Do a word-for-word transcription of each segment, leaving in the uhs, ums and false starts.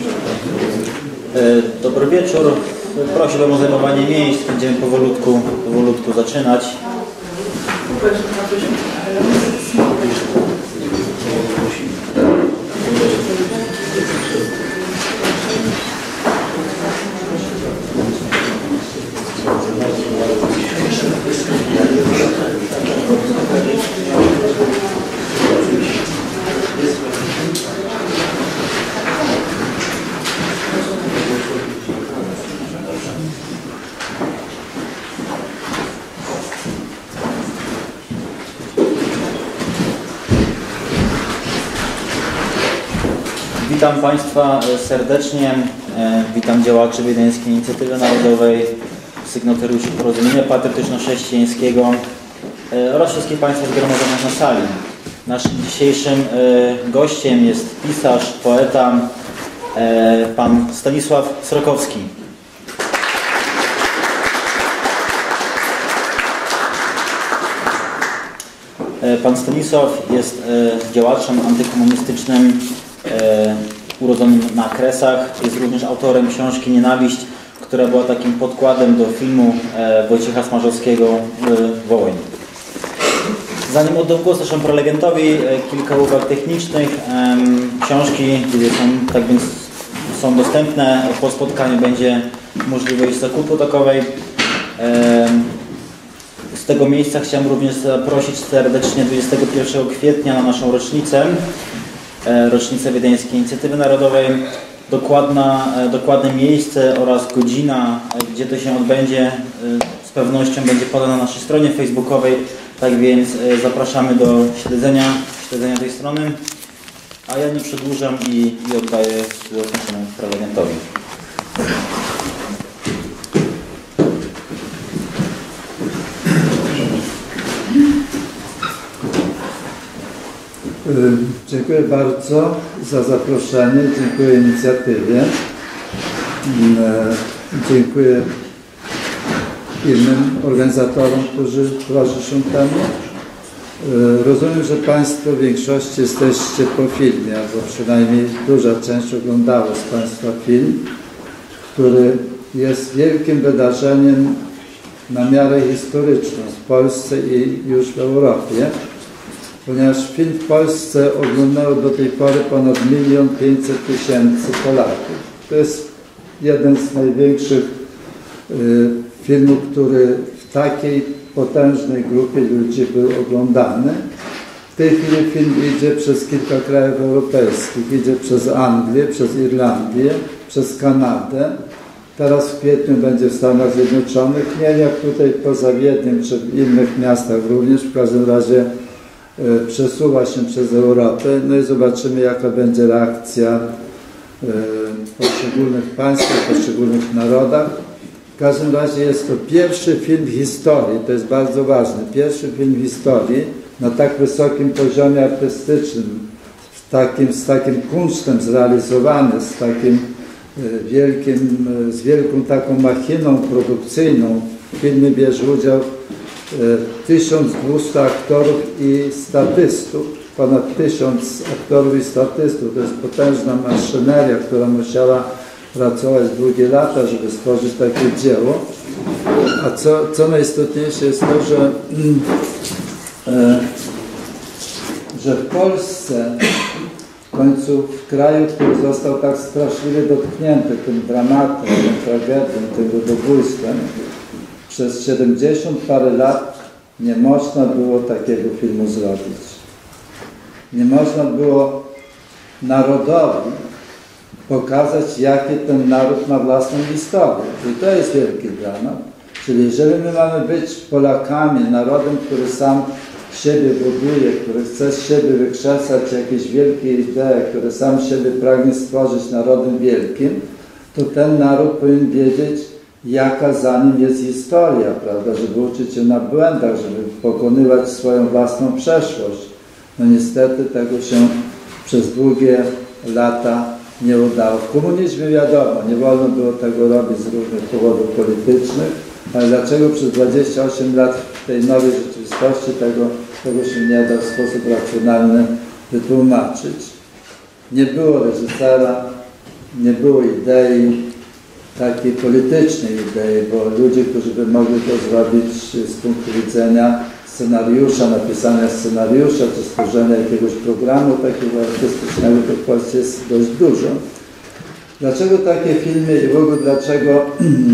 Dobry wieczór. Prosiłbym o zajmowanie miejsc. Będziemy powolutku, powolutku zaczynać. Witam Państwa serdecznie, witam działaczy Wiedeńskiej Inicjatywy Narodowej, sygnatariuszy Porozumienia Patriotyczno-Chrześcijańskiego oraz wszystkich Państwa zgromadzonych na sali. Naszym dzisiejszym gościem jest pisarz, poeta, pan Stanisław Srokowski. Pan Stanisław jest działaczem antykomunistycznym, E, urodzonym na Kresach. Jest również autorem książki Nienawiść, która była takim podkładem do filmu e, Wojciecha Smarzowskiego e, Wołyń. Zanim oddam głos naszemu prelegentowi, e, kilka uwag technicznych. E, książki są, tak więc są dostępne. Po spotkaniu będzie możliwość zakupu takowej. E, z tego miejsca chciałem również zaprosić serdecznie dwudziestego pierwszego kwietnia na naszą rocznicę. rocznicę Wiedeńskiej Inicjatywy Narodowej. Dokładna, dokładne miejsce oraz godzina, gdzie to się odbędzie, z pewnością będzie podane na naszej stronie facebookowej. Tak więc zapraszamy do śledzenia, śledzenia tej strony. A ja nie przedłużam i, i oddaję głos naszemu prelegentowi. Dziękuję bardzo za zaproszenie, dziękuję inicjatywie, dziękuję innym organizatorom, którzy towarzyszą temu. Rozumiem, że Państwo w większości jesteście po filmie, albo przynajmniej duża część oglądała z Państwa film, który jest wielkim wydarzeniem na miarę historyczną w Polsce i już w Europie. Ponieważ film w Polsce oglądało do tej pory ponad milion pięćset tysięcy Polaków. To jest jeden z największych y, filmów, który w takiej potężnej grupie ludzi był oglądany. W tej chwili film idzie przez kilka krajów europejskich. Idzie przez Anglię, przez Irlandię, przez Kanadę. Teraz w kwietniu będzie w Stanach Zjednoczonych. Nie wiem jak tutaj poza Wiedniem, czy w innych miastach również. W każdym razie przesuwa się przez Europę, no i zobaczymy jaka będzie reakcja w poszczególnych państwach, w poszczególnych narodach. W każdym razie jest to pierwszy film w historii, to jest bardzo ważne, pierwszy film w historii na tak wysokim poziomie artystycznym, z takim, z takim kunsztem zrealizowany, z takim wielkim, z wielką taką machiną produkcyjną. W filmie bierze udział tysiąc dwieście aktorów i statystów, ponad tysiąc aktorów i statystów. To jest potężna maszyneria, która musiała pracować długie lata, żeby stworzyć takie dzieło. A co, co najistotniejsze jest to, że, e, że w Polsce, w końcu w kraju, który został tak straszliwie dotknięty tym dramatem, tym tragedią, tym ludobójstwem, przez siedemdziesiąt parę lat nie można było takiego filmu zrobić. Nie można było narodowi pokazać, jakie ten naród ma własną historię. I to jest wielki dramat. Czyli jeżeli my mamy być Polakami, narodem, który sam siebie buduje, który chce z siebie wykrzesać jakieś wielkie idee, który sam siebie pragnie stworzyć narodem wielkim, to ten naród powinien wiedzieć, jaka za nim jest historia, prawda, żeby uczyć się na błędach, żeby pokonywać swoją własną przeszłość. No niestety tego się przez długie lata nie udało. W komunizmie wiadomo, nie wolno było tego robić z różnych powodów politycznych, ale dlaczego przez dwadzieścia osiem lat w tej nowej rzeczywistości tego, tego się nie da w sposób racjonalny wytłumaczyć. Nie było reżysera, nie było idei, takiej politycznej idei, bo ludzie, którzy by mogli to zrobić z punktu widzenia scenariusza, napisania scenariusza, czy stworzenia jakiegoś programu takiego artystycznego, to w Polsce jest dość dużo. Dlaczego takie filmy i w ogóle dlaczego,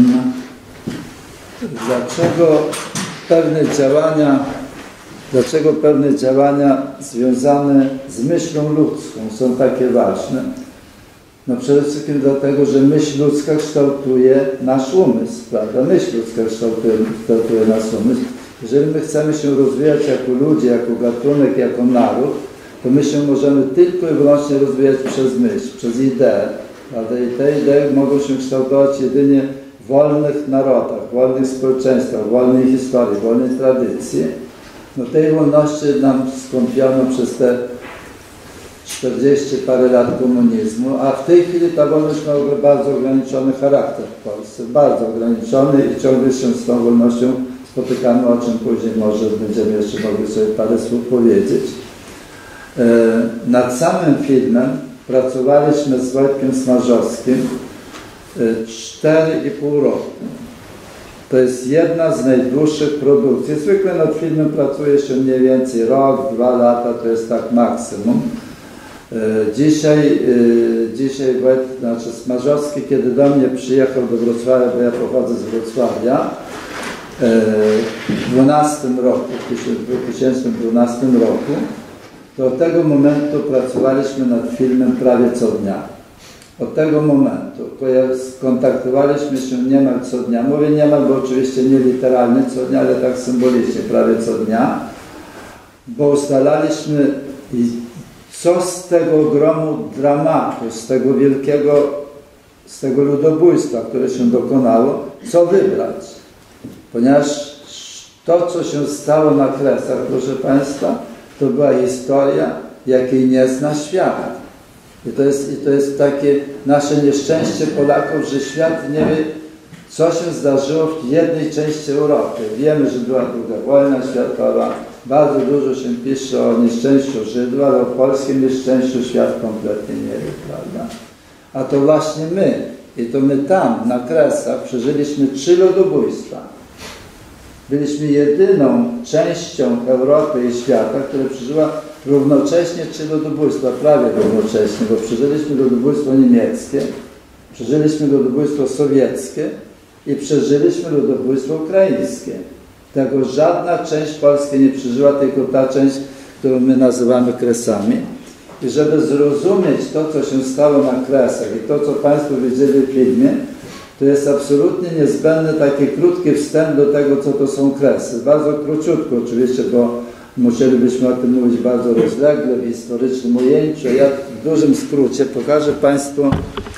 dlaczego pewne działania, dlaczego pewne działania związane z myślą ludzką są takie ważne? No przede wszystkim dlatego, że myśl ludzka kształtuje nasz umysł, prawda? Myśl ludzka kształtuje, kształtuje nasz umysł. Jeżeli my chcemy się rozwijać jako ludzie, jako gatunek, jako naród, to my się możemy tylko i wyłącznie rozwijać przez myśl, przez ideę. Prawda? I te idee mogą się kształtować jedynie w wolnych narodach, w wolnych społeczeństwach, w wolnej historii, w wolnej tradycji. No tej wolności nam skąpiono przez te czterdzieści parę lat komunizmu, a w tej chwili ta wolność ma bardzo ograniczony charakter w Polsce, bardzo ograniczony i ciągle się z tą wolnością spotykamy, o czym później może będziemy jeszcze mogli sobie parę słów powiedzieć. E, nad samym filmem pracowaliśmy z Wojtkiem Smarzowskim cztery i pół roku. To jest jedna z najdłuższych produkcji. Zwykle nad filmem pracuje się mniej więcej rok, dwa lata, to jest tak maksimum. Dzisiaj, dzisiaj Wojt, znaczy Smarzowski, kiedy do mnie przyjechał do Wrocławia, bo ja pochodzę z Wrocławia, w dwunastym roku, w dwa tysiące dwunastym roku, to od tego momentu pracowaliśmy nad filmem prawie co dnia. Od tego momentu skontaktowaliśmy się niemal co dnia. Mówię niemal, bo oczywiście nie literalnie co dnia, ale tak symbolicznie, prawie co dnia. Bo ustalaliśmy, co z tego ogromu dramatu, z tego wielkiego, z tego ludobójstwa, które się dokonało, co wybrać. Ponieważ to, co się stało na Kresach, proszę Państwa, to była historia, jakiej nie zna świat. I to jest, i to jest takie nasze nieszczęście Polaków, że świat nie wie, co się zdarzyło w jednej części Europy. Wiemy, że była druga wojna światowa, bardzo dużo się pisze o nieszczęściu Żydów, ale o polskim nieszczęściu świat kompletnie nie wie, prawda? A to właśnie my, i to my tam, na Kresach, przeżyliśmy trzy ludobójstwa. Byliśmy jedyną częścią Europy i świata, która przeżyła równocześnie trzy ludobójstwa, prawie równocześnie, bo przeżyliśmy ludobójstwo niemieckie, przeżyliśmy ludobójstwo sowieckie i przeżyliśmy ludobójstwo ukraińskie. Tego żadna część Polski nie przeżyła, tylko ta część, którą my nazywamy Kresami. I żeby zrozumieć to, co się stało na Kresach i to, co Państwo widzieli w filmie, to jest absolutnie niezbędny taki krótki wstęp do tego, co to są Kresy. Bardzo króciutko oczywiście, bo musielibyśmy o tym mówić bardzo rozlegle, w historycznym ujęciu. Ja w dużym skrócie pokażę Państwu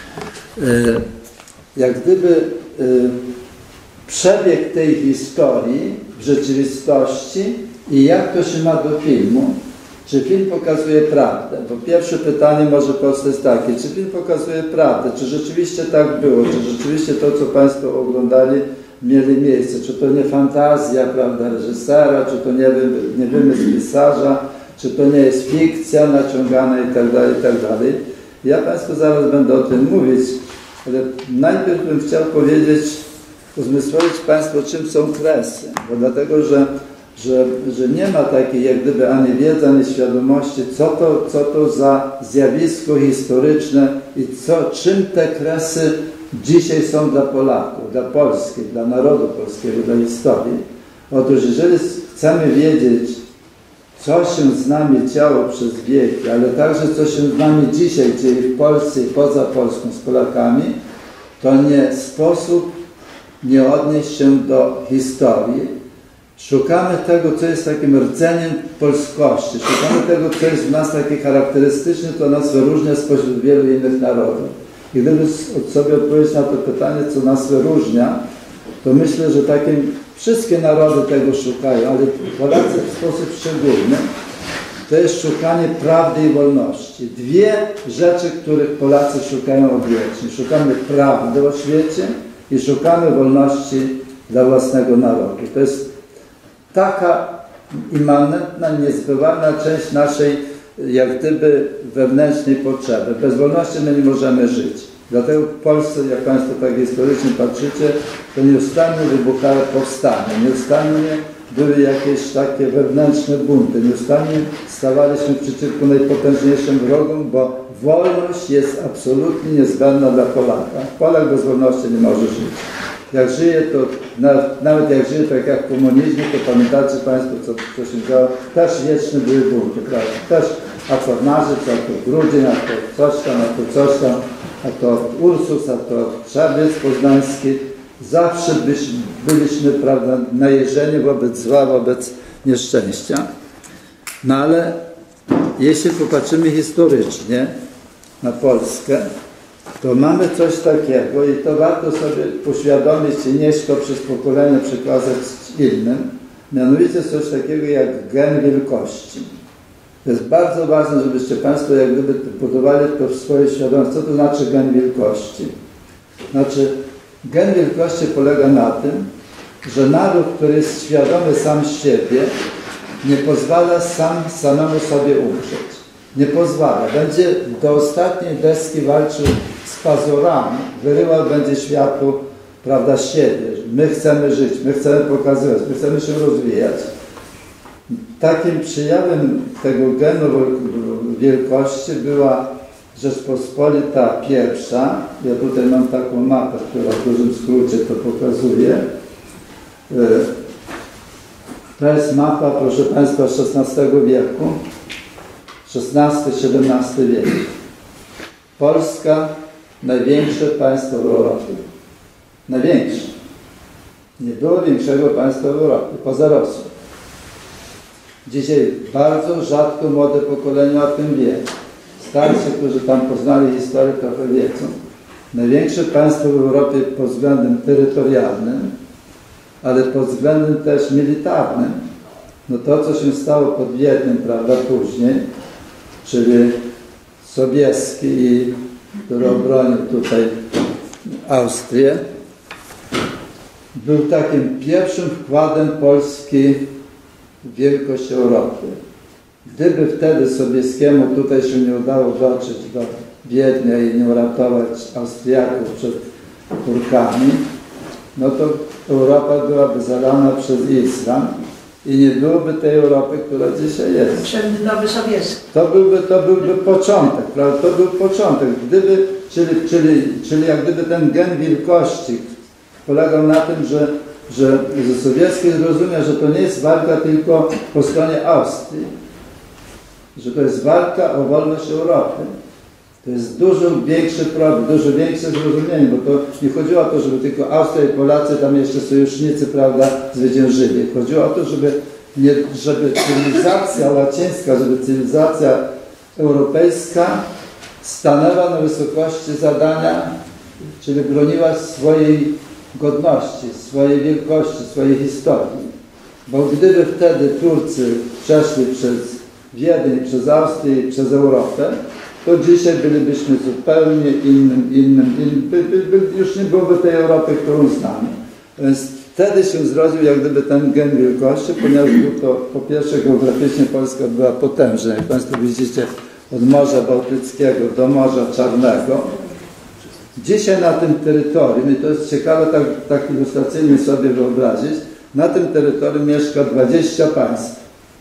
jak gdyby przebieg tej historii w rzeczywistości i jak to się ma do filmu. Czy film pokazuje prawdę? Bo pierwsze pytanie może powstać takie, czy film pokazuje prawdę? Czy rzeczywiście tak było? Czy rzeczywiście to, co Państwo oglądali, mieli miejsce? Czy to nie fantazja, prawda, reżysera? Czy to nie, nie wymysł pisarza? Czy to nie jest fikcja naciągana i tak dalej, i tak dalej? Ja Państwu zaraz będę o tym mówić, ale najpierw bym chciał powiedzieć, uzmysłowić Państwu, czym są Kresy. Bo dlatego, że Że, że nie ma takiej jak gdyby ani wiedzy, ani świadomości, co to, co to za zjawisko historyczne i co, czym te Kresy dzisiaj są dla Polaków, dla Polski, dla narodu polskiego, dla historii. Otóż jeżeli chcemy wiedzieć, co się z nami działo przez wieki, ale także co się z nami dzisiaj dzieje w Polsce i poza Polską z Polakami, to nie sposób nie odnieść się do historii. Szukamy tego, co jest takim rdzeniem polskości. Szukamy tego, co jest w nas takie charakterystyczne, to nas wyróżnia spośród wielu innych narodów. I gdyby sobie odpowiedzieć na to pytanie, co nas wyróżnia, to myślę, że takim wszystkie narody tego szukają, ale Polacy w sposób szczególny, to jest szukanie prawdy i wolności. Dwie rzeczy, których Polacy szukają odwiecznie. Szukamy prawdy o świecie i szukamy wolności dla własnego narodu. To jest taka immanentna, niezbywalna część naszej jak gdyby wewnętrznej potrzeby. Bez wolności my nie możemy żyć. Dlatego w Polsce, jak Państwo tak historycznie patrzycie, to nieustannie wybuchały powstania, nieustannie były jakieś takie wewnętrzne bunty, nieustannie stawaliśmy przeciwko najpotężniejszym wrogom, bo wolność jest absolutnie niezbędna dla Polaka. Polak bez wolności nie może żyć. Jak żyje, to nawet, nawet jak żyje tak jak w komunizmie, to pamiętacie Państwo, co, co się działo, też wieczne były bunty, prawda? Też a to Narzyc, a to Grudzień, a to coś tam, a to coś tam, a to Ursus, a to Trzebiec Poznański. Zawsze byś, byliśmy, prawda, najeżeni wobec zła, wobec nieszczęścia. No ale jeśli popatrzymy historycznie na Polskę, to mamy coś takiego i to warto sobie uświadomić i nieść to przez pokolenia, przekazać innym. Mianowicie coś takiego jak gen wielkości. To jest bardzo ważne, żebyście Państwo jak gdyby budowali to w swojej świadomości. Co to znaczy gen wielkości? Znaczy, gen wielkości polega na tym, że naród, który jest świadomy sam siebie, nie pozwala sam samemu sobie umrzeć. Nie pozwala. Będzie do ostatniej deski walczył z pazurami. Wyrywał będzie światu, prawda, siebie. My chcemy żyć, my chcemy pokazywać, my chcemy się rozwijać. Takim przejawem tego genu wielkości była Rzeczpospolita pierwsza. Ja tutaj mam taką mapę, która w dużym skrócie to pokazuje. To jest mapa, proszę Państwa, z szesnastego wieku. szesnasty siedemnasty wiek. Polska, największe państwo w Europie. Największe. Nie było większego państwa w Europie, poza Rosją. Dzisiaj bardzo rzadko młode pokolenie o tym wie. Starsi, którzy tam poznali historię, trochę wiedzą. Największe państwo w Europie pod względem terytorialnym, ale pod względem też militarnym. No to, co się stało pod Wiedniem, prawda, później, czyli Sobieski, i który obronił tutaj Austrię, był takim pierwszym wkładem Polski w wielkość Europy. Gdyby wtedy Sobieskiemu tutaj się nie udało dotrzeć do Wiednia i nie uratować Austriaków przed Turkami, no to Europa byłaby zalana przez islam i nie byłoby tej Europy, która dzisiaj jest. Potrzebny nowy sowiecki. To byłby, to byłby początek, prawda? To był początek. Gdyby, czyli, czyli, czyli jak gdyby ten gen wielkości polegał na tym, że, że, że Sowiecki zrozumiał, że to nie jest walka tylko po stronie Austrii, że to jest walka o wolność Europy. To jest dużo większy problem, dużo większe zrozumienie, bo to nie chodziło o to, żeby tylko Austria i Polacy, tam jeszcze sojusznicy, prawda, zwyciężyli. Chodziło o to, żeby, nie, żeby cywilizacja łacińska, żeby cywilizacja europejska stanęła na wysokości zadania, czyli broniła swojej godności, swojej wielkości, swojej historii. Bo gdyby wtedy Turcy przeszli przez Wiedeń, przez Austrię i przez Europę, to dzisiaj bylibyśmy zupełnie innym, innym, innym by, by, by, już nie byłoby tej Europy, którą znamy. Więc wtedy się zrodził jak gdyby ten gen wielkości, ponieważ był to, po pierwsze, geograficznie Polska była potężna. Jak Państwo widzicie, od Morza Bałtyckiego do Morza Czarnego. Dzisiaj na tym terytorium, i to jest ciekawe tak, tak ilustracyjnie sobie wyobrazić, na tym terytorium mieszka dwadzieścia państw.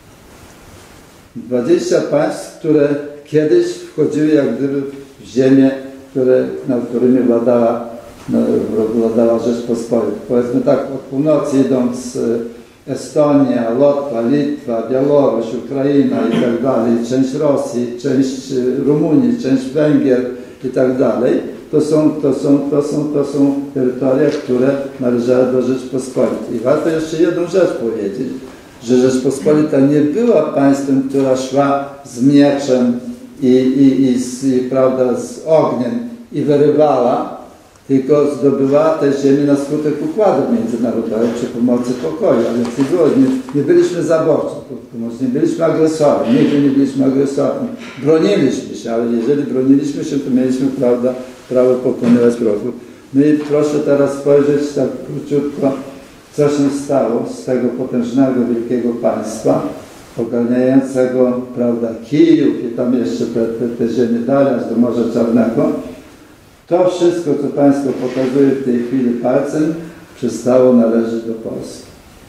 dwadzieścia państw, które kiedyś wchodziły jak gdyby w ziemię, które, nad którymi władała, no, władała Rzeczpospolita. Powiedzmy tak, od północy idąc Estonia, Łotwa, Litwa, Białoruś, Ukraina i tak dalej, część Rosji, część Rumunii, część Węgier i tak dalej, to są, to są, to są, to są terytoria, które należały do Rzeczpospolitej. I warto jeszcze jedną rzecz powiedzieć, że Rzeczpospolita nie była państwem, która szła z mieczem i, i, i, z, i prawda, z ogniem i wyrywała, tylko zdobyła te ziemię na skutek układów międzynarodowych przy pomocy pokoju. A więc nie, było, nie, nie byliśmy zaborcą, nie byliśmy agresorem, nigdy nie byliśmy agresorem. Broniliśmy się, ale jeżeli broniliśmy się, to mieliśmy, prawda, prawo pokonywać wrogów. No i proszę teraz spojrzeć tak króciutko, co się stało z tego potężnego, wielkiego państwa, ogarniającego, prawda, Kijów i tam jeszcze te, te, te ziemie dalej, aż do Morza Czarnego. To wszystko, co Państwo pokazuje w tej chwili palcem, przestało należeć do Polski.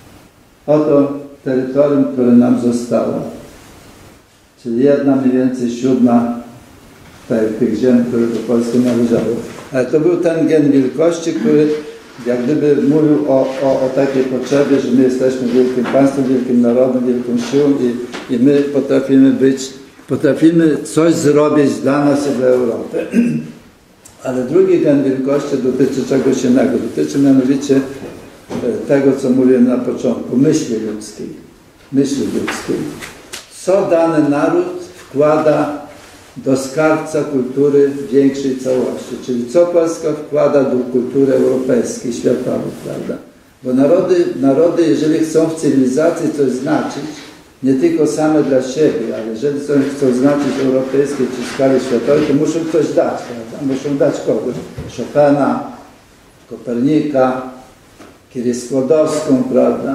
Oto terytorium, które nam zostało, czyli jedna mniej więcej siódma tych, tych ziem, które do Polski należały. Ale to był ten gen wielkości, który jak gdyby mówił o, o, o takiej potrzebie, że my jesteśmy wielkim państwem, wielkim narodem, wielką siłą i, i my potrafimy być, potrafimy coś zrobić dla nas i dla Europy. Ale drugi gen wielkości dotyczy czegoś innego. Dotyczy mianowicie tego, co mówiłem na początku, myśli ludzkiej. Myśli ludzkiej. Co dany naród wkłada do skarbca kultury większej całości, czyli co Polska wkłada do kultury europejskiej, światowej, prawda? Bo narody, narody, jeżeli chcą w cywilizacji coś znaczyć, nie tylko same dla siebie, ale jeżeli coś chcą znaczyć w europejskiej czy w skali światowej, to muszą coś dać, prawda? Muszą dać kogoś. Chopina, Kopernika, Kirill Skłodowską, prawda?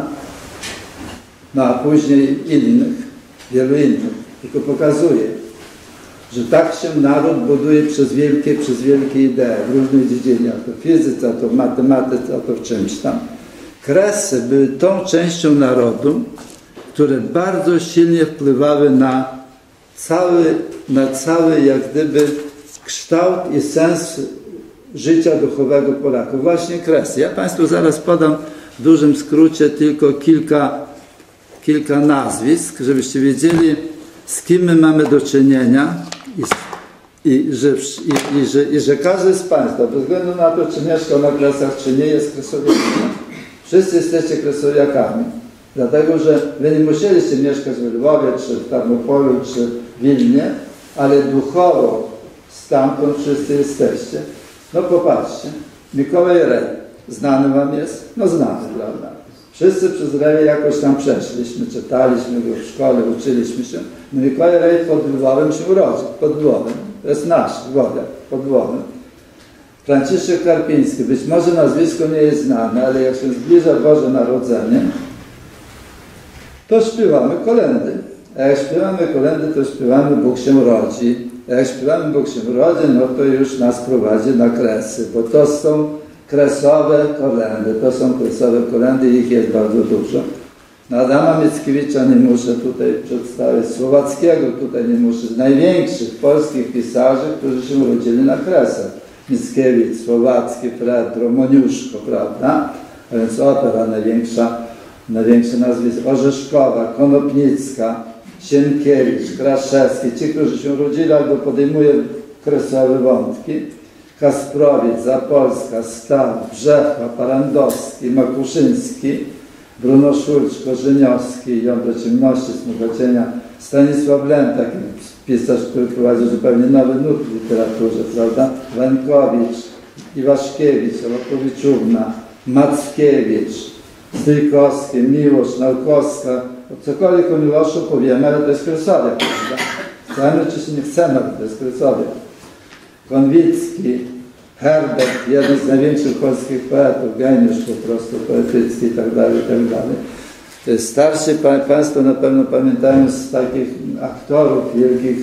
No a później innych, wielu innych. Tylko pokazuje, że tak się naród buduje przez wielkie, przez wielkie idee w różnych dziedzinach, a to w fizyce, a to w matematyce, a to w czymś tam. Kresy były tą częścią narodu, które bardzo silnie wpływały na cały, na cały jak gdyby kształt i sens życia duchowego Polaków. Właśnie Kresy. Ja Państwu zaraz podam w dużym skrócie tylko kilka, kilka nazwisk, żebyście wiedzieli, z kim my mamy do czynienia i, i, że, i, i, że, i że każdy z Państwa, bez względu na to, czy mieszkał na Kresach, czy nie, jest kresowiakiem. Wszyscy jesteście kresowiakami. Dlatego, że wy nie musieliście mieszkać w Lwowie, czy w Tarnopolu, czy w Wilnie, ale duchowo stamtąd wszyscy jesteście. No popatrzcie, Mikołaj Rej, znany wam jest? No znany, prawda? Wszyscy przez Reja jakoś tam przeszliśmy, czytaliśmy go w szkole, uczyliśmy się. No Mikołaj Rej pod Lwowem się urodził, pod Lwowem. To jest nasz Lwowek, pod Lwowem. Franciszek Karpiński, być może nazwisko nie jest znane, ale jak się zbliża Boże Narodzenie, to śpiewamy kolędy. A jak śpiewamy kolędy, to śpiewamy Bóg się rodzi. A jak śpiewamy Bóg się rodzi, no to już nas prowadzi na Kresy, bo to są kresowe kolędy. To są kresowe kolędy, ich jest bardzo dużo. No Adama Mickiewicza nie muszę tutaj przedstawić, Słowackiego tutaj nie muszę, z największych polskich pisarzy, którzy się urodzili na Kresach. Mickiewicz, Słowacki, Fred, Romoniuszko, prawda? A więc opera największa, największe nazwisko, Orzeszkowa, Konopnicka, Sienkiewicz, Kraszewski, ci, którzy się urodzili albo podejmują kresowe wątki, Kasprowiec, Zapolska, Stal, Brzechwa, Parandowski, Makuszyński, Bruno Szulc, Korzeniowski, Jon do ciemności, Smugacienia, Stanisław Lem, taki pisarz, który prowadził zupełnie nowy nurt w literaturze, prawda? Wańkowicz, Iwaszkiewicz, Rokowiczówna, Mackiewicz, Stryjkowski, Miłosz, Naukowska. Cokolwiek o Miłoszu powiemy, ale to jest kresowiak, prawda? Chcemy czy się nie chcemy, ale to jest kresowiak. Konwicki, Herbert, jeden z największych polskich poetów, geniusz po prostu poetycki i tak dalej, i tak dalej. Starsi pa, Państwo na pewno pamiętają z takich aktorów wielkich,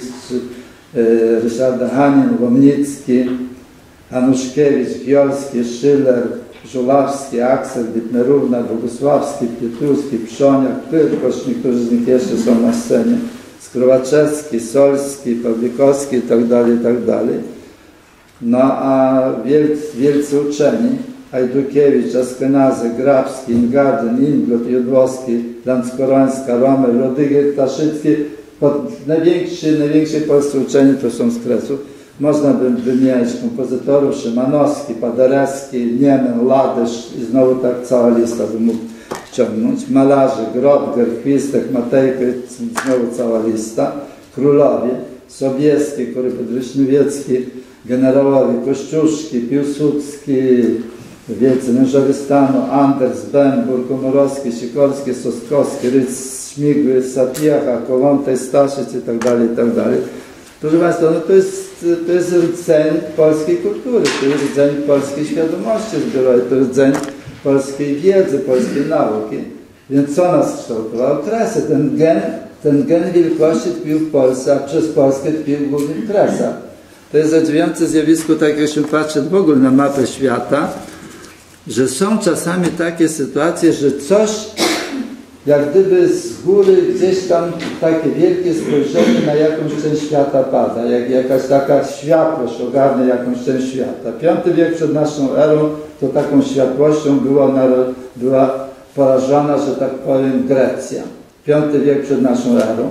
e, Ryszarda Hanin, Łomnicki, Hanuszkiewicz, Wiolski, Schiller, Żulawski, Aksel, Bitmerówna, Bogusławski, Pietruski, Przoniak, Pyrkosz, niektórzy z nich jeszcze są na scenie, Skrowaczewski, Solski, Pawlikowski i tak dalej, i tak dalej. No a wielcy, wielcy uczeni, Ajdukiewicz, Askenazy, Grabski, Ingarden, Inglot, Jodłowski, Lanckorońska, Romer, Rodygier, Taszycki, najwięksi, najwięksi polscy uczeni to są z Kresów. Można by wymieniać kompozytorów, Szymanowski, Paderewski, Niemen, Ladysz i znowu tak cała lista by mógł ciągnąć. Malarzy, Grodger, Chwistek, Matejko, znowu cała lista. Królowie, Sobieski, Korypodryśnowiecki, generałowie, Kościuszki, Piłsudski, wielcy mężowie stanu, Anders, Benbur, Komorowski, Sikorski, Sostkowski, Rydz, Śmigły, Sapiecha, Kołątaj, Staszyc i tak dalej, i tak dalej. Proszę Państwa, no to jest, to jest rdzeń polskiej kultury, to jest rdzeń polskiej świadomości zbiorowej, to jest rdzeń polskiej wiedzy, polskiej nauki. Więc co nas kształtowało? Kresy. Ten gen, ten gen wielkości tkwił w Polsce, a przez Polskę tkwił głównie w Kresach. To jest zadziwiające zjawisko, tak jak się patrzy w ogóle na mapę świata, że są czasami takie sytuacje, że coś jak gdyby z góry gdzieś tam takie wielkie spojrzenie na jakąś część świata pada, jak jakaś taka światłość ogarnia jakąś część świata. Piąty wiek przed naszą erą to taką światłością była, była porażona, że tak powiem, Grecja. Piąty wiek przed naszą erą.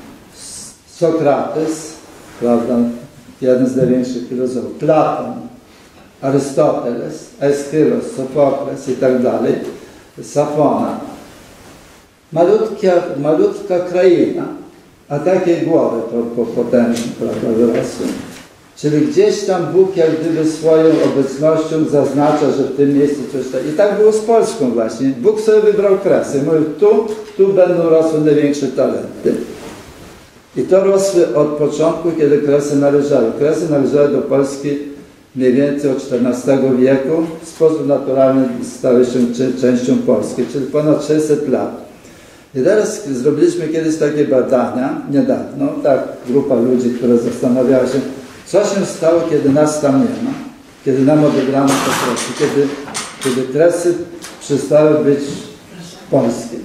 Sokrates, prawda, jeden z największych filozofów, Platon, Arystoteles, Eschylos, Sofokles i tak dalej, Safona. Malutka, malutka kraina, a takie głowy potężne, prawda, wyrosły. Czyli gdzieś tam Bóg jak gdyby swoją obecnością zaznacza, że w tym miejscu coś tak. I tak było z Polską właśnie. Bóg sobie wybrał Kresy. Mówił, tu, tu będą rosły największe talenty. I to rosły od początku, kiedy Kresy należały. Kresy należały do Polski mniej więcej od czternastego wieku. W sposób naturalny stały się częścią Polski, czyli ponad sześćset lat. I teraz zrobiliśmy kiedyś takie badania, niedawno, tak, grupa ludzi, która zastanawiała się, co się stało, kiedy nas tam nie ma, kiedy nam odebrano te Kresy, kiedy, kiedy Kresy przestały być polskie.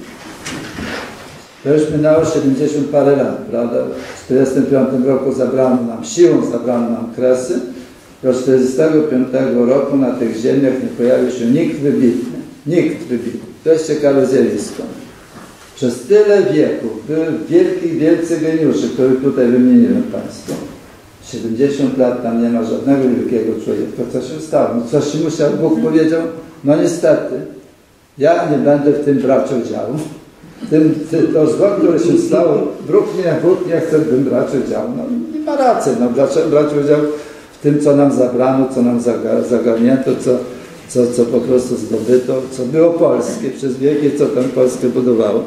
To już minęło siedemdziesiąt parę lat, prawda? W czterdziestym piątym roku zabrano nam, siłą zabrano nam Kresy. Do czterdziestego piątego roku na tych ziemiach nie pojawił się nikt wybitny. Nikt wybitny. To jest ciekawe zjawisko. Przez tyle wieków były wielkich, wielcy geniuszy, których tutaj wymieniłem Państwu. siedemdziesiąt lat tam nie ma żadnego wielkiego człowieka. Co się stało? No coś się musiał, Bóg powiedział, no niestety, ja nie będę w tym brać udziału. Tym, tym, to zło, które się stało, Bóg nie, Bóg nie chce w tym brać udziału. No nie ma racji, no dlaczego brać udział w tym, co nam zabrano, co nam zagarnięto, co, co, co po prostu zdobyto, co było polskie przez wieki, co tam Polskę budowało.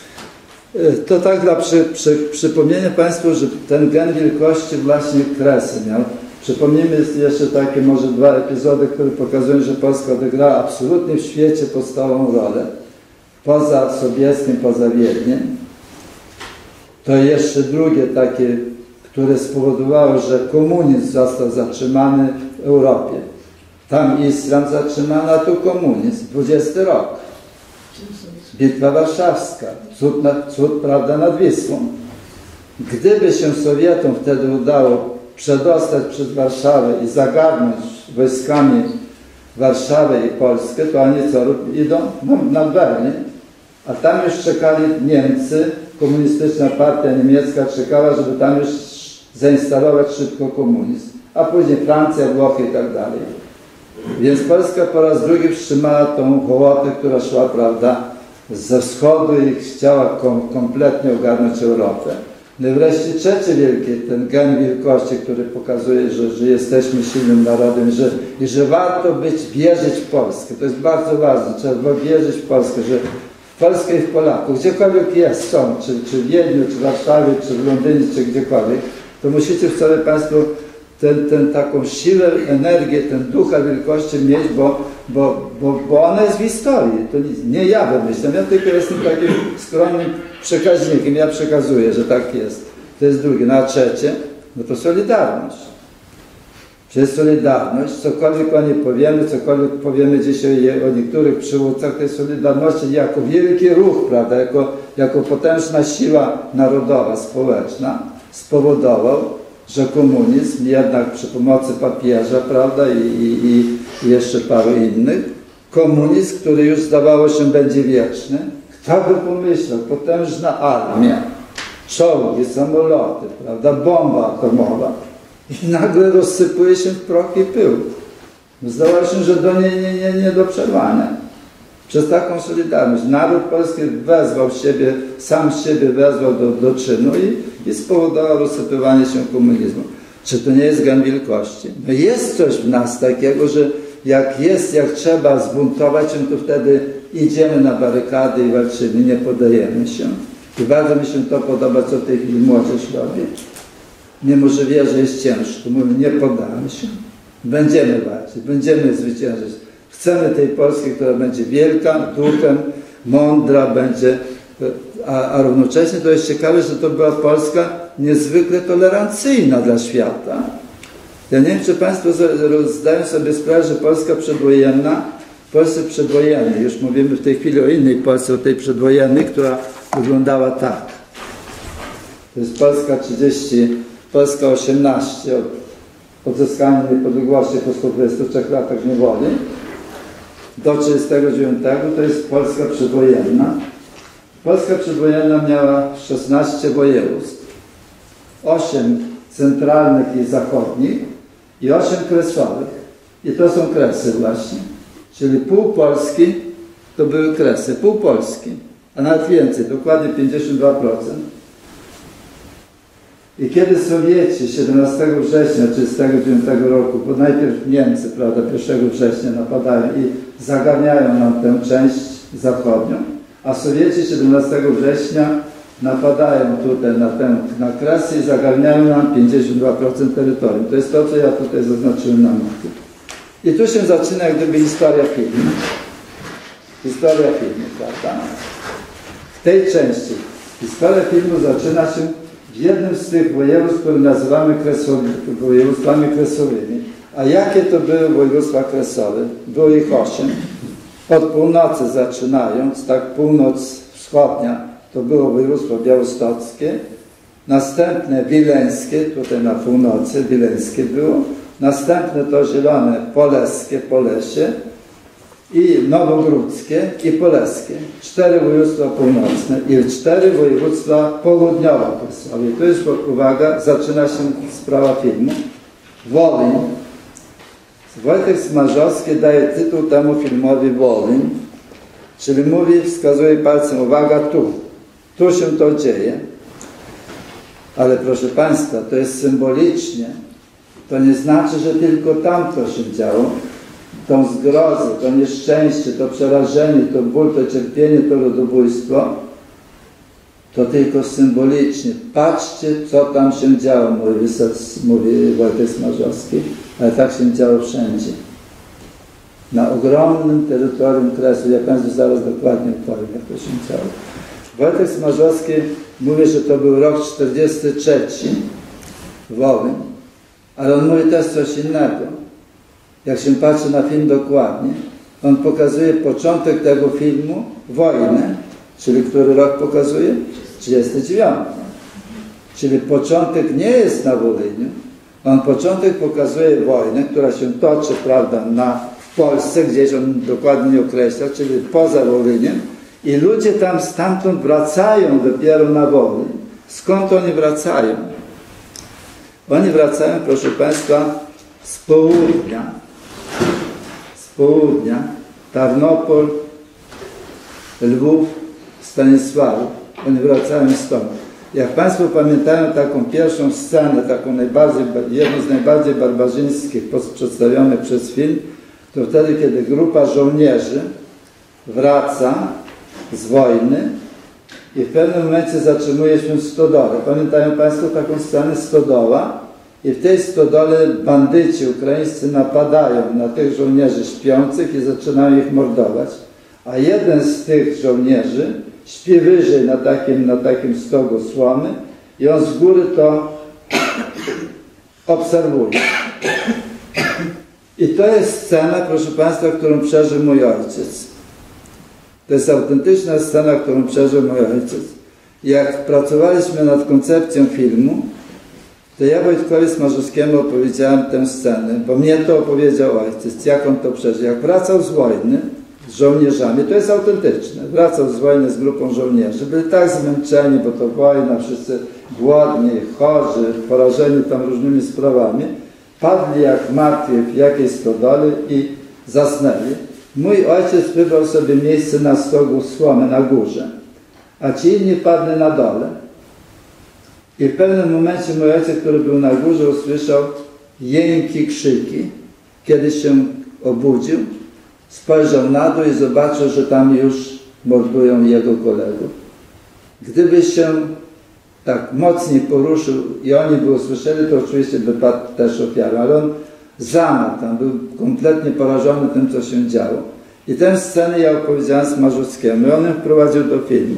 To tak dla przy, przy, przypomnienia Państwu, że ten gen wielkości właśnie Kresy miał. Przypomnijmy jeszcze takie może dwa epizody, które pokazują, że Polska odegrała absolutnie w świecie podstawową rolę. Poza Sobieskiem, poza Wiedniem. To jeszcze drugie takie, które spowodowało, że komunizm został zatrzymany w Europie. Tam islam zatrzymany, a tu komunizm. dwudziesty rok. Bitwa Warszawska. Cud, nad, cud prawda, nad Wisłą. Gdyby się Sowietom wtedy udało przedostać przez Warszawę i zagarnąć wojskami Warszawę i Polskę, to oni co idą? Na, na Berlin. A tam już czekali Niemcy, komunistyczna partia niemiecka czekała, żeby tam już zainstalować szybko komunizm. A później Francja, Włochy i tak dalej. Więc Polska po raz drugi wstrzymała tą hołotę, która szła, prawda, ze wschodu i chciała kom, kompletnie ogarnąć Europę. No i wreszcie trzecie wielkie, ten gen wielkości, który pokazuje, że, że jesteśmy silnym narodem że, i że warto być, wierzyć w Polskę. To jest bardzo ważne, trzeba wierzyć w Polskę, że w Polskę i w Polaków, gdziekolwiek jest, są, czy, czy w Wiedniu, czy w Warszawie, czy w Londynie, czy gdziekolwiek, to musicie w sobie Państwo ten, ten, taką siłę, energię, ten ducha wielkości mieć, bo, bo, bo, bo ona jest w historii. To nie, nie ja wymyślam, ja tylko jestem takim skromnym przekaźnikiem, ja przekazuję, że tak jest. To jest drugie. No a trzecie, no to solidarność. Przecież solidarność, cokolwiek o niej powiemy, cokolwiek powiemy dzisiaj o niektórych przywódcach tej solidarności jako wielki ruch, prawda, jako, jako potężna siła narodowa, społeczna, spowodował, że komunizm jednak przy pomocy papieża, prawda, i, i, i jeszcze paru innych, komunizm, który już zdawało się będzie wieczny, kto by pomyślał, potężna armia, czołgi, samoloty, prawda, bomba atomowa i nagle rozsypuje się w proch i pył. Zdawało się, że do niej nie, nie, nie do przerwania. Przez taką solidarność. Naród polski wezwał siebie, sam siebie wezwał do, do czynu i, i spowodował rozsypywanie się komunizmu. Czy to nie jest gen wielkości? No jest coś w nas takiego, że jak jest, jak trzeba zbuntować się, to wtedy idziemy na barykady i walczymy, nie podajemy się. I bardzo mi się to podoba, co w tej chwili młodzież robi. Mimo że wie, że jest ciężko, mówię, nie poddamy się. Będziemy walczyć, będziemy zwyciężyć. Chcemy tej Polski, która będzie wielka, duchem, mądra, będzie, a, a równocześnie to jest ciekawe, że to była Polska niezwykle tolerancyjna dla świata. Ja nie wiem, czy Państwo zdają sobie sprawę, że Polska przedwojenna, w Polsce przedwojennej, już mówimy w tej chwili o innej Polsce, o tej przedwojennej, która wyglądała tak. To jest Polska trzydzieści, Polska osiemnaście, od odzyskania niepodległości po stu dwudziestu trzech latach niewoli do trzydziestego dziewiątego, to jest Polska przedwojenna. Polska przedwojenna miała szesnaście województw, osiem centralnych i zachodnich i osiem kresowych. I to są kresy właśnie. Czyli pół Polski to były kresy, pół Polski, a nawet więcej, dokładnie pięćdziesiąt dwa procent. I kiedy Sowieci siedemnastego września tysiąc dziewięćset trzydziestego dziewiątego roku, bo najpierw Niemcy, prawda, pierwszego września napadają i zagarniają nam tę część zachodnią, a Sowieci siedemnastego września napadają tutaj na, tę, na Kresy i zagarniają nam pięćdziesiąt dwa procent terytorium. To jest to, co ja tutaj zaznaczyłem na mapie. I tu się zaczyna jak gdyby historia filmu. Historia filmu, prawda? W tej części historia filmu zaczyna się w jednym z tych województw, które nazywamy kresowy, województwami kresowymi. A jakie to były województwa kresowe? Było ich osiem. Od północy zaczynając, tak północ wschodnia, to było województwo białostockie, następne wileńskie, tutaj na północy wileńskie było, następne to zielone poleskie, Polesie i nowogródzkie i poleskie. Cztery województwa północne i cztery województwa południowe. I tu jest, uwaga, zaczyna się sprawa filmu. Wolyń. Wojtek Smarzowski daje tytuł temu filmowi Wolyń, czyli mówi, wskazuje palcem, uwaga, tu. Tu się to dzieje. Ale proszę Państwa, to jest symbolicznie. To nie znaczy, że tylko tam to się działo. Tą zgrozę, to nieszczęście, to przerażenie, to ból, to cierpienie, to ludobójstwo, to tylko symbolicznie. Patrzcie, co tam się działo, mówi, Wysoc, mówi Wojtek Smarzowski, ale tak się działo wszędzie. Na ogromnym terytorium Kresu. Ja Państwu zaraz dokładnie powiem, jak to się działo. Wojtek Smarzowski mówi, że to był rok czterdziesty trzeci, Wołyń, ale on mówi też coś innego. Jak się patrzy na film dokładnie, on pokazuje początek tego filmu, wojnę, czyli który rok pokazuje? trzydziesty dziewiąty. Czyli początek nie jest na Wolyniu, on początek pokazuje wojnę, która się toczy, prawda, na, w Polsce, gdzieś on dokładnie nie określa, czyli poza Wolyniem, i ludzie tam stamtąd wracają dopiero na Wolyń. Skąd oni wracają? Oni wracają, proszę Państwa, z południa. Z południa. Tarnopol, Lwów, Stanisławów. Oni wracają stąd. Jak Państwo pamiętają taką pierwszą scenę, taką najbardziej, jedną z najbardziej barbarzyńskich przedstawionych przez film, to wtedy, kiedy grupa żołnierzy wraca z wojny i w pewnym momencie zatrzymuje się w stodole. Pamiętają Państwo taką scenę? Stodoła. I w tej stodole bandyci ukraińscy napadają na tych żołnierzy śpiących i zaczynają ich mordować. A jeden z tych żołnierzy śpi wyżej na takim, na takim stogu słomy i on z góry to obserwuje. I to jest scena, proszę Państwa, którą przeżył mój ojciec. To jest autentyczna scena, którą przeżył mój ojciec. Jak pracowaliśmy nad koncepcją filmu, to ja Wojtkowi Smarzowskiemu opowiedziałem tę scenę, bo mnie to opowiedział ojciec, jak on to przeżył. Jak wracał z wojny z żołnierzami, to jest autentyczne, wracał z wojny z grupą żołnierzy, byli tak zmęczeni, bo to wojna, wszyscy głodni, chorzy, porażeni tam różnymi sprawami, padli jak martwi w jakiejś stodole i zasnęli. Mój ojciec wybrał sobie miejsce na stogu słomy na górze, a ci inni padli na dole. I w pewnym momencie mój ojciec, który był na górze, usłyszał jęki, krzyki. Kiedy się obudził, spojrzał na dół i zobaczył, że tam już mordują jego kolegów. Gdyby się tak mocniej poruszył i oni by usłyszeli, to oczywiście by padł też ofiarą, ale on zamarł tam, był kompletnie porażony tym, co się działo. I tę scenę ja opowiedziałem Smarzowskiemu i on ją wprowadził do filmu.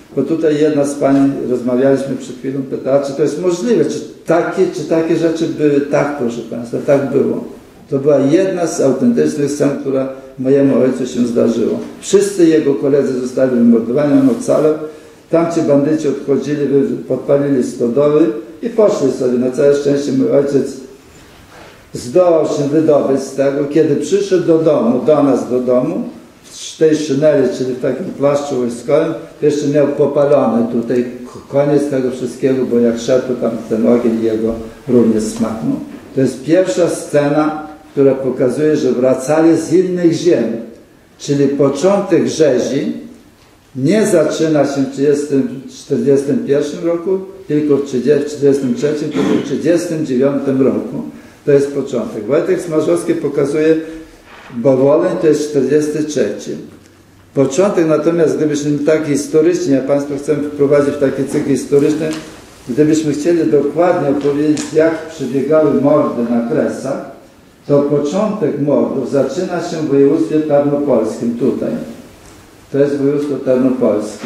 Bo tutaj jedna z pań, rozmawialiśmy przed chwilą, pytała, czy to jest możliwe, czy takie, czy takie rzeczy były. Tak, proszę Państwa, tak było. To była jedna z autentycznych scen, która mojemu ojcu się zdarzyło. Wszyscy jego koledzy zostali wymordowani, on ocalał. Tamci bandyci odchodzili, podpalili stodoły i poszli sobie. Na całe szczęście mój ojciec zdołał się wydobyć z tego. Kiedy przyszedł do domu, do nas do domu, w tej szyneli, czyli w takim płaszczu wojskowym, jeszcze miał popalone tutaj koniec tego wszystkiego, bo jak szedł, to tam ten ogień jego również smaknął. To jest pierwsza scena, która pokazuje, że wracali z innych ziem. Czyli początek rzezi nie zaczyna się w tysiąc dziewięćset czterdziestym pierwszym roku, tylko w tysiąc dziewięćset czterdziestym trzecim, tylko w tysiąc dziewięćset trzydziestym dziewiątym roku. To jest początek. Wojtek Smarzowski pokazuje, bo Woleń to jest czterdziesty trzeci. Początek natomiast, gdybyśmy tak historycznie, ja Państwu chcę wprowadzić w taki cykl historyczny, gdybyśmy chcieli dokładnie opowiedzieć, jak przebiegały mordy na Kresach, to początek mordów zaczyna się w województwie tarnopolskim, tutaj. To jest województwo tarnopolskie.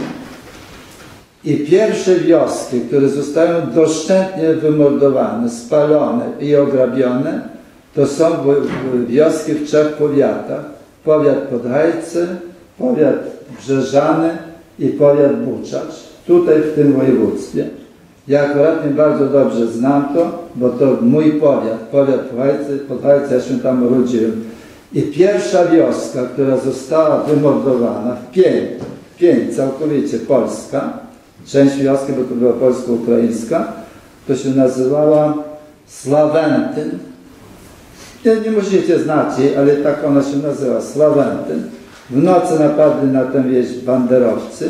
I pierwsze wioski, które zostają doszczętnie wymordowane, spalone i ograbione, to są wioski w trzech powiatach. Powiat Podhajce, powiat Brzeżany i powiat Buczacz. Tutaj w tym województwie. Ja akurat nie bardzo dobrze znam to, bo to mój powiat, powiat Podhajce, Podhajce, ja się tam urodziłem. I pierwsza wioska, która została wymordowana w Pień, Pień całkowicie polska, część wioski, bo to była polsko-ukraińska, to się nazywała Slawentyn. Nie, nie musicie znać jej, ale tak ona się nazywa, Slawentyn. W nocy napadli na tę wieś banderowcy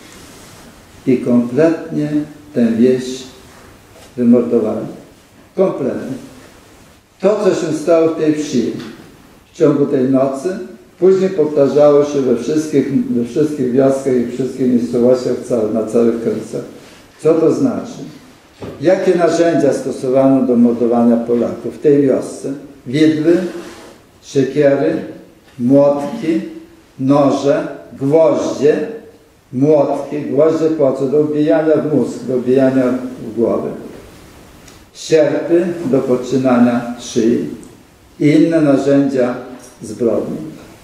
i kompletnie tę wieś wymordowali. Kompletnie. To, co się stało w tej wsi w ciągu tej nocy, później powtarzało się we wszystkich, we wszystkich wioskach i wszystkich miejscowościach całe, na całych Kresach. Co to znaczy? Jakie narzędzia stosowano do mordowania Polaków w tej wiosce? Widły, siekiery, młotki, noże, gwoździe, młotki, gwoździe po co? Do wbijania w mózg, do wbijania w głowę. Sierpy do podcinania szyi i inne narzędzia zbrodni.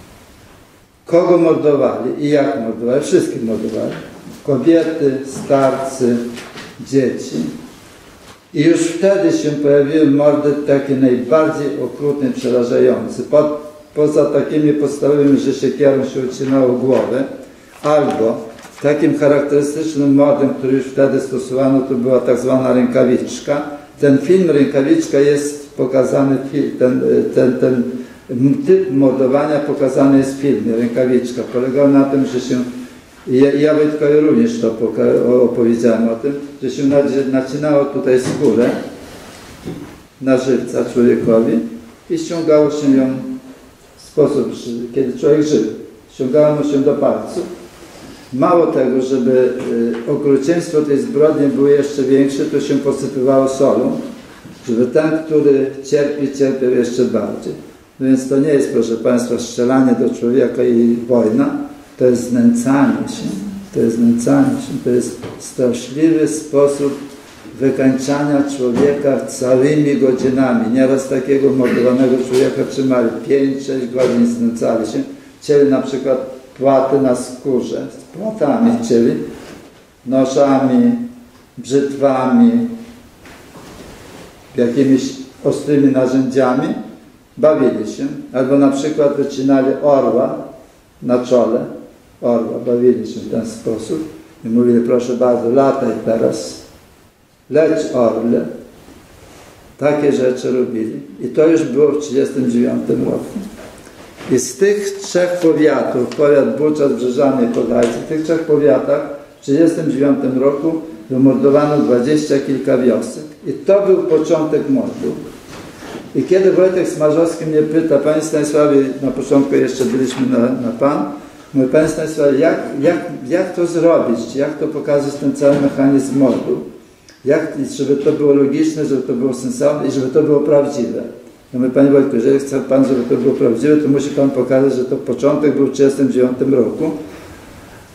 Kogo mordowali i jak mordowali? Wszystkich mordowali. Kobiety, starcy, dzieci. I już wtedy się pojawiły mordy takie najbardziej okrutne, przerażające. Po, poza takimi podstawowymi, że siekierą się ucinało głowę, albo takim charakterystycznym mordem, który już wtedy stosowano, to była tak zwana rękawiczka. Ten film Rękawiczka jest pokazany, ten, ten, ten typ mordowania pokazany jest w filmie Rękawiczka. Polegał na tym, że się, ja, ja Wojtkowi również to opowiedziałem o tym, że się nacinało tutaj skórę na żywca człowiekowi i ściągało się ją w sposób, kiedy człowiek żył. Ściągało mu się do palców. Mało tego, żeby y, okrucieństwo tej zbrodni było jeszcze większe, to się posypywało solą, żeby ten, który cierpi, cierpiał jeszcze bardziej. No więc to nie jest, proszę Państwa, strzelanie do człowieka i wojna, to jest znęcanie się, to jest znęcanie się, to jest straszliwy sposób wykańczania człowieka całymi godzinami. Nieraz takiego mordowanego człowieka trzymali pięć sześć godzin, znęcali się, chcieli na przykład płaty na skórze, z płatami, czyli nożami, brzytwami, jakimiś ostrymi narzędziami, bawili się. Albo na przykład wycinali orła na czole, orła, bawili się w ten sposób i mówili, proszę bardzo, lataj teraz, leć orle. Takie rzeczy robili. I to już było w tysiąc dziewięćset trzydziestym dziewiątym roku. I z tych trzech powiatów, powiat Buczacz, Brzeżany i Podhajce, w tych trzech powiatach w tysiąc dziewięćset trzydziestym dziewiątym roku wymordowano dwadzieścia kilka wiosek. I to był początek mordu. I kiedy Wojtek Smarzowski mnie pyta, Panie Stanisławie, na początku jeszcze byliśmy na, na Pan, mówi, Panie Stanisławie, jak, jak, jak to zrobić, jak to pokazać ten cały mechanizm mordu, jak, żeby to było logiczne, żeby to było sensowne i żeby to było prawdziwe. No my, Panie Wojtku, jeżeli chce Pan, żeby to było prawdziwe, to musi Pan pokazać, że to początek był w tysiąc dziewięćset trzydziestym dziewiątym roku,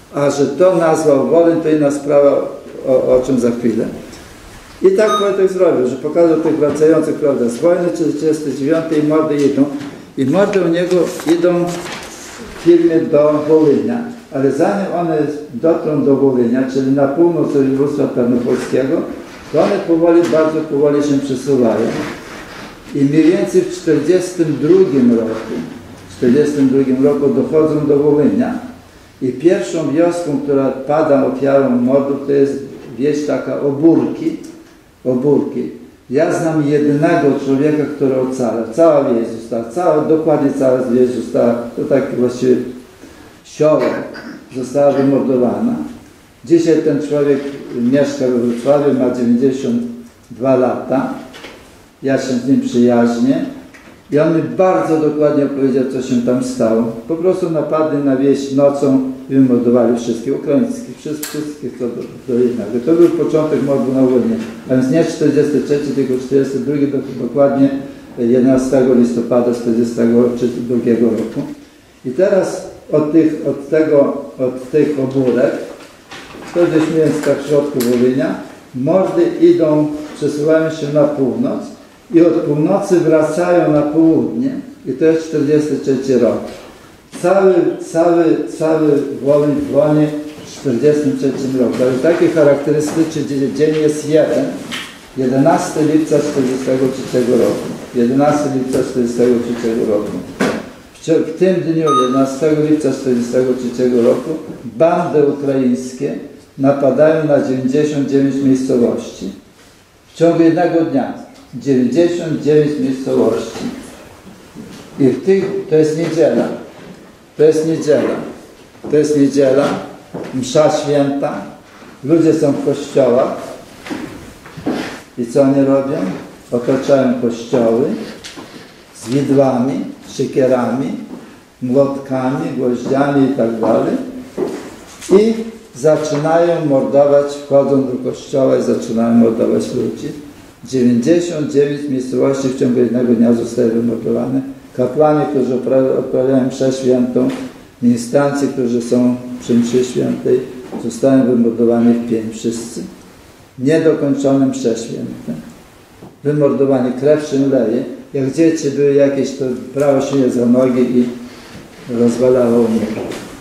A że to nazwał Wolyn, to inna sprawa, o, o czym za chwilę. I tak Wojtek zrobił, że pokazał tych wracających, prawda, z wojny czterdziestej dziewiątej i mordy idą. I mordy u niego idą w filmie do Wolynia. Ale zanim one dotrą do Wolynia, czyli na północ województwa tarnopolskiego, to one powoli, bardzo powoli się przesuwają. I mniej więcej w czterdziestym drugim roku, w czterdziestym drugim roku dochodzą do Wolynia. I pierwszą wioską, która pada ofiarą mordów, to jest wieś taka Obórki. Obórki. Ja znam jedynego człowieka, który ocalał. Cała wieś została, cała, dokładnie cała wieś została, to tak właściwie sioła została wymordowana. Dzisiaj ten człowiek mieszka we Wrocławiu, ma dziewięćdziesiąt dwa lata. Ja się z nim przyjaźnię. I on mi bardzo dokładnie opowiedział, co się tam stało. Po prostu napadli na wieś nocą i wymordowali wszystkich ukraińskich, wszystkich co do, do jednego. To był początek mordu na Wolyniu. A więc nie czterdziesty trzeci, tylko czterdziesty drugi, dokładnie jedenastego listopada czterdziestego drugiego roku. I teraz od tych, od tego, od tych obórek, to gdzieś mniej więcej tak w środku Wolynia, mordy idą, przesuwają się na północ i od północy wracają na południe i to jest czterdziesty trzeci rok. Cały, cały, cały Wolyń płonie w czterdziestym trzecim roku. Ale taki charakterystyczny dzień jest jeden, jedenastego lipca czterdziestego trzeciego roku. jedenastego lipca czterdziestego trzeciego roku. W tym dniu, jedenastego lipca czterdziestego trzeciego roku, bandy ukraińskie napadają na dziewięćdziesiąt dziewięć miejscowości. W ciągu jednego dnia. dziewięćdziesiąt dziewięć miejscowości. I w tych, to jest niedziela. To jest niedziela. To jest niedziela, msza święta. Ludzie są w kościołach. I co oni robią? Otaczają kościoły z widłami, siekierami, młotkami, gwoździami i tak dalej. I zaczynają mordować, wchodzą do kościoła i zaczynają mordować ludzi. dziewięćdziesiąt dziewięć miejscowości w ciągu jednego dnia zostały wymordowane. Kapłani, którzy odprawiają mszę świętą, ministranci, którzy są przy mszy świętej, zostają wymordowani w pień wszyscy. Niedokończone msze święte. Wymordowani, krew się leje. Jak dzieci były jakieś, to brało się je za nogi i rozwalało mnie.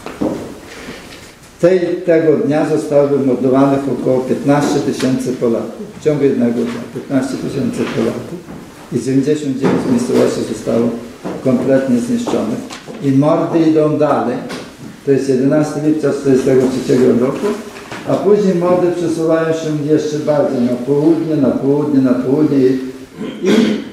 Tej, tego dnia zostało wymordowanych około piętnaście tysięcy Polaków. W ciągu jednego dnia piętnaście tysięcy Polaków. I dziewięćdziesiąt dziewięć miejscowości zostało kompletnie zniszczonych. I mordy idą dalej. To jest jedenastego lipca czterdziestego trzeciego roku. A później mordy przesuwają się jeszcze bardziej na południe, na południe, na południe. I, i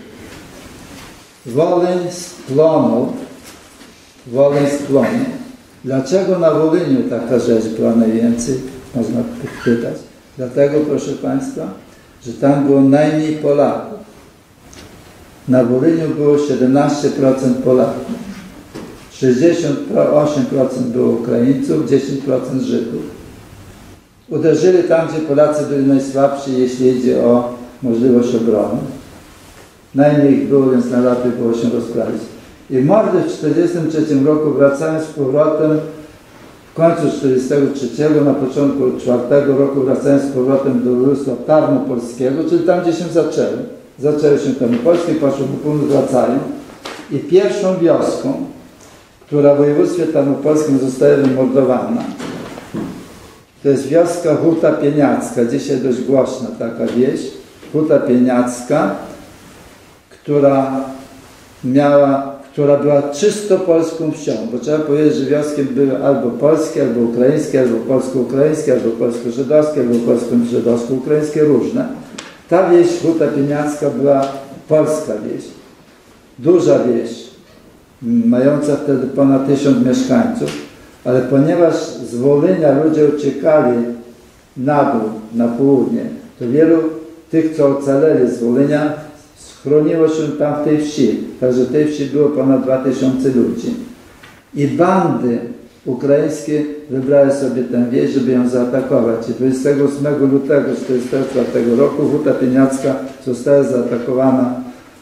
Wolyń splonął. Wolyń splonął. Dlaczego na Wolyniu taka rzecz była najwięcej? Można pytać. Dlatego, proszę Państwa, że tam było najmniej Polaków. Na Wolyniu było siedemnaście procent Polaków. sześćdziesiąt osiem procent było Ukraińców, dziesięć procent Żydów. Uderzyli tam, gdzie Polacy byli najsłabsi, jeśli idzie o możliwość obrony. Najmniej ich było, więc najlepiej było się rozprawić. I mordy w czterdziestym trzecim roku, wracając z powrotem, w końcu czterdziestego trzeciego, na początku czwartego roku, wracając z powrotem do województwa tarnopolskiego, czyli tam, gdzie się zaczęły. Zaczęły się tarnopolskie, poszły po północ, wracają. I pierwszą wioską, która w województwie tarnopolskim zostaje wymordowana, to jest wioska Huta Pieniacka, dzisiaj dość głośna taka wieś, Huta Pieniacka, która miała, która była czysto polską wsią, bo trzeba powiedzieć, że wioski były albo polskie, albo ukraińskie, albo polsko-ukraińskie, albo polsko-żydowskie, albo polsko-żydowsko-ukraińskie, różne. Ta wieś, Huta Pieniacka, była polska wieś, duża wieś, mająca wtedy ponad tysiąc mieszkańców, ale ponieważ z Wolynia ludzie uciekali na dół, na południe, to wielu tych, co ocaleli z Wolynia, schroniło się tam w tej wsi. Także w tej wsi było ponad dwa tysiące ludzi. I bandy ukraińskie wybrały sobie tę wieś, żeby ją zaatakować. I dwudziestego ósmego lutego tysiąc czterysta czwartego roku Huta Pieniacka została zaatakowana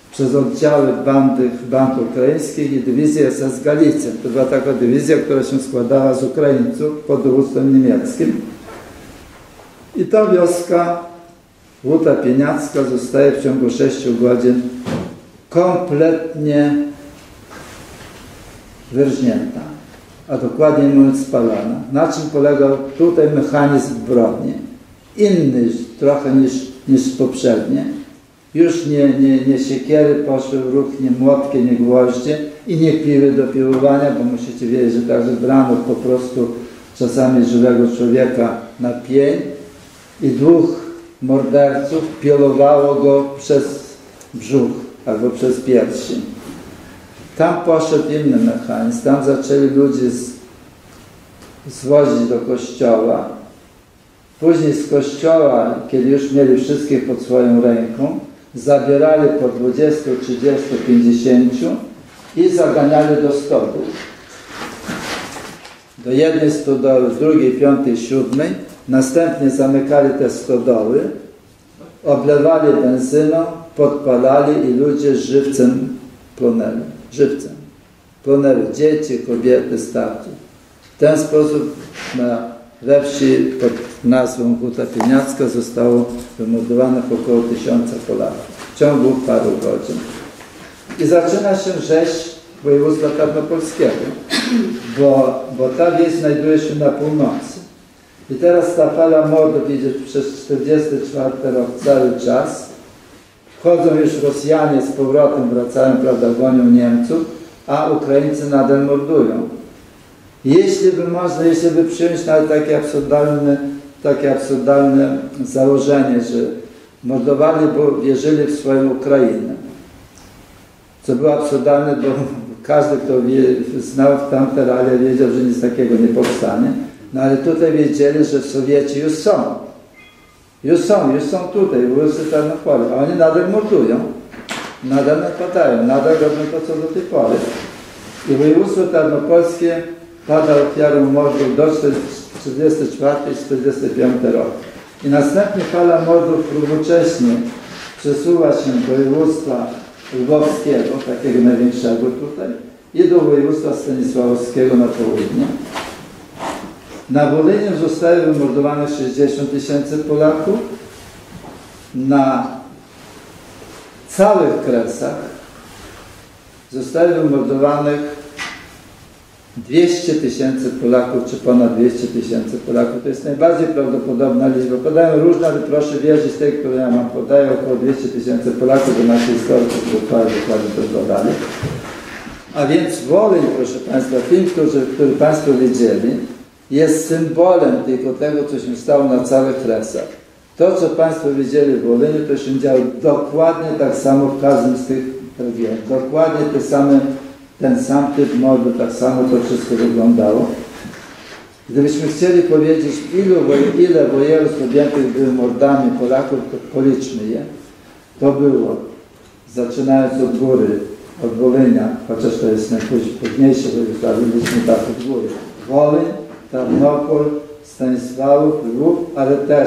przez oddziały bandy, band ukraińskich i dywizję S S Galicja. To była taka dywizja, która się składała z Ukraińców pod dowództwem niemieckim. I ta wioska, Łuta Pieniacka, zostaje w ciągu sześciu godzin kompletnie wyrżnięta, a dokładnie mówiąc spalana. Na czym polegał tutaj mechanizm broni? Inny trochę niż, niż poprzednie. Już nie, nie, nie siekiery poszły w ruch, nie młotki, nie gwoździe i nie piły do piłowania, bo musicie wiedzieć, że także brano po prostu czasami żywego człowieka na pień i dwóch morderców pilowało go przez brzuch albo przez piersi. Tam poszedł inny mechanizm, tam zaczęli ludzie z, zwozić do kościoła. Później z kościoła, kiedy już mieli wszystkich pod swoją ręką, zabierali po dwudziestu, trzydziestu, pięćdziesięciu i zaganiali do stodół. Do jednej stodoły, drugiej, piątej, siódmej. Następnie zamykali te stodoły, oblewali benzyną, podpalali i ludzie żywcem płonęli. Żywcem. Płonęły dzieci, kobiety, starczy. W ten sposób na, we wsi pod nazwą Huta Pieniacka zostało wymordowanych około tysiąca Polaków w ciągu paru godzin. I zaczyna się rzeź województwa tarnopolskiego, bo, bo ta wieś znajduje się na północy. I teraz ta fala mordów idzie przez czterdziesty czwarty rok cały czas. Wchodzą już Rosjanie z powrotem, wracają, prawda, gonią Niemców, a Ukraińcy nadal mordują. Jeśli by można, jeśli by przyjąć nawet takie absurdalne, takie absurdalne założenie, że mordowali, bo wierzyli w swoją Ukrainę. Co było absurdalne, bo każdy, kto wie, znał tamte realia, wiedział, że nic takiego nie powstanie. No ale tutaj wiedzieli, że Sowieci już są. Już są, już są tutaj, w ulicy Tarnopolu, a oni nadal mordują, nadal napadają, nadal robią to, co do tej pory. I województwo tarnopolskie pada ofiarą mordów do czterdziestego czwartego i czterdziestego piątego roku. I następnie fala mordów równocześnie przesuwa się do województwa lwowskiego, takiego największego tutaj, i do województwa stanisławowskiego na południe. Na Wolyniu zostało wymordowanych sześćdziesiąt tysięcy Polaków. Na całych Kresach zostało wymordowanych dwieście tysięcy Polaków, czy ponad dwieście tysięcy Polaków. To jest najbardziej prawdopodobna liczba. Podają różne, ale proszę wierzyć tej, które ja mam. Podaję około dwieście tysięcy Polaków, do naszej historyków dokładnie to dodali. A więc Wolyń, proszę Państwa, film, który, który Państwo widzieli, jest symbolem tylko tego, co się stało na całych Kresach. To, co Państwo widzieli w Wolyniu, to się działo dokładnie tak samo w każdym z tych regionów. Dokładnie te same, ten sam typ mordu, tak samo to wszystko wyglądało. Gdybyśmy chcieli powiedzieć, ilu, ile województw objętych były mordami Polaków, to policzmy je. To było, zaczynając od góry, od Wolynia, chociaż to jest najpóźniejsze województwo, ale byliśmy tak od góry. Wolyń, Tarnopol, Stanisławów, Lwów, ale też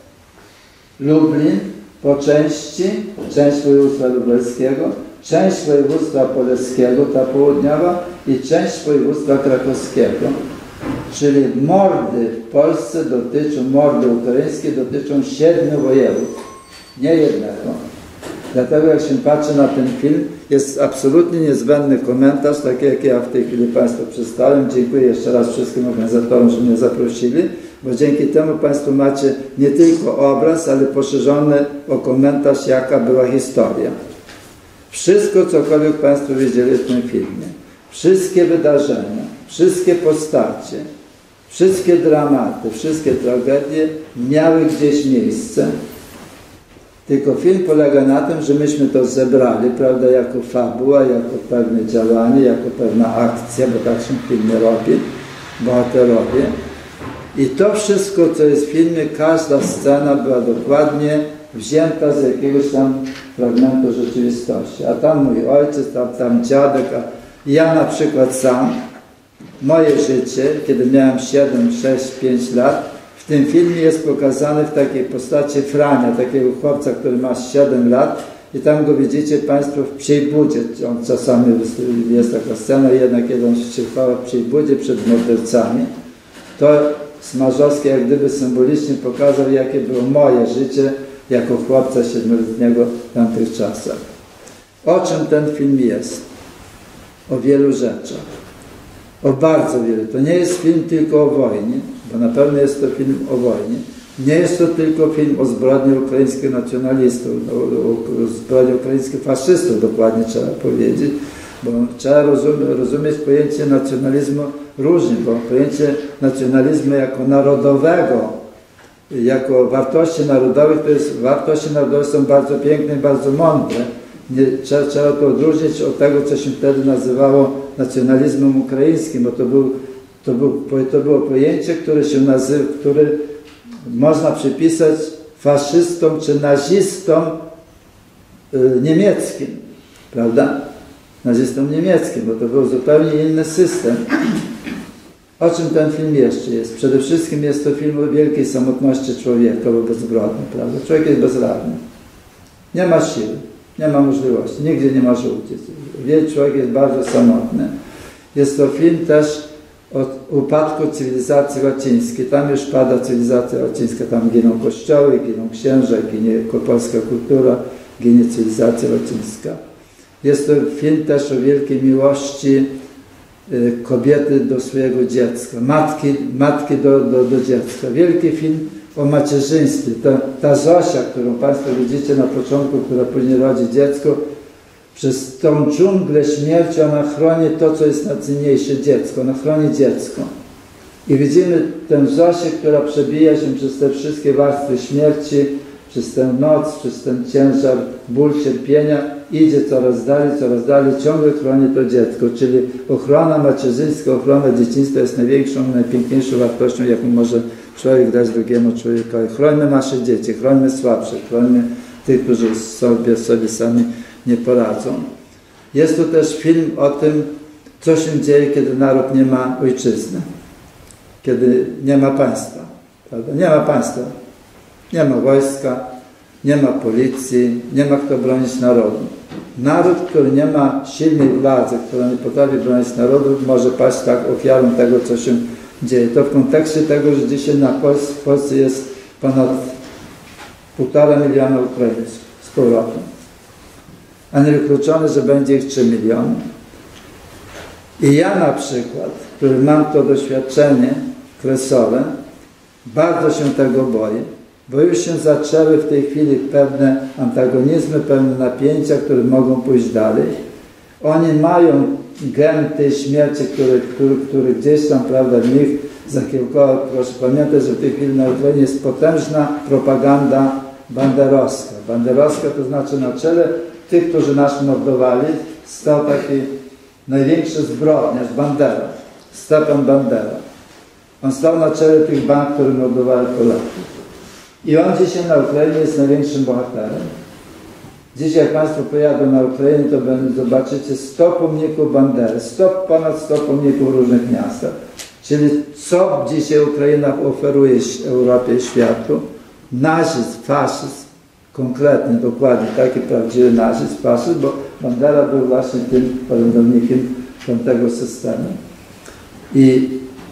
Lublin po części, część województwa lubelskiego, część województwa poleskiego, ta południowa, i część województwa krakowskiego. Czyli mordy w Polsce dotyczą, mordy ukraińskie dotyczą siedmiu województw, nie jednego. Dlatego jak się patrzy na ten film, jest absolutnie niezbędny komentarz, taki jak ja w tej chwili Państwu przedstawiam. Dziękuję jeszcze raz wszystkim organizatorom, że mnie zaprosili, bo dzięki temu Państwo macie nie tylko obraz, ale poszerzony o komentarz, jaka była historia. Wszystko, cokolwiek Państwo wiedzieli w tym filmie, wszystkie wydarzenia, wszystkie postacie, wszystkie dramaty, wszystkie tragedie miały gdzieś miejsce. Tylko film polega na tym, że myśmy to zebrali, prawda, jako fabuła, jako pewne działanie, jako pewna akcja, bo tak się w filmie robi, bohaterowie. I to wszystko, co jest w filmie, każda scena była dokładnie wzięta z jakiegoś tam fragmentu rzeczywistości. A tam mój ojciec, tam, tam dziadek, a ja na przykład sam, moje życie, kiedy miałem siedem, sześć, pięć lat, w tym filmie jest pokazany w takiej postaci Frania, takiego chłopca, który ma siedem lat, i tam go widzicie Państwo w Psiej Budzie. On czasami jest taka scena, jednak kiedy on się chwała w Psiej Budzie przed mordercami, to Smarzowski jak gdyby symbolicznie pokazał, jakie było moje życie jako chłopca siedmioletniego w tamtych czasach. O czym ten film jest? O wielu rzeczach. O bardzo wielu. To nie jest film tylko o wojnie, bo na pewno jest to film o wojnie. Nie jest to tylko film o zbrodni ukraińskich nacjonalistów, o, o, o zbrodni ukraińskich faszystów, dokładnie trzeba powiedzieć, bo trzeba rozumie, rozumieć pojęcie nacjonalizmu różnie, bo pojęcie nacjonalizmu jako narodowego, jako wartości narodowych, to jest, wartości narodowe są bardzo piękne i bardzo mądre. Nie, trzeba, trzeba to odróżnić od tego, co się wtedy nazywało nacjonalizmem ukraińskim, bo to, był, to, był, to było pojęcie, które się nazywa, które można przypisać faszystom czy nazistom y, niemieckim, prawda? Nazistom niemieckim, bo to był zupełnie inny system. O czym ten film jeszcze jest? Przede wszystkim jest to film o wielkiej samotności człowieka wobec zbrodni, prawda? Człowiek jest bezradny. Nie ma siły, nie ma możliwości, nigdzie nie może uciec. Wielki człowiek jest bardzo samotny. Jest to film też od upadku cywilizacji łacińskiej. Tam już pada cywilizacja łacińska, tam giną kościoły, giną księża, ginie polska kultura, ginie cywilizacja łacińska. Jest to film też o wielkiej miłości y, kobiety do swojego dziecka, matki, matki do, do, do dziecka. Wielki film o macierzyństwie. Ta, ta Zosia, którą Państwo widzicie na początku, która później rodzi dziecko, przez tą dżunglę śmierci ona chroni to, co jest najcenniejsze, dziecko. Ona chroni dziecko. I widzimy tę Zosię, która przebija się przez te wszystkie warstwy śmierci, przez tę noc, przez ten ciężar, ból, cierpienia, idzie coraz dalej, coraz dalej, ciągle chroni to dziecko. Czyli ochrona macierzyńska, ochrona dzieciństwa jest największą, najpiękniejszą wartością, jaką może człowiek dać drugiemu człowiekowi. Chrońmy nasze dzieci, chrońmy słabszych, chrońmy tych, którzy sobie, sobie sami nie poradzą. Jest to też film o tym, co się dzieje, kiedy naród nie ma ojczyzny, kiedy nie ma państwa. Prawda? Nie ma państwa, nie ma wojska, nie ma policji, nie ma kto bronić narodu. Naród, który nie ma silnej władzy, który nie potrafi bronić narodu, może paść tak ofiarą tego, co się dzieje. To w kontekście tego, że dzisiaj na Polsce, w Polsce jest ponad półtora miliona Ukraińców z powrotem. A niewykluczone, że będzie ich trzy miliony. I ja na przykład, który mam to doświadczenie kresowe, bardzo się tego boję, bo już się zaczęły w tej chwili pewne antagonizmy, pewne napięcia, które mogą pójść dalej. Oni mają gen tej śmierci, który, który, który gdzieś tam, prawda, w nich zakiełkował. Proszę pamiętać, że w tej chwili na Ukrainie jest potężna propaganda banderowska. Banderowska to znaczy na czele tych, którzy nas mordowali, stał taki największy zbrodniarz, Bandera, Stepan Bandera. On stał na czele tych band, które mordowały Polaków. I on dzisiaj na Ukrainie jest największym bohaterem. Dziś jak Państwo pojadą na Ukrainę, to zobaczycie sto pomników Bandery, sto, ponad sto pomników w różnych miastach. Czyli co dzisiaj Ukraina oferuje Europie i światu? Nazizm, faszyzm, konkretnie, dokładnie, taki prawdziwy nazizm, faszyzm, bo Bandera był właśnie tym orędownikiem tamtego systemu. I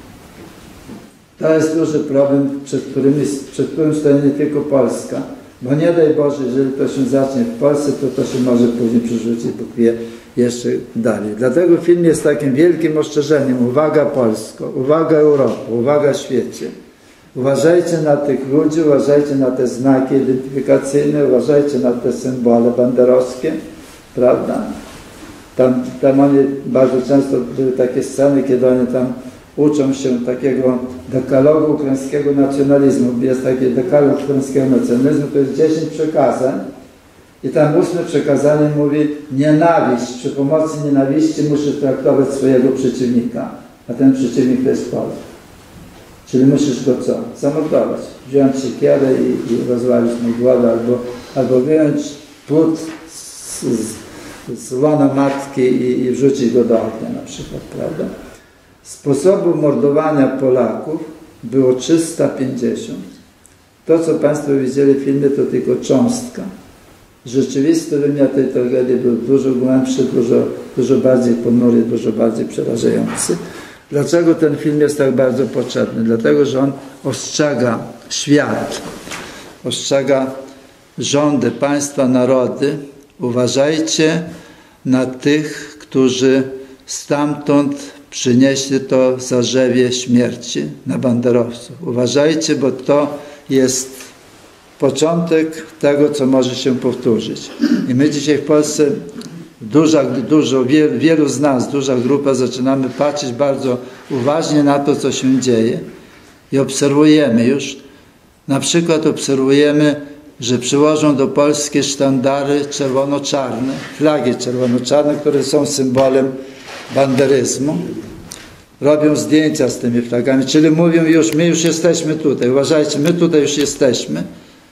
to jest duży problem, przed którym, przed którym stoi nie tylko Polska, bo nie daj Boże, jeżeli to się zacznie w Polsce, to to się może później przerzucić bukwie jeszcze dalej. Dlatego film jest takim wielkim ostrzeżeniem. Uwaga Polsko, uwaga Europa, uwaga świecie. Uważajcie na tych ludzi, uważajcie na te znaki identyfikacyjne, uważajcie na te symbole banderowskie, prawda? Tam, tam oni bardzo często były takie sceny, kiedy oni tam uczą się takiego dekalogu ukraińskiego nacjonalizmu. Jest taki dekalog ukraińskiego nacjonalizmu, to jest dziesięć przekazań i tam ósme przekazanie mówi: nienawiść, przy pomocy nienawiści musisz traktować swojego przeciwnika, a ten przeciwnik to jest Polak. Czyli musisz go co? Zamordować. Wziąć siekierę i, i rozwalić mu głowę, albo, albo wyjąć płód z, z, z łona matki i, i wrzucić go do ognia na przykład, prawda? Sposobów mordowania Polaków było trzysta pięćdziesiąt. To, co Państwo widzieli w filmie, to tylko cząstka. rzeczywisty wymiar tej tragedii był dużo głębszy, dużo, dużo bardziej ponury, dużo bardziej przerażający. Dlaczego ten film jest tak bardzo potrzebny? Dlatego, że on ostrzega świat, ostrzega rządy, państwa, narody. Uważajcie na tych, którzy stamtąd przynieśli to zarzewie śmierci, na banderowców. Uważajcie, bo to jest początek tego, co może się powtórzyć. I my dzisiaj w Polsce, duża, dużo, wielu, wielu z nas, duża grupa, zaczynamy patrzeć bardzo uważnie na to, co się dzieje i obserwujemy już, na przykład obserwujemy, że przyłożą do Polski sztandary czerwono-czarne, flagi czerwono-czarne, które są symbolem banderyzmu. Robią zdjęcia z tymi flagami, czyli mówią już, my już jesteśmy tutaj, uważajcie, my tutaj już jesteśmy.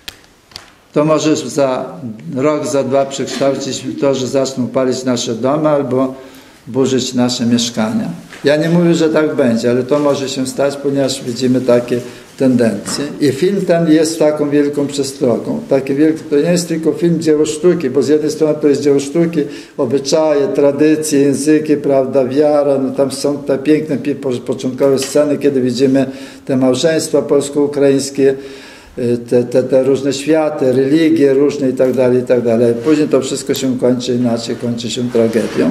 To może za rok, za dwa przekształcić w to, że zaczną palić nasze domy albo burzyć nasze mieszkania. Ja nie mówię, że tak będzie, ale to może się stać, ponieważ widzimy takie tendencje. I film ten jest taką wielką przestrogą. Takie wielkie, to nie jest tylko film dzieło sztuki, bo z jednej strony to jest dzieło sztuki, obyczaje, tradycje, języki, prawda, wiara, no tam są te piękne początkowe sceny, kiedy widzimy te małżeństwa polsko-ukraińskie, te, te, te różne światy, religie różne i tak dalej, i tak dalej. Później to wszystko się kończy inaczej, kończy się tragedią.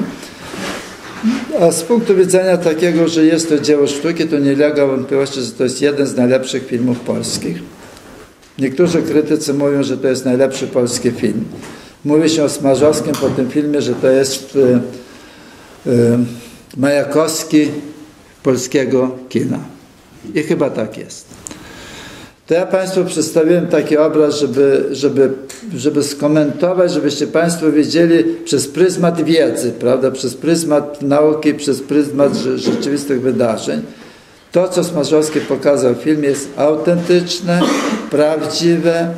A z punktu widzenia takiego, że jest to dzieło sztuki, to nie ulega wątpliwości, że to jest jeden z najlepszych filmów polskich. Niektórzy krytycy mówią, że to jest najlepszy polski film. Mówi się o Smarzowskim po tym filmie, że to jest y, y, Majakowski polskiego kina. I chyba tak jest. To ja Państwu przedstawiłem taki obraz, żeby, żeby, żeby skomentować, żebyście Państwo wiedzieli przez pryzmat wiedzy, prawda, przez pryzmat nauki, przez pryzmat rzeczywistych wydarzeń. To, co Smarzowski pokazał w filmie, jest autentyczne, prawdziwe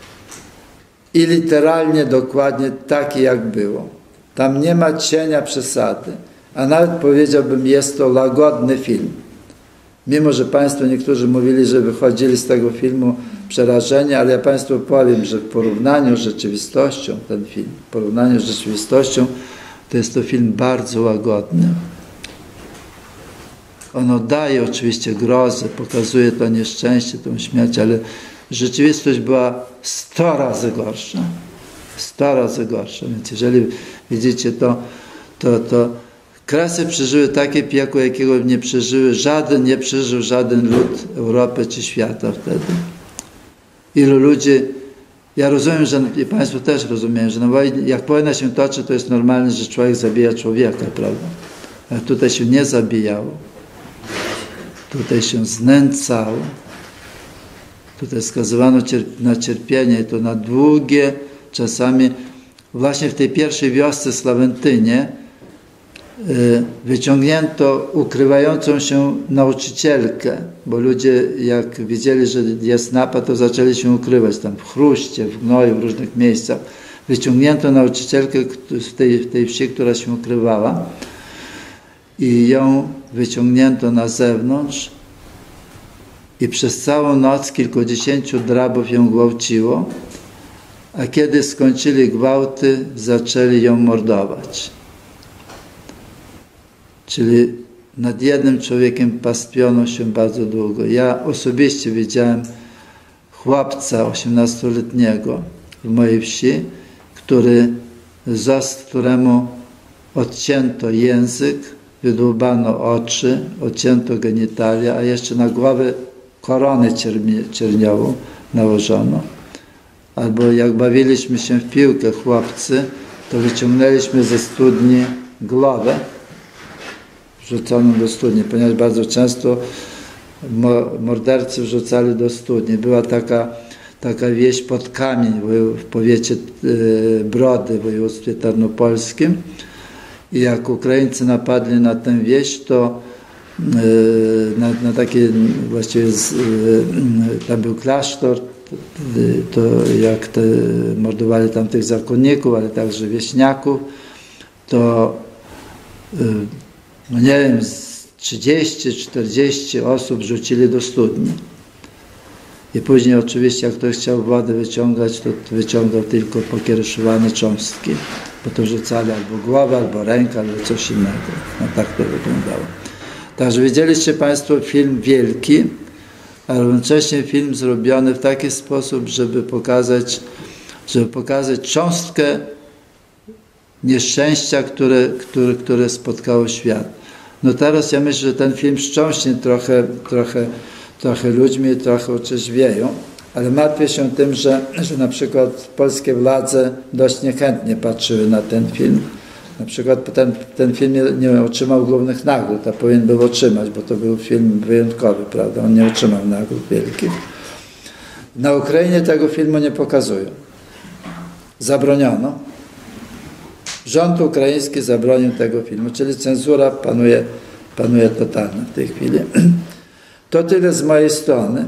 i literalnie dokładnie takie, jak było. Tam nie ma cienia przesady, a nawet powiedziałbym, jest to łagodny film. Mimo że Państwo niektórzy mówili, że wychodzili z tego filmu przerażeni, ale ja Państwu powiem, że w porównaniu z rzeczywistością, ten film, w porównaniu z rzeczywistością, to jest to film bardzo łagodny. On oddaje oczywiście grozę, pokazuje to nieszczęście, tą śmierć, ale rzeczywistość była sto razy gorsza. sto razy gorsza. Więc jeżeli widzicie to, to, to Kresy przeżyły takie piekło, jakiego nie przeżyły, żaden nie przeżył żaden lud Europy czy świata wtedy. Ilu ludzi, ja rozumiem, że i Państwo też rozumieją, że no, jak wojna się toczy, to jest normalne, że człowiek zabija człowieka, prawda? Ale tutaj się nie zabijało. Tutaj się znęcało. Tutaj skazywano na cierpienie, i to na długie, czasami właśnie w tej pierwszej wiosce Slawentynie wyciągnięto ukrywającą się nauczycielkę, bo ludzie jak widzieli, że jest napad, to zaczęli się ukrywać tam w chruście, w gnoju, w różnych miejscach. Wyciągnięto nauczycielkę w tej, w tej wsi, która się ukrywała i ją wyciągnięto na zewnątrz i przez całą noc kilkudziesięciu drabów ją gwałciło, a kiedy skończyli gwałty, zaczęli ją mordować. Czyli nad jednym człowiekiem pastwiono się bardzo długo. Ja osobiście widziałem chłopca osiemnastoletniego w mojej wsi, który, któremu odcięto język, wydłubano oczy, odcięto genitalia, a jeszcze na głowę koronę cierniową nałożono. Albo jak bawiliśmy się w piłkę chłopcy, to wyciągnęliśmy ze studni głowę, wrzuconą do studni, ponieważ bardzo często mordercy wrzucali do studni. Była taka, taka wieś pod Kamień w powiecie Brody w województwie tarnopolskim i jak Ukraińcy napadli na tę wieś, to na, na takie właściwie tam był klasztor, to jak te, mordowali tam tych zakonników, ale także wieśniaków, to no nie wiem, trzydzieści czterdzieści osób rzucili do studni. I później oczywiście, jak ktoś chciał wodę wyciągać, to wyciągał tylko pokiereszowane cząstki, bo to rzucali albo głowę, albo rękę, albo coś innego. No tak to wyglądało. Także widzieliście Państwo film wielki, ale równocześnie film zrobiony w taki sposób, żeby pokazać, żeby pokazać cząstkę nieszczęścia, które, które, które spotkało świat. No teraz ja myślę, że ten film wstrząśnie trochę, trochę, trochę ludźmi, trochę otrzeźwieją, ale martwię się tym, że, że na przykład polskie władze dość niechętnie patrzyły na ten film. Na przykład ten, ten film nie, nie otrzymał głównych nagród, a powinien był otrzymać, bo to był film wyjątkowy, prawda? On nie otrzymał nagród wielkich. Na Ukrainie tego filmu nie pokazują. Zabroniono. Rząd ukraiński zabronił tego filmu, czyli cenzura panuje, panuje totalna w tej chwili. To tyle z mojej strony.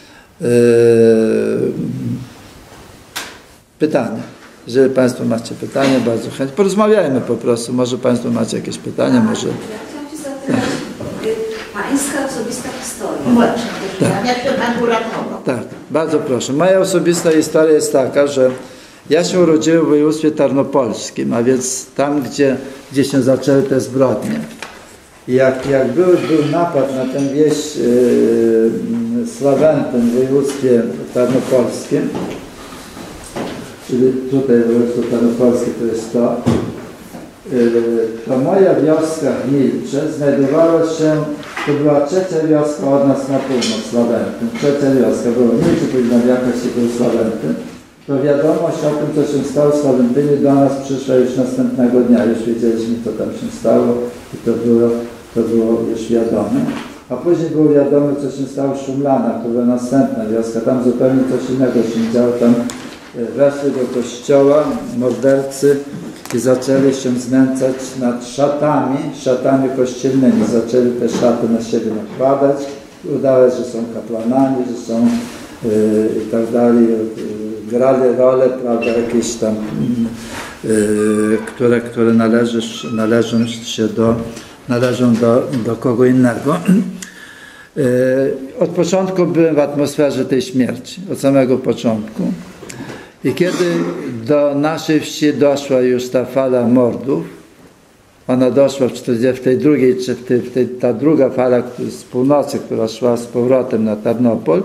Pytania. Jeżeli Państwo macie pytania, bardzo chętnie. Porozmawiajmy po prostu. Może Państwo macie jakieś pytania, może... Ja chciałam się zapytać, Pańska osobista historia. Właśnie, tak. Jak to Pan uratował? Tak, bardzo proszę. Moja osobista historia jest taka, że ja się urodziłem w województwie tarnopolskim, a więc tam, gdzie, gdzie się zaczęły te zbrodnie. I jak, jak był, był napad na tę wieś yy, Sławentyn w województwie tarnopolskim, czyli tutaj województwo tarnopolskie to jest to, yy, to moja wioska Milcze znajdowała się, to była trzecia wioska od nas na północ, Sławentyn. Trzecia wioska była Milcze, później jakaś się był Sławentyn. To wiadomość o tym, co się stało w Sławętynie, do nas przyszła już następnego dnia. Już wiedzieliśmy, co tam się stało i to było, to było już wiadome. A później było wiadomo, co się stało w Szumlanach. To była następna wioska. Tam zupełnie coś innego się działo. Tam weszli do kościoła mordercy i zaczęli się znęcać nad szatami, szatami kościelnymi. Zaczęli te szaty na siebie nakładać. Udawać, że są kapłanami, że są yy, i tak dalej. Grali role, prawda, jakieś tam, yy, które, które należy, należą się do, należą do, do kogo innego. Yy, od początku byłem w atmosferze tej śmierci, od samego początku. I kiedy do naszej wsi doszła już ta fala mordów, ona doszła w, w tej drugiej, czy w tej, w tej, ta druga fala z północy, która szła z powrotem na Tarnopol,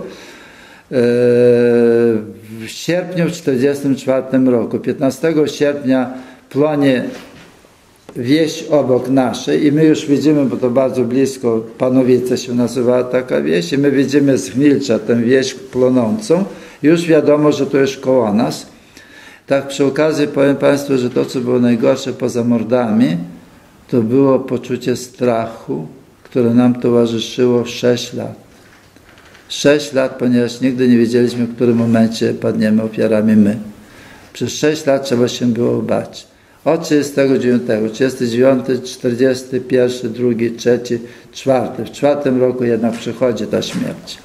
w sierpniu w tysiąc dziewięćset czterdziestym czwartym roku, piętnastego sierpnia, płonie wieś obok naszej i my już widzimy, bo to bardzo blisko, Panowice się nazywała taka wieś, i my widzimy z Milcza tę wieś płonącą. Już wiadomo, że to już koło nas. Tak przy okazji powiem Państwu, że to, co było najgorsze poza mordami, to było poczucie strachu, które nam towarzyszyło sześć lat. Sześć lat, ponieważ nigdy nie wiedzieliśmy, w którym momencie padniemy ofiarami my. Przez sześć lat trzeba się było bać. Od trzydziestego dziewiątego, trzydziesty dziewiąty, czterdziesty pierwszy, drugi, trzeci, czwarty. W czwartym roku jednak przychodzi ta śmierć.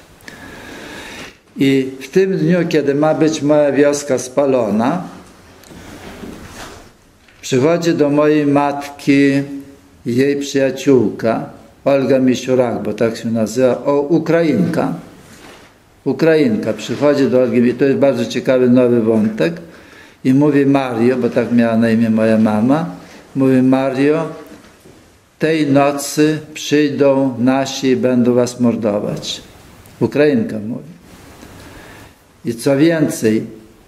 I w tym dniu, kiedy ma być moja wioska spalona, przychodzi do mojej matki jej przyjaciółka, Olga Misiurak, bo tak się nazywa, o, Ukrainka. Ukrainka przychodzi do Olgi, i to jest bardzo ciekawy nowy wątek, i mówi: Mario, bo tak miała na imię moja mama, mówi: Mario, tej nocy przyjdą nasi i będą was mordować. Ukrainka mówi. I co więcej,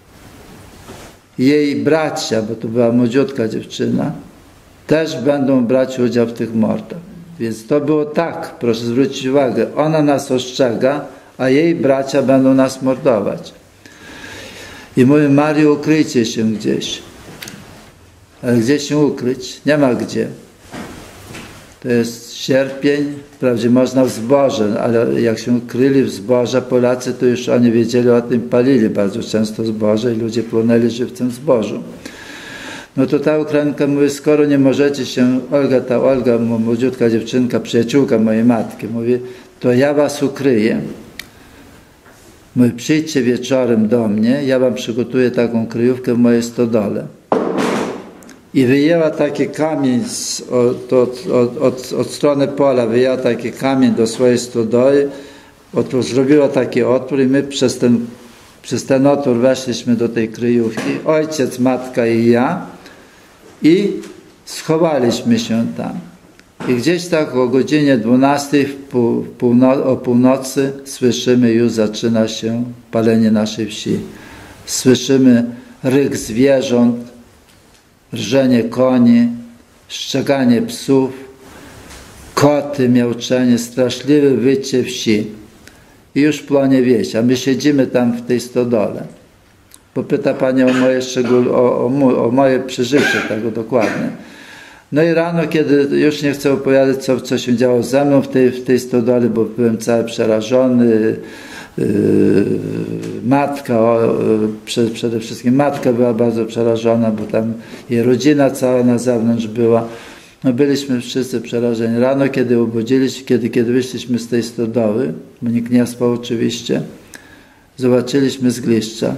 jej bracia, bo to była młodziutka dziewczyna, też będą brać udział w tych mordach. Więc to było tak, proszę zwrócić uwagę, ona nas ostrzega, a jej bracia będą nas mordować. I mówi: Mario, ukryjcie się gdzieś. Ale gdzie się ukryć? Nie ma gdzie. To jest sierpień, wprawdzie można w zboże, ale jak się kryli w zboże Polacy, to już oni wiedzieli o tym, palili bardzo często zboże i ludzie płonęli żywcem w zbożu. No to ta Ukrainka mówi: skoro nie możecie się, Olga, ta Olga, młodziutka dziewczynka, przyjaciółka mojej matki, mówi: to ja was ukryję. Mówi: przyjdźcie wieczorem do mnie, ja wam przygotuję taką kryjówkę w mojej stodole. I wyjęła taki kamień z, od, od, od, od, od strony pola, wyjęła taki kamień do swojej stodoły Otóż zrobiła taki otwór i my przez ten, przez ten otwór weszliśmy do tej kryjówki, ojciec, matka i ja, i schowaliśmy się tam. I gdzieś tak o godzinie dwunastej w pół, półno, o północy słyszymy, już zaczyna się palenie naszej wsi. Słyszymy ryk zwierząt, rżenie koni, szczekanie psów, koty, miauczenie, straszliwe wycie wsi. I już płonie wieś, a my siedzimy tam w tej stodole. Bo pyta Pani o moje, szczegól, o, o, o moje przeżycie tego dokładnie. No i rano, kiedy już nie chcę opowiadać, co, co się działo ze mną w tej, w tej stodole, bo byłem cały przerażony. Yy, matka, o, yy, przede wszystkim matka była bardzo przerażona, bo tam jej rodzina cała na zewnątrz była. No byliśmy wszyscy przerażeni. Rano, kiedy obudziliśmy, kiedy, kiedy wyszliśmy z tej stodoły, bo nikt nie spał oczywiście, zobaczyliśmy zgliszcza.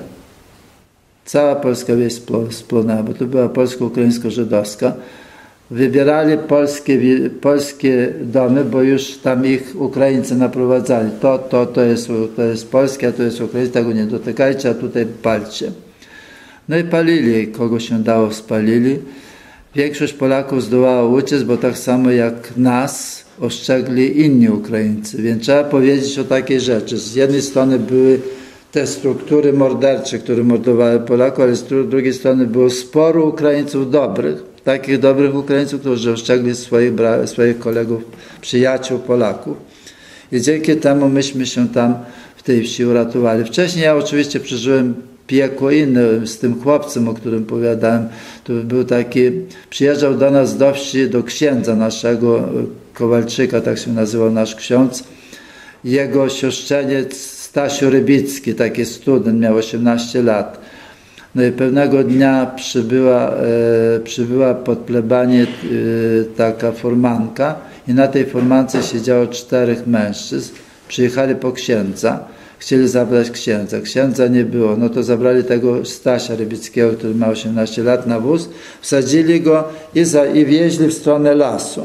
Cała polska wieś spłonęła, bo to była polsko-ukraińsko-żydowska. Wybierali polskie, polskie domy, bo już tam ich Ukraińcy naprowadzali. To, to, to, jest, to jest polskie, a to jest ukraińskie, tego nie dotykajcie, a tutaj palcie. No i palili, kogo się dało spalili. Większość Polaków zdołała uciec, bo tak samo jak nas ostrzegli inni Ukraińcy. Więc trzeba powiedzieć o takiej rzeczy. Z jednej strony były te struktury mordercze, które mordowały Polaków, ale z drugiej strony było sporo Ukraińców dobrych, takich dobrych Ukraińców, którzy ostrzegli swoich, swoich kolegów, przyjaciół Polaków. I dzięki temu myśmy się tam w tej wsi uratowali. Wcześniej ja oczywiście przeżyłem piekło inne z tym chłopcem, o którym powiadałem. To był taki, przyjeżdżał do nas do wsi, do księdza naszego, Kowalczyka, tak się nazywał nasz ksiądz. Jego siostrzeniec Stasiu Rybicki, taki student, miał osiemnaście lat. No i pewnego dnia przybyła, e, przybyła pod plebanie e, taka formanka i na tej formance siedziało czterech mężczyzn. Przyjechali po księdza, chcieli zabrać księdza. Księdza nie było, no to zabrali tego Stasia Rybickiego, który ma osiemnaście lat, na wóz, wsadzili go i, za, i wieźli w stronę lasu.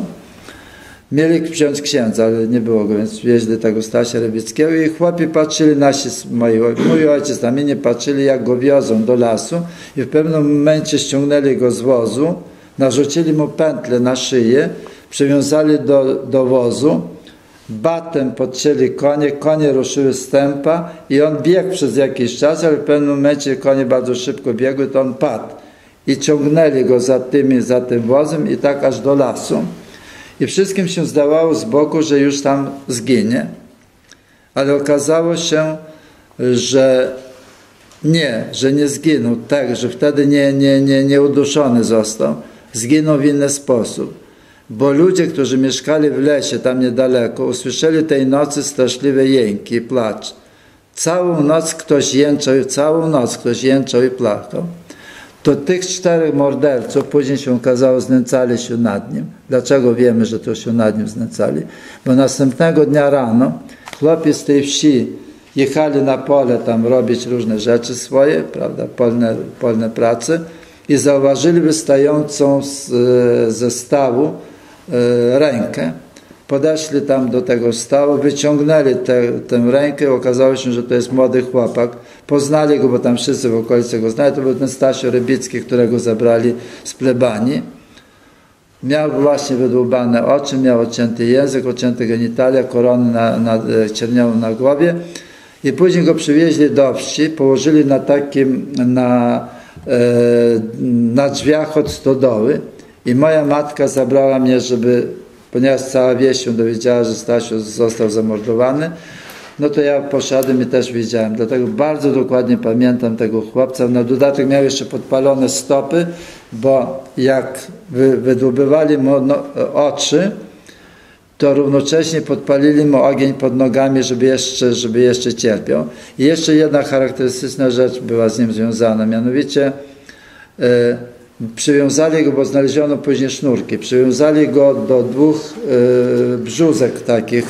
Mieli wziąć księdza, ale nie było go, więc wieźli tego Stasia Rybickiego i chłopi patrzyli, nasi, moi, mój ojciec tam inni patrzyli, jak go wiozą do lasu i w pewnym momencie ściągnęli go z wozu, narzucili mu pętlę na szyję, przywiązali do, do wozu, batem podcięli konie, konie ruszyły z tempa i on biegł przez jakiś czas, ale w pewnym momencie konie bardzo szybko biegły, to on padł i ciągnęli go za, tymi, za tym wozem i tak aż do lasu. I wszystkim się zdawało z boku, że już tam zginie. Ale okazało się, że nie, że nie zginął. Tak, że wtedy nie, nie, nie, nie uduszony został. Zginął w inny sposób. Bo ludzie, którzy mieszkali w lesie tam niedaleko, usłyszeli tej nocy straszliwe jęki i płacz. Całą noc ktoś jęczał, całą noc ktoś jęczał i płakał. To tych czterech morderców później się okazało, znęcali się nad nim. Dlaczego wiemy, że to się nad nim znęcali? Bo następnego dnia rano chłopi z tej wsi jechali na pole tam robić różne rzeczy swoje, prawda, polne, polne prace i zauważyli wystającą z, ze stawu e, rękę. Podeszli tam do tego stawu, wyciągnęli te, tę rękę, okazało się, że to jest młody chłopak. Poznali go, bo tam wszyscy w okolicy go znali. To był ten Stasio Rybicki, którego zabrali z plebanii. Miał właśnie wydłubane oczy, miał odcięty język, odcięte genitalia, koronę na, na, czerniałą na głowie. I później go przywieźli do wsi, położyli na takim, na, e, na drzwiach od stodoły. I moja matka zabrała mnie, żeby, ponieważ cała wieś się dowiedziała, że Stasiu został zamordowany, no to ja poszedłem i też widziałem. Dlatego bardzo dokładnie pamiętam tego chłopca. Na dodatek miał jeszcze podpalone stopy, bo jak wy, wydłubywali mu no, oczy, to równocześnie podpalili mu ogień pod nogami, żeby jeszcze, żeby jeszcze cierpiał. I jeszcze jedna charakterystyczna rzecz była z nim związana, mianowicie e, przywiązali go, bo znaleziono później sznurki, przywiązali go do dwóch e, brzuzek takich,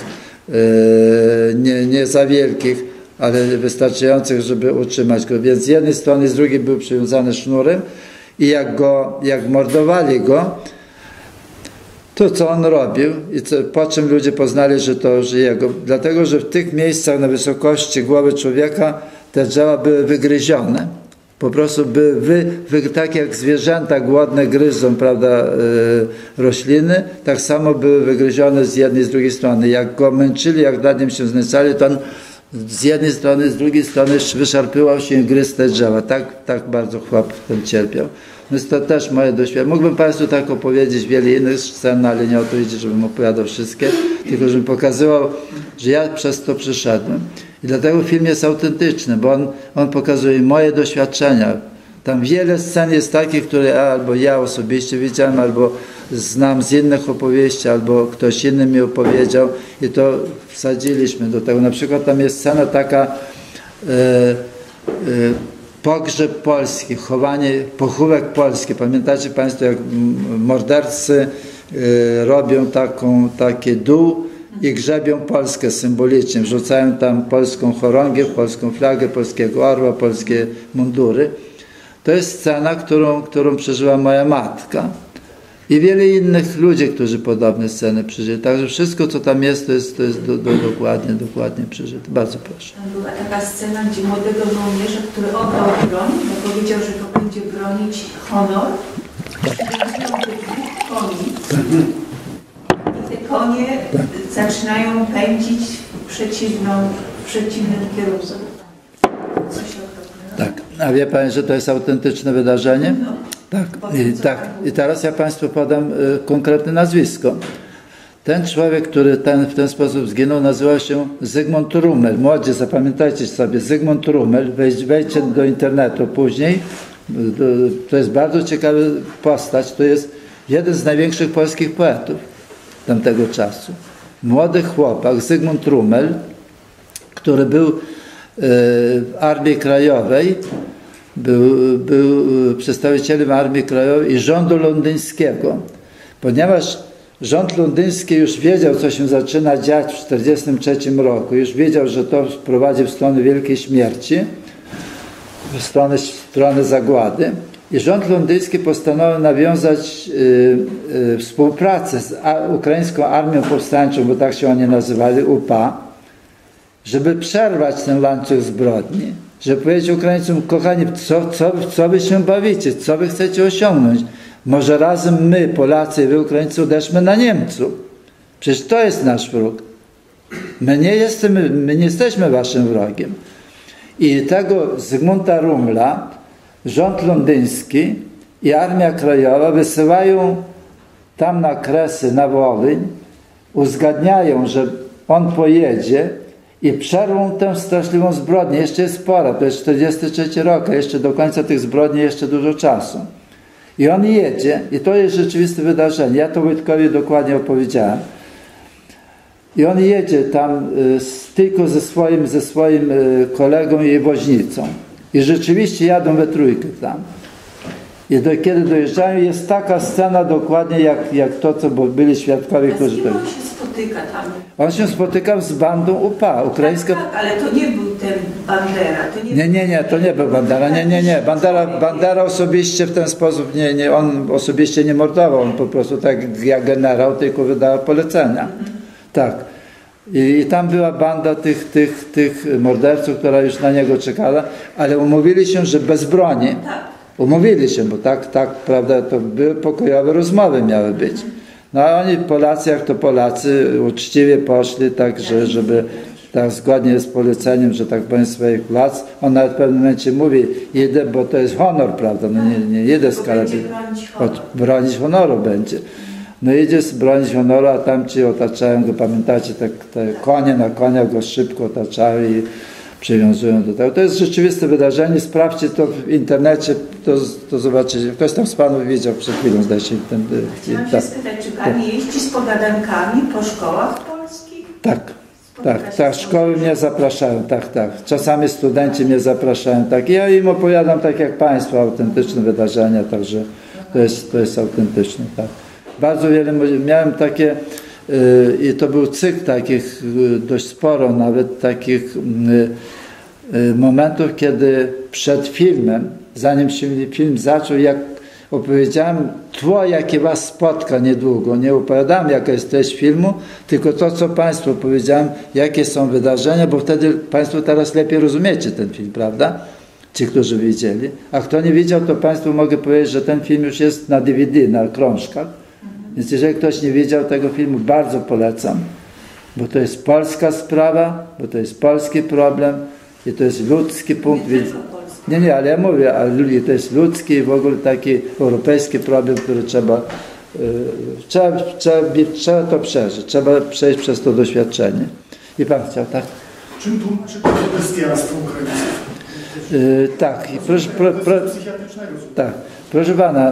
Nie, nie za wielkich, ale wystarczających, żeby utrzymać go. Więc z jednej strony, z drugiej był przywiązany sznurem i jak, go, jak mordowali go, to, co on robił i co, po czym ludzie poznali, że to że jego. Dlatego, że w tych miejscach na wysokości głowy człowieka te drzewa były wygryzione. Po prostu były wy, wy, tak jak zwierzęta głodne gryzą, prawda, yy, rośliny, tak samo były wygryzione z jednej i z drugiej strony. Jak go męczyli, jak nad nim się znęcali, to on z jednej strony, z drugiej strony wyszarpywał się i gryzł te drzewa. Tak, tak bardzo chłop ten cierpiał. Więc to też moje doświadczenie. Mógłbym Państwu tak opowiedzieć wiele innych scen, ale nie o to idzie, żebym opowiadał wszystkie, tylko żebym pokazywał, że ja przez to przyszedłem. I dlatego film jest autentyczny, bo on, on pokazuje moje doświadczenia. Tam wiele scen jest takich, które albo ja osobiście widziałem, albo znam z innych opowieści, albo ktoś inny mi opowiedział i to wsadziliśmy do tego. Na przykład tam jest scena taka e, e, pogrzeb polski, chowanie, pochówek polski. Pamiętacie Państwo, jak mordercy e, robią taką, takie dół i grzebią Polskę symbolicznie. Wrzucają tam polską chorągiew, polską flagę, polskiego orła, polskie mundury. To jest scena, którą, którą przeżyła moja matka i wiele innych ludzi, którzy podobne sceny przeżyli. Także wszystko, co tam jest, to jest, to jest do, do, dokładnie, dokładnie przeżyte. Bardzo proszę. Tam była taka scena, gdzie młodego żołnierza, który oddał broń, bo powiedział, że to będzie bronić honor. Przywiązują tych dwóch koni i te konie zaczynają pędzić w, przeciwną, w przeciwnym kierunku. Coś okropnego. Tak. A wie Pani, że to jest autentyczne wydarzenie? No. Tak. I, tak. I teraz ja Państwu podam y, konkretne nazwisko. Ten człowiek, który ten, w ten sposób zginął, nazywał się Zygmunt Rummel. Młodzi, zapamiętajcie sobie, Zygmunt Rummel. Wejdź, wejdźcie do internetu później. To jest bardzo ciekawa postać. To jest jeden z największych polskich poetów tamtego czasu. Młody chłopak, Zygmunt Rummel, który był w Armii Krajowej, był, był przedstawicielem Armii Krajowej i rządu londyńskiego. Ponieważ rząd londyński już wiedział, co się zaczyna dziać w tysiąc dziewięćset czterdziestym trzecim roku, już wiedział, że to prowadzi w stronę wielkiej śmierci, w stronę, w stronę zagłady. I rząd londyński postanowił nawiązać y, y, współpracę z a, ukraińską armią powstańczą, bo tak się oni nazywali, U P A, żeby przerwać ten łańcuch zbrodni, żeby powiedzieć Ukraińcom, kochani, co, co, co wy się bawicie, co wy chcecie osiągnąć? Może razem my, Polacy i wy, Ukraińcy, uderzmy na Niemców. Przecież to jest nasz wróg. My nie jesteśmy, my nie jesteśmy waszym wrogiem. I tego Zygmunta Rummela rząd londyński i Armia Krajowa wysyłają tam na Kresy, na Wolyń, uzgadniają, że on pojedzie i przerwą tę straszliwą zbrodnię. Jeszcze jest spora, to jest czterdziesty trzeci rok, a jeszcze do końca tych zbrodni jeszcze dużo czasu. I on jedzie, i to jest rzeczywiste wydarzenie. Ja to Wojtkowi dokładnie opowiedziałem. I on jedzie tam y, tylko ze swoim, ze swoim y, kolegą i woźnicą. I rzeczywiście jadą we trójkę tam. I do, kiedy dojeżdżają, jest taka scena dokładnie jak, jak to, co byli świadkowie, którzy to... on się spotyka tam? On się spotykał z bandą U P A, ukraińska... Tak, tak, ale to nie był ten Bandera. To nie, nie, nie, nie, to nie był Bandera, nie, nie, nie. Bandera, Bandera osobiście w ten sposób, nie, nie, on osobiście nie mordował, on po prostu tak jak generał, tylko wydawał polecenia. Mhm. Tak. I, I tam była banda tych, tych, tych morderców, która już na niego czekała, ale umówili się, że bez broni. Tak. Umówili się, bo tak, tak, prawda, to były pokojowe rozmowy miały być. No a oni, Polacy, jak to Polacy, uczciwie poszli, tak, że, żeby tak zgodnie z poleceniem, że tak powiem, swoich władz. On nawet w pewnym momencie mówi, jedę, bo to jest honor, prawda, no nie, nie jedę z karabinem. Bronić honoru będzie. No idzie bronić honoru, a tamci otaczają go, pamiętacie, te, te konie na koniach go szybko otaczają i przywiązują do tego. To jest rzeczywiste wydarzenie, sprawdźcie to w internecie, to, to zobaczycie. Ktoś tam z Panów widział przed chwilą, zdaje się. Ten, Chciałam się tak, spytać, czy Pan jeździ z pogadankami po szkołach polskich? Tak, tak, tak. Szkoły mnie zapraszają, tak, tak. Czasami studenci mnie zapraszają, tak. I ja im opowiadam, tak jak Państwo, autentyczne wydarzenia, także to jest, to jest autentyczne, tak. Bardzo wiele, miałem takie, yy, i to był cykl takich, yy, dość sporo nawet takich yy, yy, momentów, kiedy przed filmem, zanim się film zaczął, jak opowiedziałem tło, jakie was spotka niedługo. Nie opowiadałem, jaka jest treść filmu, tylko to, co Państwu powiedziałem, jakie są wydarzenia, bo wtedy Państwo teraz lepiej rozumiecie ten film, prawda? Ci, którzy widzieli. A kto nie widział, to Państwu mogę powiedzieć, że ten film już jest na D V D, na krążkach. Więc jeżeli ktoś nie widział tego filmu, bardzo polecam, bo to jest polska sprawa, bo to jest polski problem i to jest ludzki punkt widzenia. Nie, nie, ale ja mówię, ale to jest ludzki i w ogóle taki europejski problem, który trzeba, yy, trzeba, trzeba, trzeba to przeżyć, trzeba przejść przez to doświadczenie. I Pan chciał, tak? Czym tłumaczy to bestialstwo Ukraińców? Yy, tak, i proszę, pro, pro, tak, proszę Pana,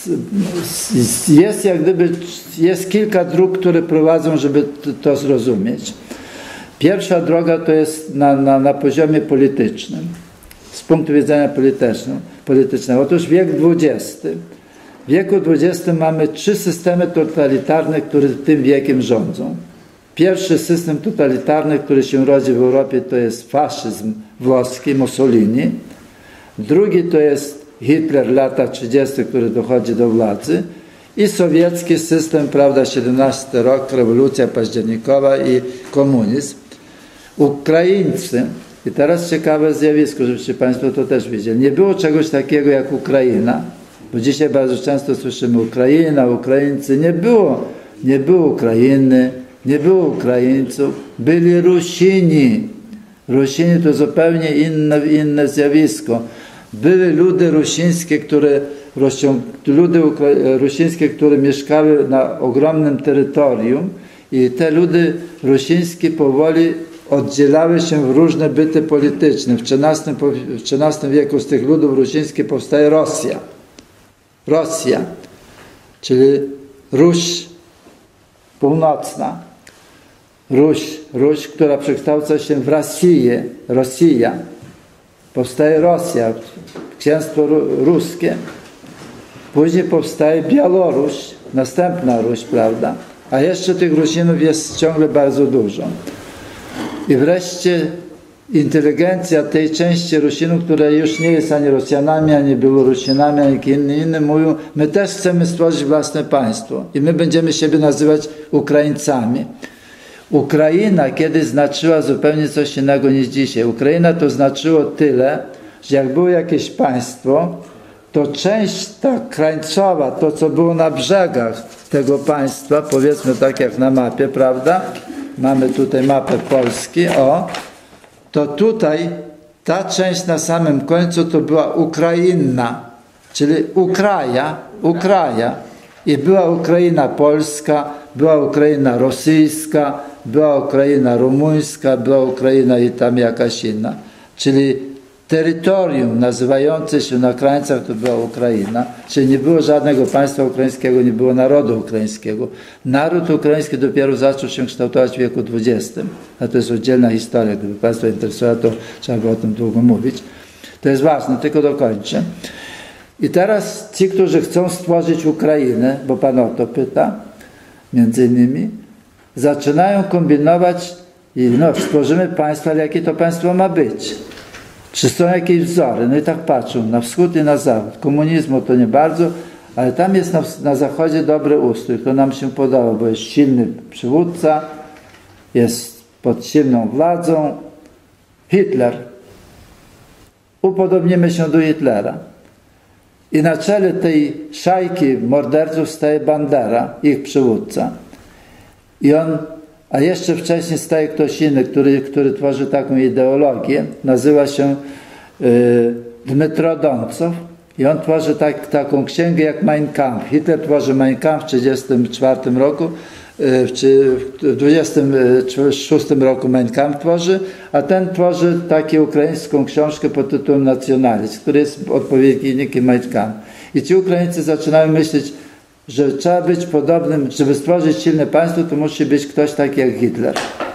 jest jak gdyby, jest kilka dróg, które prowadzą, żeby to, to zrozumieć. Pierwsza droga to jest na, na, na poziomie politycznym, z punktu widzenia politycznego. politycznego. Otóż wiek dwudziesty. W wieku dwudziestym mamy trzy systemy totalitarne, które tym wiekiem rządzą. Pierwszy system totalitarny, który się rodzi w Europie, to jest faszyzm włoski, Mussolini. Drugi to jest Hitler, lata trzydzieste, który dochodzi do władzy. I sowiecki system, prawda, siedemnasty rok, rewolucja październikowa i komunizm. Ukraińcy, i teraz ciekawe zjawisko, żebyście Państwo to też wiedzieli, nie było czegoś takiego jak Ukraina, bo dzisiaj bardzo często słyszymy Ukraina, Ukraińcy, nie było, nie było Ukrainy, nie było Ukraińców, byli Rusini. Rusini to zupełnie inne, inne zjawisko. Były ludy rusińskie, które, ludy rusińskie, które mieszkały na ogromnym terytorium i te ludy rusińskie powoli oddzielały się w różne byty polityczne. W trzynastym, w trzynastym wieku z tych ludów rusińskich powstaje Rosja. Rosja, czyli Ruś północna. Ruś, Ruś, która przekształca się w Rosję, Rosja. Powstaje Rosja, księstwo ruskie. Później powstaje Białoruś, następna Ruś, prawda? A jeszcze tych Rusinów jest ciągle bardzo dużo. I wreszcie inteligencja tej części Rusinów, która już nie jest ani Rosjanami, ani Białorusinami, ani innymi, inny, mówią, my też chcemy stworzyć własne państwo i my będziemy siebie nazywać Ukraińcami. Ukraina kiedyś znaczyła zupełnie coś innego niż dzisiaj. Ukraina to znaczyło tyle, że jak było jakieś państwo, to część ta krańcowa, to co było na brzegach tego państwa, powiedzmy tak jak na mapie, prawda? Mamy tutaj mapę Polski, o, to tutaj ta część na samym końcu to była Ukraina, czyli Ukraja, Ukraja. I była Ukraina polska, była Ukraina rosyjska, była Ukraina rumuńska, była Ukraina i tam jakaś inna. Czyli terytorium nazywające się na krańcach to była Ukraina. Czyli nie było żadnego państwa ukraińskiego, nie było narodu ukraińskiego. Naród ukraiński dopiero zaczął się kształtować w wieku dwudziestym. A to jest oddzielna historia. Gdyby Państwa interesowała, to trzeba by o tym długo mówić. To jest ważne, tylko dokończę. I teraz ci, którzy chcą stworzyć Ukrainę, bo Pan o to pyta, między innymi, zaczynają kombinować i no, stworzymy państwo, ale jakie to państwo ma być? Czy są jakieś wzory? No i tak patrzą na wschód i na zachód. Komunizmu to nie bardzo, ale tam jest na, na zachodzie dobry ustrój, to nam się podoba, bo jest silny przywódca, jest pod silną władzą. Hitler. Upodobnimy się do Hitlera. I na czele tej szajki morderców staje Bandera, ich przywódca. I on, a jeszcze wcześniej staje ktoś inny, który, który tworzy taką ideologię, nazywa się y, Dmytro Doncow i on tworzy tak, taką księgę jak Mein Kampf. Hitler tworzy Mein Kampf w tysiąc dziewięćset trzydziestym czwartym roku, y, czy w tysiąc dziewięćset dwudziestym szóstym roku Mein Kampf tworzy, a ten tworzy taką ukraińską książkę pod tytułem Nacjonalizm, który jest odpowiednikiem Mein Kampf. I ci Ukraińcy zaczynają myśleć, że trzeba być podobnym, żeby stworzyć silne państwo, to musi być ktoś taki jak Hitler.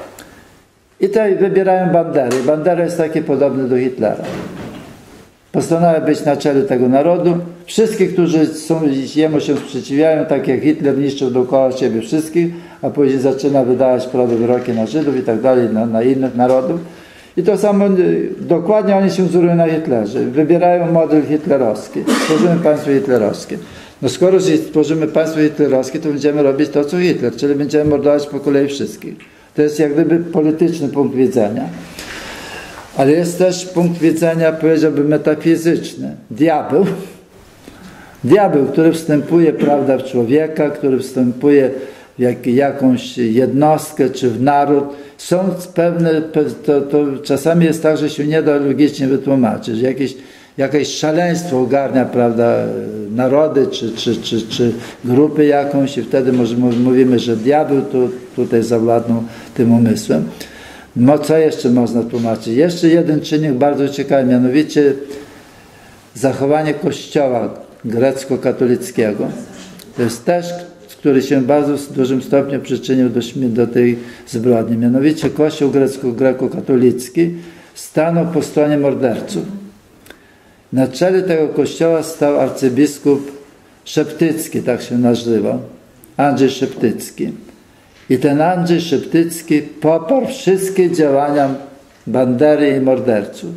I tutaj wybierają Banderę. Bandera jest taki podobny do Hitlera. Postanawia być na czele tego narodu. Wszystkich, którzy są, jemu się sprzeciwiają, tak jak Hitler niszczył dookoła siebie wszystkich, a później zaczyna wydawać prawo wyroki na Żydów i tak dalej, na, na innych narodów. I to samo, dokładnie oni się wzorują na Hitlerze. Wybierają model hitlerowski. Tworzymy państwo hitlerowskie. No skoro tworzymy państwo hitlerowskie, to będziemy robić to, co Hitler, czyli będziemy mordować po kolei wszystkich. To jest jak gdyby polityczny punkt widzenia. Ale jest też punkt widzenia, powiedziałbym, metafizyczny. Diabeł. Diabeł, który wstępuje, prawda, w człowieka, który wstępuje w jak, jakąś jednostkę czy w naród. Są pewne, to, to czasami jest tak, że się nie da logicznie wytłumaczyć. Jakieś, jakieś szaleństwo ogarnia, prawda, narody czy, czy, czy, czy grupy jakąś i wtedy może mówimy, że diabeł tu, tutaj zawładnął tym umysłem. No co jeszcze można tłumaczyć? Jeszcze jeden czynnik bardzo ciekawy, mianowicie zachowanie kościoła grecko-katolickiego. To jest też, który się w bardzo dużym stopniu przyczynił do, do tej zbrodni. Mianowicie kościół grecko-katolicki stanął po stronie morderców. Na czele tego kościoła stał arcybiskup Szeptycki, tak się nazywał, Andrzej Szeptycki. I ten Andrzej Szeptycki poparł wszystkie działania Bandery i morderców.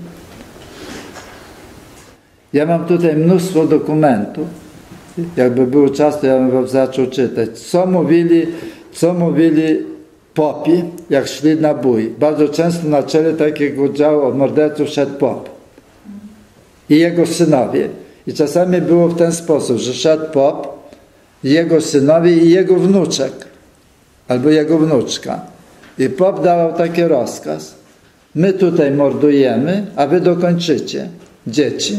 Ja mam tutaj mnóstwo dokumentów. Jakby był czas, to ja bym wam zaczął czytać. Co mówili, co mówili popi, jak szli na bój. Bardzo często na czele takiego działu od morderców szedł pop. I jego synowie. I czasami było w ten sposób, że szedł pop, jego synowie i jego wnuczek. Albo jego wnuczka. I pop dawał taki rozkaz. My tutaj mordujemy, a wy dokończycie. Dzieci.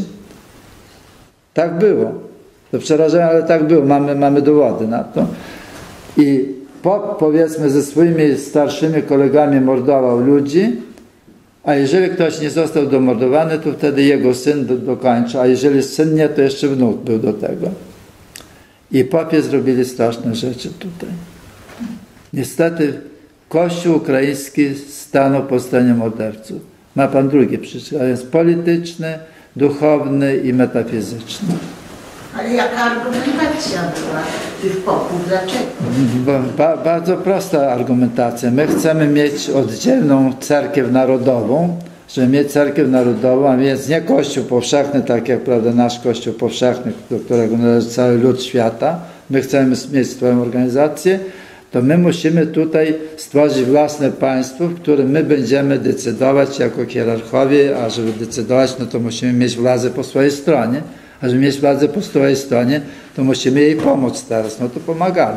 Tak było. To przerażenie, ale tak było. Mamy, mamy dowody na to. I pop, powiedzmy, ze swoimi starszymi kolegami mordował ludzi, a jeżeli ktoś nie został domordowany, to wtedy jego syn do, dokończył, a jeżeli syn nie, to jeszcze wnuk był do tego. I popie zrobili straszne rzeczy tutaj. Niestety Kościół ukraiński stanął po stronie morderców. Ma pan drugie przyczyny, a więc polityczny, duchowny i metafizyczny. Ale jaka argumentacja była tych popów? Dlaczego? Ba, bardzo prosta argumentacja. My chcemy mieć oddzielną cerkiew narodową, żeby mieć cerkiew narodową, a więc nie Kościół powszechny, tak jak, prawda, nasz Kościół powszechny, do którego należy cały lud świata. My chcemy mieć swoją organizację, to my musimy tutaj stworzyć własne państwo, w którym my będziemy decydować jako hierarchowie, a żeby decydować, no to musimy mieć władzę po swojej stronie. A żeby mieć władzę po swojej stronie, to musimy jej pomóc teraz. No to pomagamy.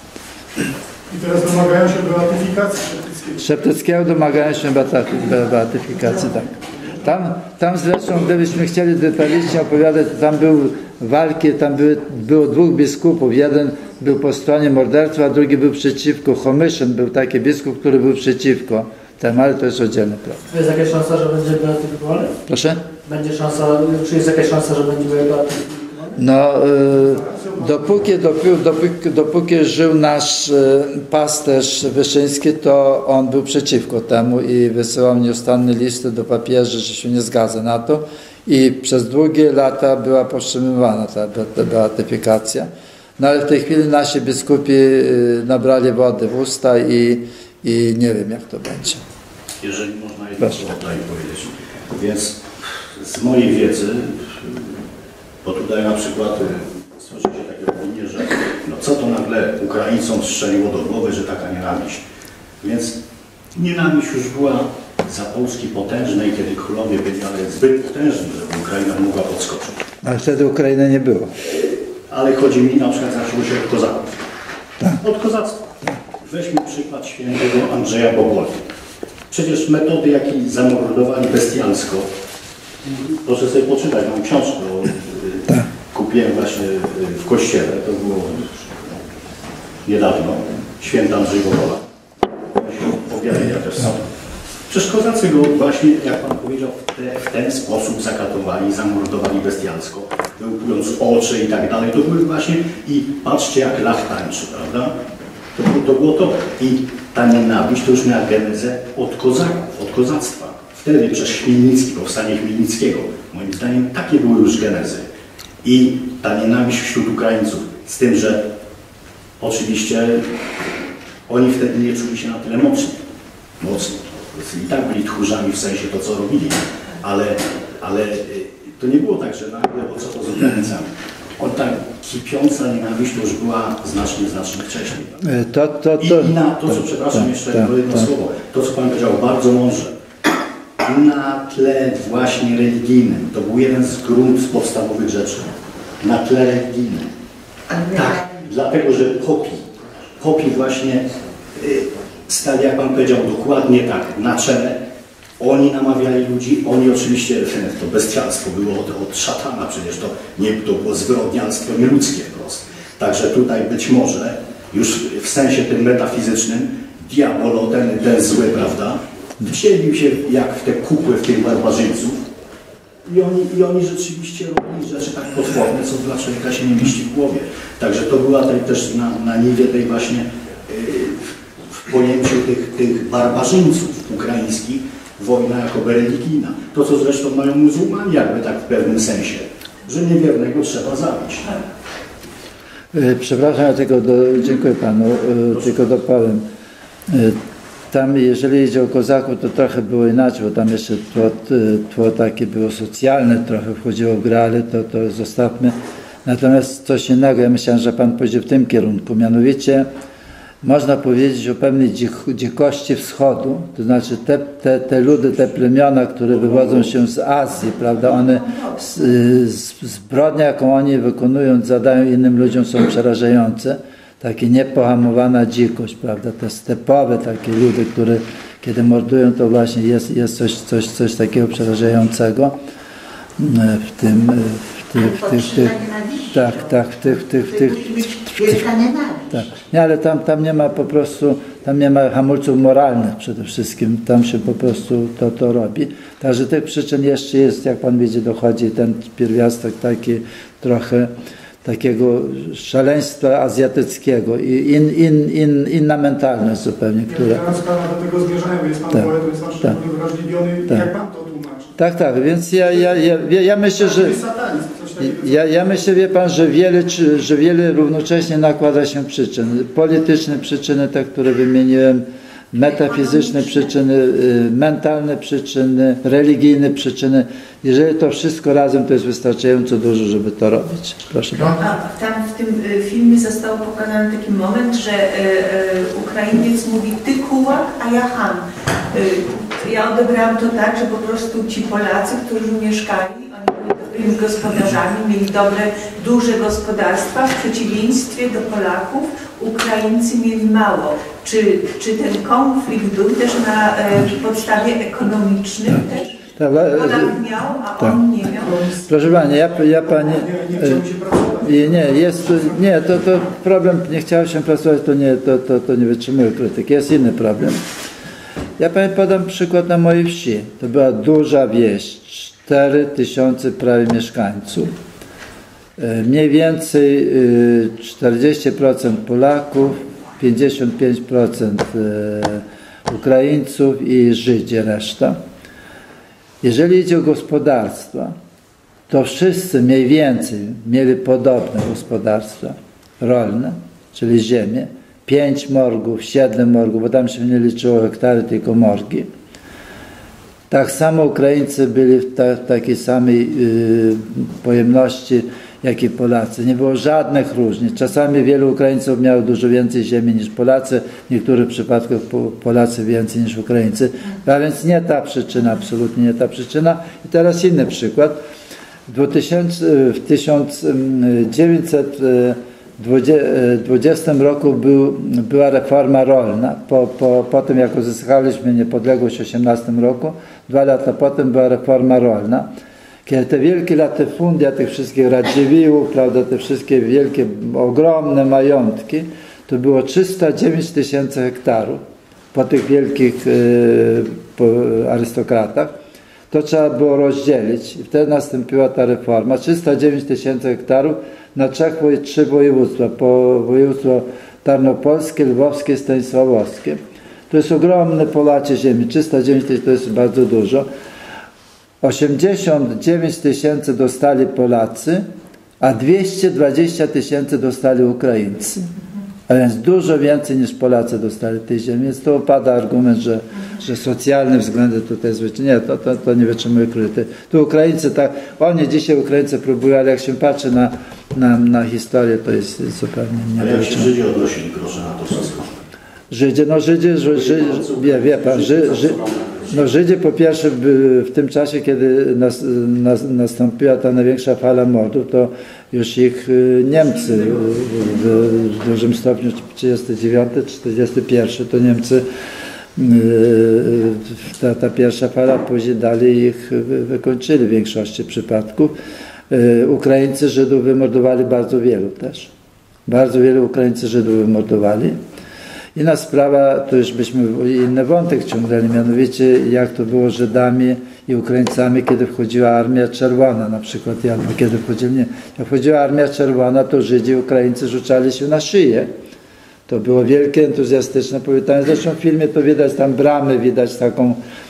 I teraz domagają się beatyfikacji Szeptyckiego. Szeptyckiego domagają się beatyfikacji, tak. Tam, tam zresztą, gdybyśmy chcieli detalicznie opowiadać, tam były walki, tam były, było dwóch biskupów. Jeden był po stronie morderstwa, a drugi był przeciwko. Homyszyn był taki biskup, który był przeciwko temu, ale to jest oddzielny problem. Jest jakaś szansa, że będzie beatyfikowany? Proszę? Będzie szansa, czy jest jakaś szansa, że będzie beatyfikowany? No, y, dopóki, dopóki, dopóki, dopóki żył nasz y, pasterz Wyszyński, to on był przeciwko temu i wysyłał nieustanne listy do papieży, że się nie zgadza na to. I przez długie lata była powstrzymywana ta, ta beatyfikacja. No ale w tej chwili nasi biskupi y, nabrali wody w usta i, i nie wiem, jak to będzie. Jeżeli można jedno słowo tutaj powiedzieć. Więc z mojej wiedzy, bo tutaj na przykład słyszy się takie opinie, że no co to nagle Ukraińcom strzeliło do głowy, że taka nienawiść. Więc nienawiść już była za Polski potężnej, kiedy królowie byli, ale zbyt potężni, żeby Ukraina mogła podskoczyć. Ale wtedy Ukrainy nie było. Ale chodzi mi na przykład, zaczęło się od kozaków. Tak. Od kozactwa. Weźmy przykład świętego Andrzeja Boboli. Przecież metody, jakie zamordowali bestialsko, proszę sobie poczytać, mam książkę, Tak. kupiłem właśnie w kościele, to było niedawno, święty Andrzej Bobola. Powiadania też są. Przecież kozacy go właśnie, jak pan powiedział, w, te, w ten sposób zakatowali, zamordowali bestialsko, wyłupując oczy i tak dalej. To były właśnie, i patrzcie jak lach tańczy, prawda? To, to było to. I ta nienawiść to już miała genezę od kozaków, od kozactwa. Wtedy przez Chmielnicki, powstanie Chmielnickiego. Moim zdaniem takie były już genezy. I ta nienawiść wśród Ukraińców. Z tym, że oczywiście oni wtedy nie czuli się na tyle mocni. Mocni. I tak byli tchórzami w sensie to, co robili, ale, ale to nie było tak, że nagle o co to z Ukraińcami. On tak kipiąca nienawiść to już była znacznie, znacznie wcześniej. To, to, to, I, i na to, co, tak, przepraszam, tak, jeszcze tak, jedno tak. słowo, to, co Pan powiedział bardzo mądrze, na tle właśnie religijnym, to był jeden z grunt z podstawowych rzeczy, na tle religijnym. Tak, dlatego, że popi, popi właśnie y, stali, jak Pan powiedział, dokładnie tak, na czele. Oni namawiali ludzi, oni oczywiście, to bestialstwo było od, od szatana, przecież to, nie, to było zwyrodnialstwo nieludzkie wprost. Także tutaj być może, już w sensie tym metafizycznym, diabolo, ten, ten zły, prawda, wcielił się jak w te kukły, w tych barbarzyńców i oni, i oni rzeczywiście robili rzeczy tak potworne, co dla człowieka się nie mieści w głowie. Także to była tej, też na, na niwie tej właśnie, yy, w pojęciu tych, tych barbarzyńców ukraińskich, wojna jakoby religijna. To, co zresztą mają muzułmanie jakby tak w pewnym sensie, że niewiernego trzeba zabić. Przepraszam, ja tylko do, dziękuję Panu, Proszę. tylko dopowiem. Tam, jeżeli idzie o kozaków, to trochę było inaczej, bo tam jeszcze tło, tło takie było socjalne, trochę wchodziło w grę, ale to, to zostawmy. Natomiast coś innego, ja myślałem, że Pan pójdzie w tym kierunku, mianowicie można powiedzieć o pewnej dzik, dzikości wschodu, to znaczy te, te, te ludy, te plemiona, które wywodzą się z Azji, prawda, one, z, z, zbrodnia, jaką oni wykonują, zadają innym ludziom, są przerażające. Taka niepohamowana dzikość, prawda, te stepowe takie ludy, które kiedy mordują, to właśnie jest, jest coś, coś, coś takiego przerażającego w tym, w tych, w tych, w tych, tak, tak, w tych, w tych, w tych, tak. Nie, ale tam, tam nie ma po prostu, tam nie ma hamulców moralnych przede wszystkim, tam się po prostu to, to robi. Także tych przyczyn jeszcze jest, jak Pan widzi, dochodzi ten pierwiastek taki trochę takiego szaleństwa azjatyckiego i in, in, in, inna mentalność zupełnie, która... Teraz Pana do tego zmierzają, jest Pan tak, poetą, jest Pan tak, szczególnie wrażliwiony, tak. Jak Pan to tłumaczy? Tak, tak, więc ja, ja, ja, ja myślę, że... Ja, ja myślę, wie Pan, że wiele, że wiele równocześnie nakłada się przyczyn. Polityczne przyczyny, te, które wymieniłem, metafizyczne przyczyny, mentalne przyczyny, religijne przyczyny. Jeżeli to wszystko razem, to jest wystarczająco dużo, żeby to robić. Proszę bardzo. A tam w tym filmie został pokazany taki moment, że Ukrainiec mówi ty kułak, a ja ham. Ja odebrałam to tak, że po prostu ci Polacy, którzy mieszkali, oni byli dobrymi gospodarzami, mieli dobre, duże gospodarstwa, w przeciwieństwie do Polaków Ukraińcy mieli mało. Czy, czy ten konflikt był też na e, podstawie ekonomicznej też? Tak, Polak miał, a tak. on nie miał? Proszę Pani, ja, ja Pani... Nie, nie, jest, nie, to, to problem, nie chciałem się pracować, to nie, to, to, to nie wytrzymuje krytyki, jest inny problem. Ja Pani podam przykład na mojej wsi. To była duża wieś, cztery tysiące prawie mieszkańców. Mniej więcej czterdzieści procent Polaków, pięćdziesiąt pięć procent Ukraińców i Żydzi reszta. Jeżeli idzie o gospodarstwa, to wszyscy mniej więcej mieli podobne gospodarstwa rolne, czyli ziemię. Pięć morgów, siedem morgów, bo tam się nie liczyło hektary, tylko morgi. Tak samo Ukraińcy byli w, ta, w takiej samej yy, pojemności, jak i Polacy. Nie było żadnych różnic. Czasami wielu Ukraińców miało dużo więcej ziemi niż Polacy, w niektórych przypadkach Polacy więcej niż Ukraińcy. A więc nie ta przyczyna, absolutnie nie ta przyczyna. I teraz inny przykład. W tysiąc dziewięćset dwudziestym roku był, była reforma rolna. Po, po, po tym, jak uzyskaliśmy niepodległość w osiemnastym roku, dwa lata potem była reforma rolna. Kiedy te wielkie latyfundia tych wszystkich Radziwiłłów, prawda, te wszystkie wielkie, ogromne majątki, to było trzysta dziewięć tysięcy hektarów po tych wielkich y, po arystokratach. To trzeba było rozdzielić i wtedy nastąpiła ta reforma. trzysta dziewięć tysięcy hektarów na trzech, trzy województwa, po województwo tarnopolskie, lwowskie, stanisławowskie. To jest ogromne polacie ziemi, trzysta dziewięć tysięcy to jest bardzo dużo. osiemdziesiąt dziewięć tysięcy dostali Polacy, a dwieście dwadzieścia tysięcy dostali Ukraińcy. A więc dużo więcej niż Polacy dostali tej ziemi. Więc to opada argument, że że socjalne względy tutaj zwyciężają. Nie, to, to, to nie wytrzymuje kryty. Tu Ukraińcy tak, oni dzisiaj Ukraińcy próbują, ale jak się patrzy na, na, na historię, to jest zupełnie nie Ale do jak się wytrzymania. Żydzi odnosili, proszę, na to wszystko? Żydzi, no Żydzi, Ży, Ży, wie, wie pan, Ży, Ży, no Żydzi po pierwsze w, w tym czasie, kiedy nas, nas, nastąpiła ta największa fala mordów, to już ich Niemcy w, w dużym stopniu, trzydziesty dziewiąty czterdziesty pierwszy, to Niemcy, ta, ta pierwsza fala, później dalej ich wykończyli w większości przypadków. Ukraińcy Żydów wymordowali bardzo wielu też. Bardzo wielu Ukraińcy Żydów wymordowali. Inna sprawa, to już byśmy inny wątek ciągnęli, mianowicie jak to było z Żydami i Ukraińcami, kiedy wchodziła Armia Czerwona na przykład, albo kiedy wchodzili, nie. Jak wchodziła Armia Czerwona, to Żydzi i Ukraińcy rzucali się na szyję. To było wielkie, entuzjastyczne powitanie. Zresztą w filmie to widać, tam bramy widać taką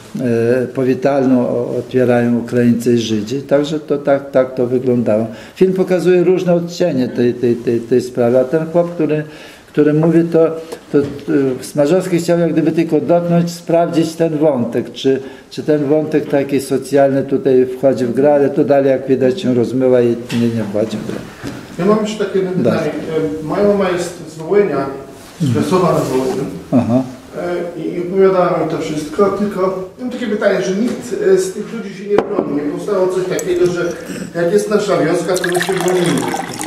e, powitalną otwierają Ukraińcy i Żydzi. Także to tak, tak to wyglądało. Film pokazuje różne odcienie tej, tej, tej, tej sprawy, a ten chłop, który który mówi, to, to, to Smarzowski chciał jak gdyby tylko dotknąć, sprawdzić ten wątek, czy, czy ten wątek taki socjalny tutaj wchodzi w grę, ale to dalej jak widać się rozmyła i nie, nie wchodzi w grę. Ja mam jeszcze takie jedno pytanie. Moja mama jest z Wołynia, z Rzeszowa na Wołyniu. Aha. I opowiadała mi to wszystko, tylko mam takie pytanie, że nikt z tych ludzi się nie broni. Nie powstało coś takiego, że jak jest nasza wioska, to my się bronimy.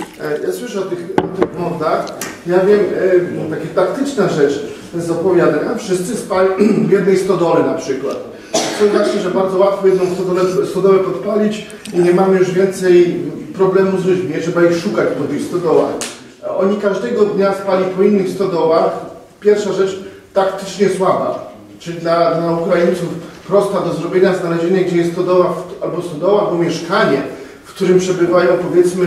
Ja słyszę o tych, o tych mordach. Ja wiem, no, takie taktyczna rzecz z opowiadań, a wszyscy spali w jednej stodole na przykład. To znaczy, że bardzo łatwo jedną stodolę, stodołę podpalić i nie mamy już więcej problemu z ludźmi, nie trzeba ich szukać po tych stodołach. Oni każdego dnia spali po innych stodołach. Pierwsza rzecz, taktycznie słaba, czyli dla, dla Ukraińców prosta do zrobienia, znalezienie, gdzie jest stodoła, albo stodoła, albo mieszkanie, w którym przebywają, powiedzmy,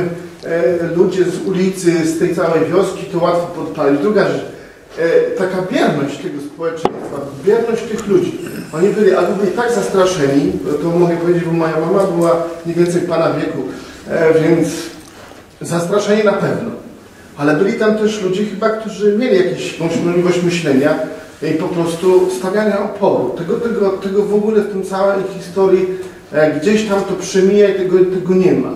e, ludzie z ulicy, z tej całej wioski, to łatwo podpalić. Druga rzecz, e, taka bierność tego społeczeństwa, bierność tych ludzi. Oni byli, albo byli tak zastraszeni, to mogę powiedzieć, bo moja mama była mniej więcej pana wieku, e, więc zastraszeni na pewno. Ale byli tam też ludzie chyba, którzy mieli jakąś możliwość myślenia i po prostu stawiania oporu. Tego, tego, tego w ogóle w tym całej historii e, gdzieś tam to przemija i tego, tego nie ma.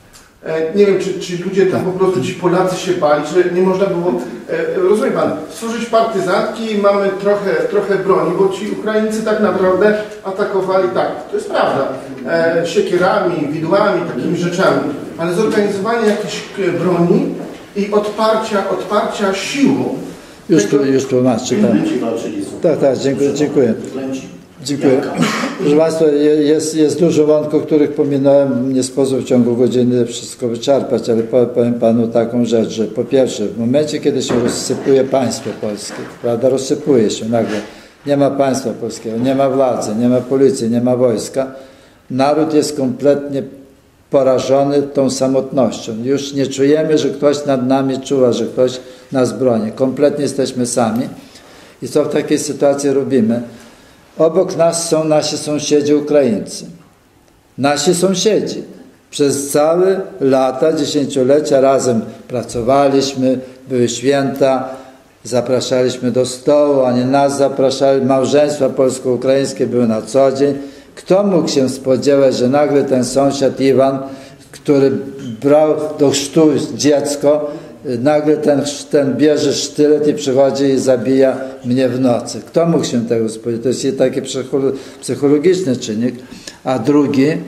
E, nie wiem, czy, czy ludzie tam po prostu, ci Polacy się bali, czy nie można było, e, rozumie pan, stworzyć partyzantki i mamy trochę, trochę broni, bo ci Ukraińcy tak naprawdę atakowali, tak, to jest prawda, e, siekierami, widłami, takimi rzeczami, ale zorganizowanie jakiejś broni i odparcia, odparcia siłą. Już, tu, już tłumaczę. Tak, tak, tak, dziękuję. Dziękuję. dziękuję. Proszę Państwa, jest, jest dużo wątków, których pominąłem. Nie sposób w ciągu godziny wszystko wyczerpać, ale powiem Panu taką rzecz, że po pierwsze, w momencie, kiedy się rozsypuje państwo polskie, prawda, rozsypuje się nagle, nie ma państwa polskiego, nie ma władzy, nie ma policji, nie ma wojska, naród jest kompletnie porażony tą samotnością. Już nie czujemy, że ktoś nad nami czuwa, że ktoś nas broni. Kompletnie jesteśmy sami. I co w takiej sytuacji robimy? Obok nas są nasi sąsiedzi Ukraińcy. Nasi sąsiedzi. Przez całe lata, dziesięciolecia razem pracowaliśmy, były święta, zapraszaliśmy do stołu, oni nas zapraszali, małżeństwa polsko-ukraińskie były na co dzień. Kto mógł się spodziewać, że nagle ten sąsiad Iwan, który brał do chrztu dziecko, nagle ten, ten bierze sztylet i przychodzi i zabija mnie w nocy. Kto mógł się tego spodziewać? To jest taki psychologiczny czynnik. A drugi, e,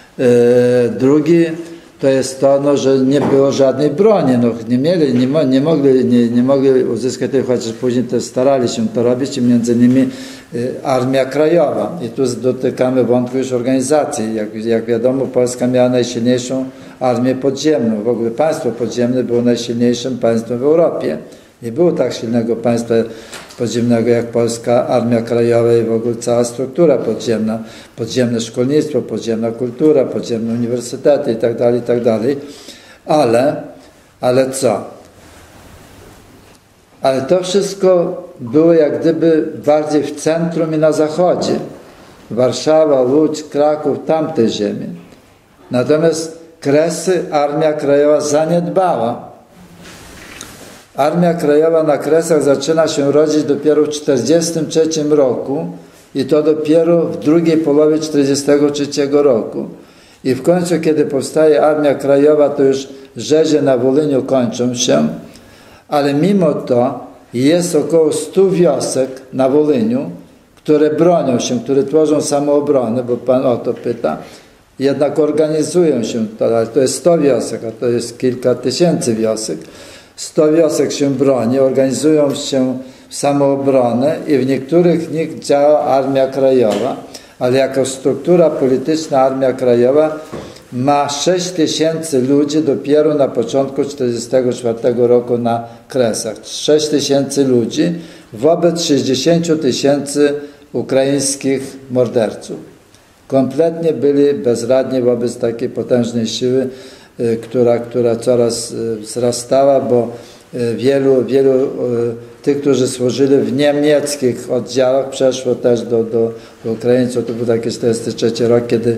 drugi to jest to, no, że nie było żadnej broni. No, nie mieli, nie, mo, nie, mogli, nie, nie mogli uzyskać tej, chociaż później też starali się to robić, i między innymi y, Armia Krajowa. I tu dotykamy wątku już organizacji. Jak, jak wiadomo, Polska miała najsilniejszą armię podziemną. W ogóle państwo podziemne było najsilniejszym państwem w Europie. Nie było tak silnego państwa podziemnego jak Polska Armia Krajowa i w ogóle cała struktura podziemna, podziemne szkolnictwo, podziemna kultura, podziemne uniwersytety itd., itd. Ale, ale co? Ale to wszystko było jak gdyby bardziej w centrum i na zachodzie. Warszawa, Łódź, Kraków, tamte ziemie. Natomiast Kresy Armia Krajowa zaniedbała. Armia Krajowa na Kresach zaczyna się rodzić dopiero w tysiąc dziewięćset czterdziestym trzecim roku, I to dopiero w drugiej połowie tysiąc dziewięćset czterdziestego trzeciego roku. I w końcu, kiedy powstaje Armia Krajowa, to już rzezie na Wolyniu kończą się, ale mimo to jest około stu wiosek na Wolyniu, które bronią się, które tworzą samoobronę, bo Pan o to pyta, jednak organizują się, ale to jest sto wiosek, a to jest kilka tysięcy wiosek. sto wiosek się broni, organizują się w samoobronę i w niektórych z nich działa Armia Krajowa, ale jako struktura polityczna Armia Krajowa ma sześć tysięcy ludzi dopiero na początku tysiąc dziewięćset czterdziestego czwartego roku na Kresach. sześć tysięcy ludzi wobec sześćdziesięciu tysięcy ukraińskich morderców. Kompletnie byli bezradni wobec takiej potężnej siły, która, która coraz wzrastała, bo wielu, wielu tych, którzy służyli w niemieckich oddziałach, przeszło też do, do, do Ukraińców. To był taki czterdziesty trzeci rok, kiedy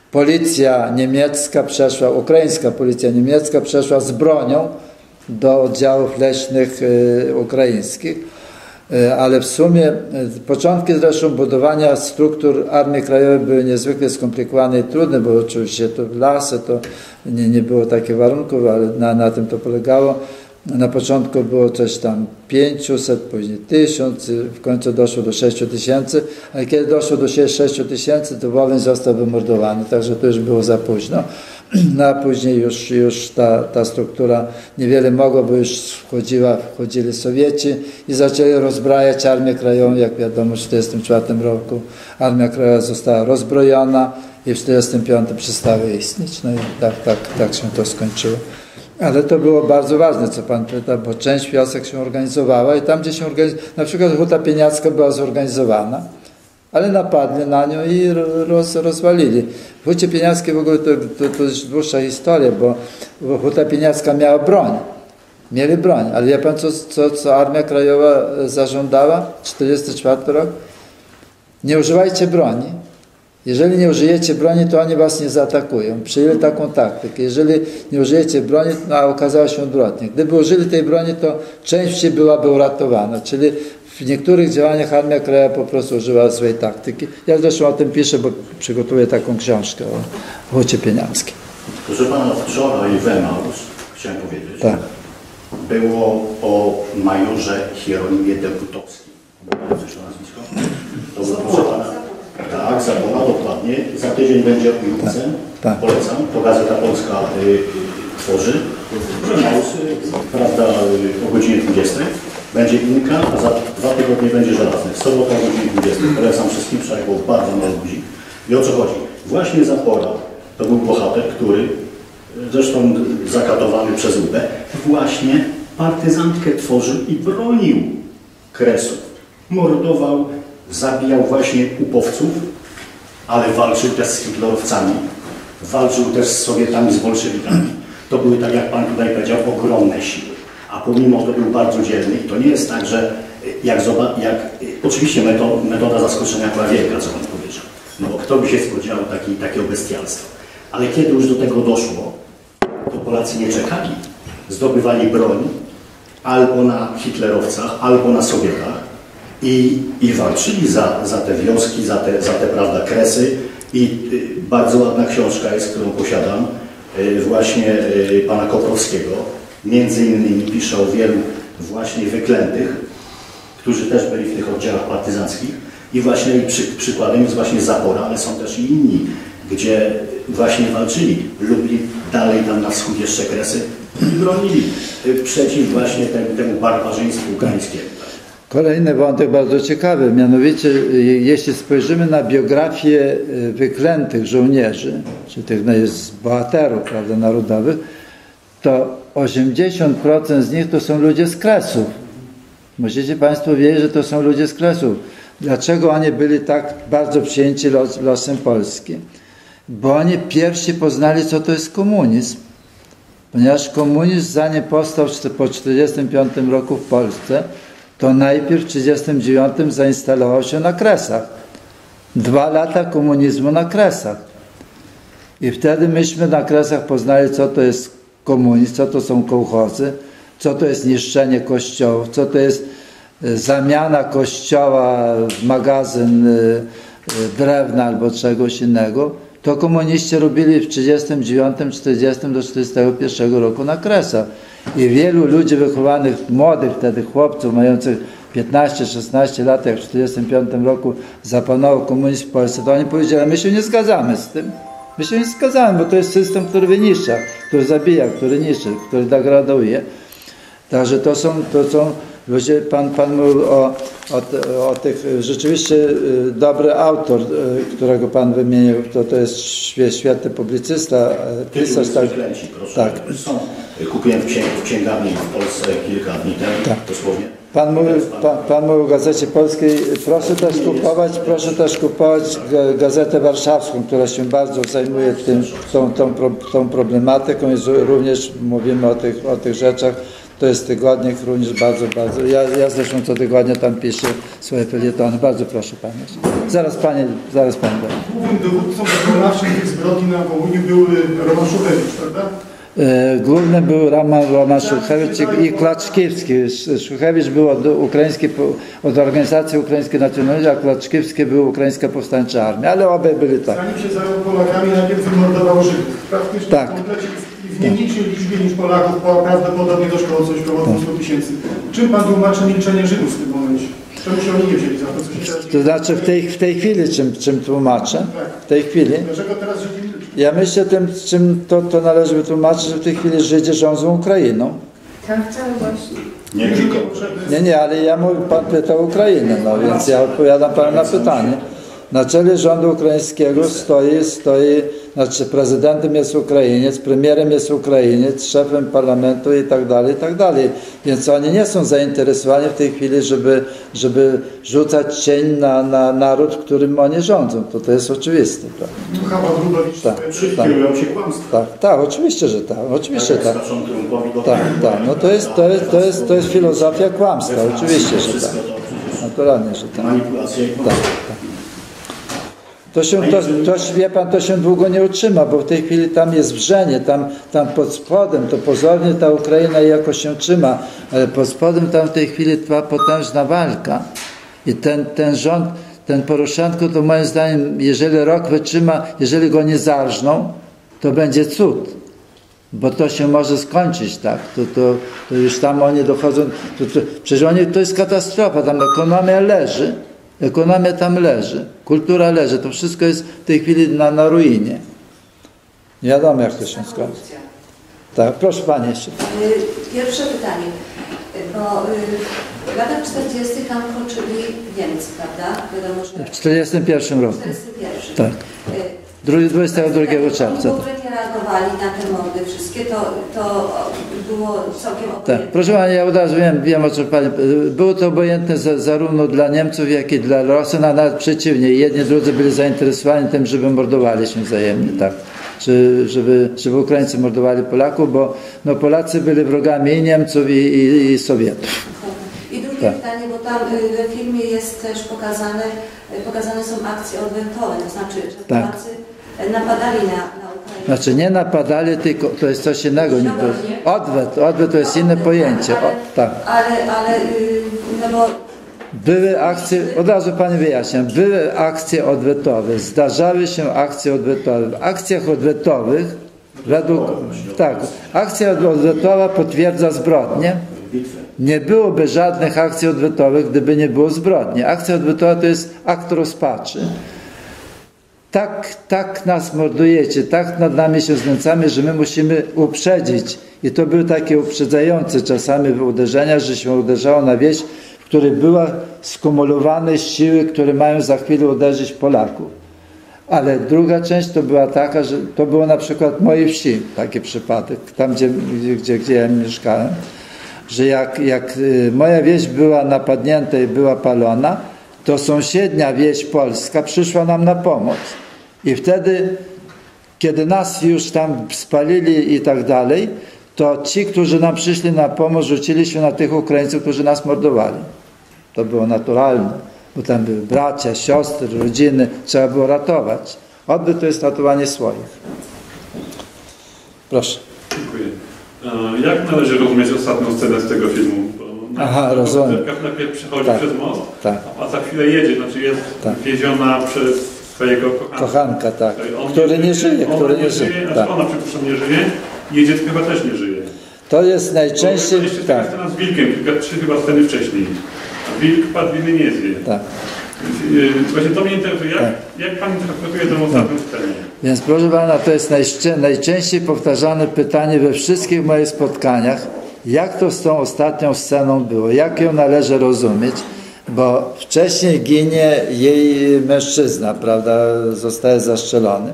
policja niemiecka przeszła, ukraińska policja niemiecka przeszła z bronią do oddziałów leśnych y, ukraińskich. Y, ale w sumie y, początki zresztą budowania struktur Armii Krajowej były niezwykle skomplikowane i trudne, bo oczywiście to lasy, to nie, nie było takich warunków, ale na, na tym to polegało. Na początku było coś tam pięćset, później tysiąc, w końcu doszło do sześciu tysięcy, ale kiedy doszło do sześciu tysięcy, to Wołyń został wymordowany, także to już było za późno. No a później już, już ta, ta struktura niewiele mogła, bo już wchodziła, wchodzili Sowieci i zaczęli rozbrajać Armię Krajową. Jak wiadomo, w tysiąc dziewięćset czterdziestym czwartym roku Armia Krajowa została rozbrojona i w tysiąc dziewięćset czterdziestym piątym przestała istnieć. No i tak, tak, tak się to skończyło. Ale to było bardzo ważne, co Pan pyta, bo część wiosek się organizowała i tam, gdzie się organizowała, na przykład Huta Pieniacka była zorganizowana, ale napadli na nią i roz, rozwalili. W Hucie Pieniackiej w ogóle to, to, to jest dłuższa historia, bo, bo Huta Pieniacka miała broń. Mieli broń, ale wie Pan, co, co, co Armia Krajowa zażądała? czterdziesty czwarty rok? Nie używajcie broni. Jeżeli nie użyjecie broni, to oni was nie zaatakują. Przyjęli taką taktykę. Jeżeli nie użyjecie broni, no a okazało się odwrotnie. Gdyby użyli tej broni, to część wsi byłaby uratowana. Czyli w niektórych działaniach Armia Krajowa po prostu użyła złej taktyki. Ja zresztą o tym piszę, bo przygotuję taką książkę o Hucie Pieniackiej. Proszę Pana, wczoraj w Emaus, chciałem powiedzieć, tak. było o majorze Hieronimie Deputowskim. Było coś to nazwisko? To było, proszę Pana, tak, Zabora, dokładnie. Za tydzień będzie Ojcem. Tak, tak. Polecam. To Gazeta Polska y, y, tworzy. Emaus, prawda, y, o godzinie dwudziestej. Będzie Inka, a za dwa tygodnie będzie Żelazny. W sobotę o godzinie dwudziestej. Polecam wszystkim, przynajmniej było bardzo mało ludzi. I o co chodzi? Właśnie Zapora to był bohater, który, zresztą zakatowany przez U B, właśnie partyzantkę tworzył i bronił Kresów. Mordował, zabijał właśnie upowców, ale walczył też z hitlerowcami, walczył też z Sowietami, z bolszewikami. To były, tak jak Pan tutaj powiedział, ogromne siły. A pomimo to był bardzo dzielny i to nie jest tak, że jak, jak oczywiście metoda, metoda zaskoczenia była wielka, co Pan powiedział. No bo kto by się spodziewał taki, takiego bestialstwa. Ale kiedy już do tego doszło, to Polacy nie czekali. Zdobywali broń albo na hitlerowcach, albo na Sowietach i, i walczyli za, za te wioski, za te, za te prawda, Kresy. I y, bardzo ładna książka jest, którą posiadam, y, właśnie y, pana Koprowskiego. Między innymi pisze o wielu właśnie wyklętych, którzy też byli w tych oddziałach partyzanckich. I właśnie przy, przykładem jest właśnie Zapora, ale są też i inni, gdzie właśnie walczyli. Lublin, dalej tam na wschód jeszcze Kresy i bronili przeciw właśnie temu, temu barbarzyństwu ukraińskiemu. Kolejny wątek bardzo ciekawy, mianowicie jeśli spojrzymy na biografię wyklętych żołnierzy, czy tych no, jest bohaterów, prawda, narodowych, to osiemdziesiąt procent z nich to są ludzie z Kresów. Musicie Państwo wiedzieć, że to są ludzie z Kresów. Dlaczego oni byli tak bardzo przyjęci los, losem Polski? Bo oni pierwsi poznali, co to jest komunizm. Ponieważ komunizm, zanim powstał po tysiąc dziewięćset czterdziestym piątym roku w Polsce, to najpierw w tysiąc dziewięćset trzydziestym dziewiątym zainstalował się na Kresach. Dwa lata komunizmu na Kresach. I wtedy myśmy na Kresach poznali, co to jest komunizm, co to są kołchozy, co to jest niszczenie kościołów, co to jest zamiana kościoła w magazyn drewna albo czegoś innego, to komuniści robili w trzydziestym dziewiątym, czterdziestym do czterdziestego pierwszego roku na Kresach. I wielu ludzi wychowanych, młodych wtedy chłopców, mających piętnaście szesnaście lat, jak w czterdziestym piątym roku zapanował komunizm w Polsce, to oni powiedzieli, my się nie zgadzamy z tym. My się nie zgadzamy, bo to jest system, który wyniszcza, który zabija, który niszczy, który degraduje. Także to są, to są ludzie, pan, pan mówił o, o, o tych, rzeczywiście dobry autor, którego pan wymienił, to, to jest świetny publicysta, pisarz, tak. Tak. Są. Kupiłem w, księg, w księgarni w Polsce kilka dni temu, tak. Dosłownie. Pan mówił, pan, pan mówił o Gazecie Polskiej, proszę też kupować, proszę też kupować Gazetę Warszawską, która się bardzo zajmuje tym, tą, tą, tą problematyką i również mówimy o tych, o tych rzeczach. To jest tygodnik również bardzo, bardzo. Ja, ja zresztą co tygodnia tam piszę swoje felietony. Bardzo proszę Panie. Zaraz Panie, zaraz Panie. Głównym dowódcą wykonawczym tych zbrodni na Wołyniu był Roman Szuchewicz, prawda? Głównym był Roman, Roman Szuchewicz i Klaczkiewski. Szuchewicz był od, ukraińskiej, od organizacji ukraińskiej nacjonalnej, a Klaczkiewski był ukraińska powstańcza armia, ale obie byli tak. Zanim się zajął Polakami, najpierw wymordował Żydów. Praktycznie tak. w nie mniejszej liczbie niż Polaków, prawdopodobnie doszło o coś około stu tysięcy. Czym pan tłumaczy milczenie Żydów w tym momencie? Czemu się oni nie wzięli za to, co się teraz dzieje? To znaczy w tej, w tej chwili czym, czym tłumaczę? W tej chwili? Dlaczego teraz Żydzi milczą? Ja myślę, tym, czym to, to należy wytłumaczyć, że w tej chwili Żydzi rządzą Ukrainą. Tak, tak właśnie. Nie tylko. Nie, nie, ale ja mówię, pan pytał Ukrainę, no więc ja odpowiadam panu na pytanie. Na czele rządu ukraińskiego stoi, stoi, znaczy prezydentem jest Ukrainiec, premierem jest Ukrainiec, szefem parlamentu i tak dalej, i tak dalej. Więc oni nie są zainteresowani w tej chwili, żeby, żeby rzucać cień na, na naród, którym oni rządzą. To to jest oczywiste. Tak, tak, tak, tak, tak, oczywiście, że tak, oczywiście tak. Tak, tak, no to jest, to jest, to jest, to jest filozofia kłamstwa, oczywiście, że tak. Naturalnie, że tak. Tak, tak. To się, to, to, wie pan, to się długo nie utrzyma, bo w tej chwili tam jest wrzenie, tam, tam pod spodem, to pozornie ta Ukraina jakoś się trzyma, ale pod spodem tam w tej chwili trwa potężna walka i ten, ten rząd, ten Poroszenko, to moim zdaniem, jeżeli rok wytrzyma, jeżeli go nie zarżną, to będzie cud, bo to się może skończyć tak, to, to, to już tam oni dochodzą, to, to, przecież oni, to jest katastrofa, tam ekonomia leży. Ekonomia tam leży, kultura leży, to wszystko jest w tej chwili na, na ruinie. Nie wiadomo, jak to się skończy. Tak, proszę Pani jeszcze. Pierwsze pytanie, bo w latach czterdziestych tam kończyli Niemcy, prawda? Wiadomo, że... W czterdziestym pierwszym roku. W czterdziestym pierwszym. Tak. dwudziestego drugiego czerwca. W ogóle nie reagowali na te mordy wszystkie, to, to było całkiem obojętne. Tak, proszę Pani, ja od razu wiem, wiem o czym Pani. Było to obojętne za, zarówno dla Niemców, jak i dla Rosjan, a nawet przeciwnie. Jedni, drudzy byli zainteresowani tym, żeby mordowali się wzajemnie, tak. Czy, żeby, żeby Ukraińcy mordowali Polaków, bo no, Polacy byli wrogami i Niemców, i, i, i Sowietów. I drugie tak. pytanie, bo tam w filmie jest też pokazane, pokazane są akcje odwetowe, to znaczy, że tak. Polacy napadali na, na Ukrainę. Znaczy nie napadali, tylko to jest coś innego. No, odwet, odwet to jest inne odwet, pojęcie. Ale, o, tak. ale, ale no bo... Były akcje, od razu Pani wyjaśniam, były akcje odwetowe, zdarzały się akcje odwetowe. W akcjach odwetowych, według, tak, akcja odwetowa potwierdza zbrodnię. Nie byłoby żadnych akcji odwetowych, gdyby nie było zbrodni. Akcja odwetowa to jest akt rozpaczy. Tak, tak nas mordujecie, tak nad nami się znęcamy, że my musimy uprzedzić. I to były takie uprzedzające czasami uderzenia, że się uderzało na wieś, w której były skumulowane siły, które mają za chwilę uderzyć Polaków. Ale druga część to była taka, że to było na przykład w mojej wsi, taki przypadek, tam gdzie, gdzie, gdzie ja mieszkałem, że jak, jak moja wieś była napadnięta i była palona, to sąsiednia wieś polska przyszła nam na pomoc. I wtedy, kiedy nas już tam spalili i tak dalej, to ci, którzy nam przyszli na pomoc, rzucili się na tych Ukraińców, którzy nas mordowali. To było naturalne, bo tam były bracia, siostry, rodziny, trzeba było ratować. Odbyt to jest ratowanie swoich. Proszę. Dziękuję. Jak należy rozumieć ostatnią scenę z tego filmu? Aha, rozumiem. Najpierw przechodzi Tak. przez most, Tak. a za chwilę jedzie, znaczy jest Tak. wieziona przez swojego kochanka. Kochanka, tak. On Który nie żyje, ona który nie nie żyje, żyje. znaczy Tak. ona przepraszam nie żyje, jej dziecko chyba też nie żyje. To jest najczęściej, Bo jeszcze taka tak, scena z wilkiem, kilka, trzy chyba sceny wcześniej. A wilk padliny nie zje. tak. Więc, yy, właśnie to mnie interesuje, jak, Tak. jak Pan interpretuje tę ostatnią scenę? Więc proszę Pana, to jest najczę- najczęściej powtarzane pytanie we wszystkich moich spotkaniach, jak to z tą ostatnią sceną było, jak ją należy rozumieć, bo wcześniej ginie jej mężczyzna, prawda, zostaje zastrzelony,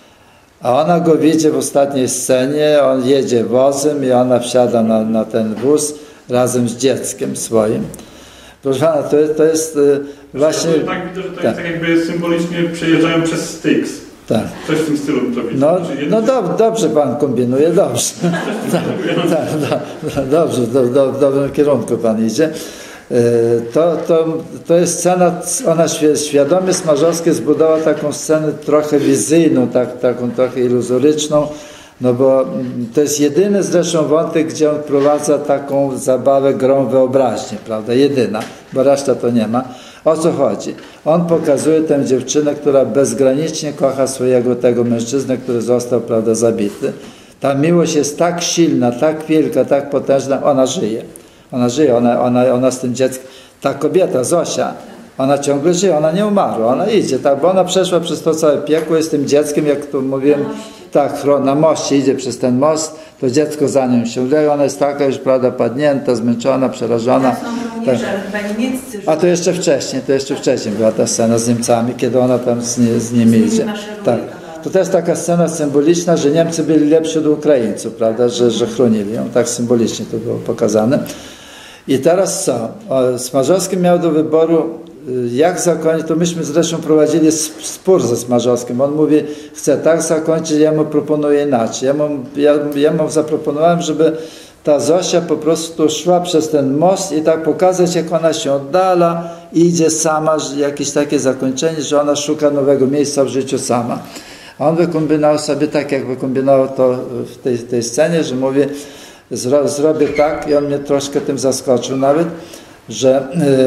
a ona go widzi w ostatniej scenie, on jedzie wozem i ona wsiada na, na ten wóz razem z dzieckiem swoim. Proszę Pana, to, to jest y, właśnie... Ja tak widzę, że to tak. jest tak jakby symbolicznie przejeżdżają przez Styx. Tak. Coś w tym stylu bym to widział. No, Znaczy, no jedno- dob, dobrze Pan kombinuje, dobrze. tak, tak, do, do, dobrze, do, do, w dobrym kierunku Pan idzie. Yy, To, to, to jest scena, ona świ- świadomie Smarzowski zbudowała taką scenę trochę wizyjną, tak, taką trochę iluzoryczną, no bo mm, to jest jedyny zresztą wątek, gdzie on wprowadza taką zabawę grą wyobraźni, prawda, jedyna, bo reszta to nie ma. O co chodzi? On pokazuje tę dziewczynę, która bezgranicznie kocha swojego tego mężczyznę, który został, prawda, zabity. Ta miłość jest tak silna, tak wielka, tak potężna, ona żyje. Ona żyje, ona, ona, ona z tym dzieckiem, ta kobieta, Zosia, ona ciągle żyje, ona nie umarła, ona idzie, tak, bo ona przeszła przez to całe piekło, jest tym dzieckiem, jak tu mówiłem, tak, na moście idzie przez ten most, to dziecko za nią się, ona jest taka już, prawda, padnięta, zmęczona, przerażona. Tam są żołnierze, ale chyba niemieccy. A to jeszcze wcześniej, to jeszcze wcześniej była ta scena z Niemcami, kiedy ona tam z, nie, z nimi idzie. Tak. To też taka scena symboliczna, że Niemcy byli lepsi od Ukraińców, prawda, że, że chronili ją, tak symbolicznie to było pokazane. I teraz co? O, Smarzowski miał do wyboru, jak zakończyć, to myśmy zresztą prowadzili sp- spór ze Smarzowskim. On mówi, chce tak zakończyć, ja mu proponuję inaczej. Ja mu, ja, ja mu zaproponowałem, żeby ta Zosia po prostu szła przez ten most i tak pokazać, jak ona się oddala, idzie sama, że jakieś takie zakończenie, że ona szuka nowego miejsca w życiu sama. A on wykombinował sobie tak, jak wykombinował to w tej, tej scenie, że mówi, zro, zrobię tak, i on mnie troszkę tym zaskoczył nawet, że,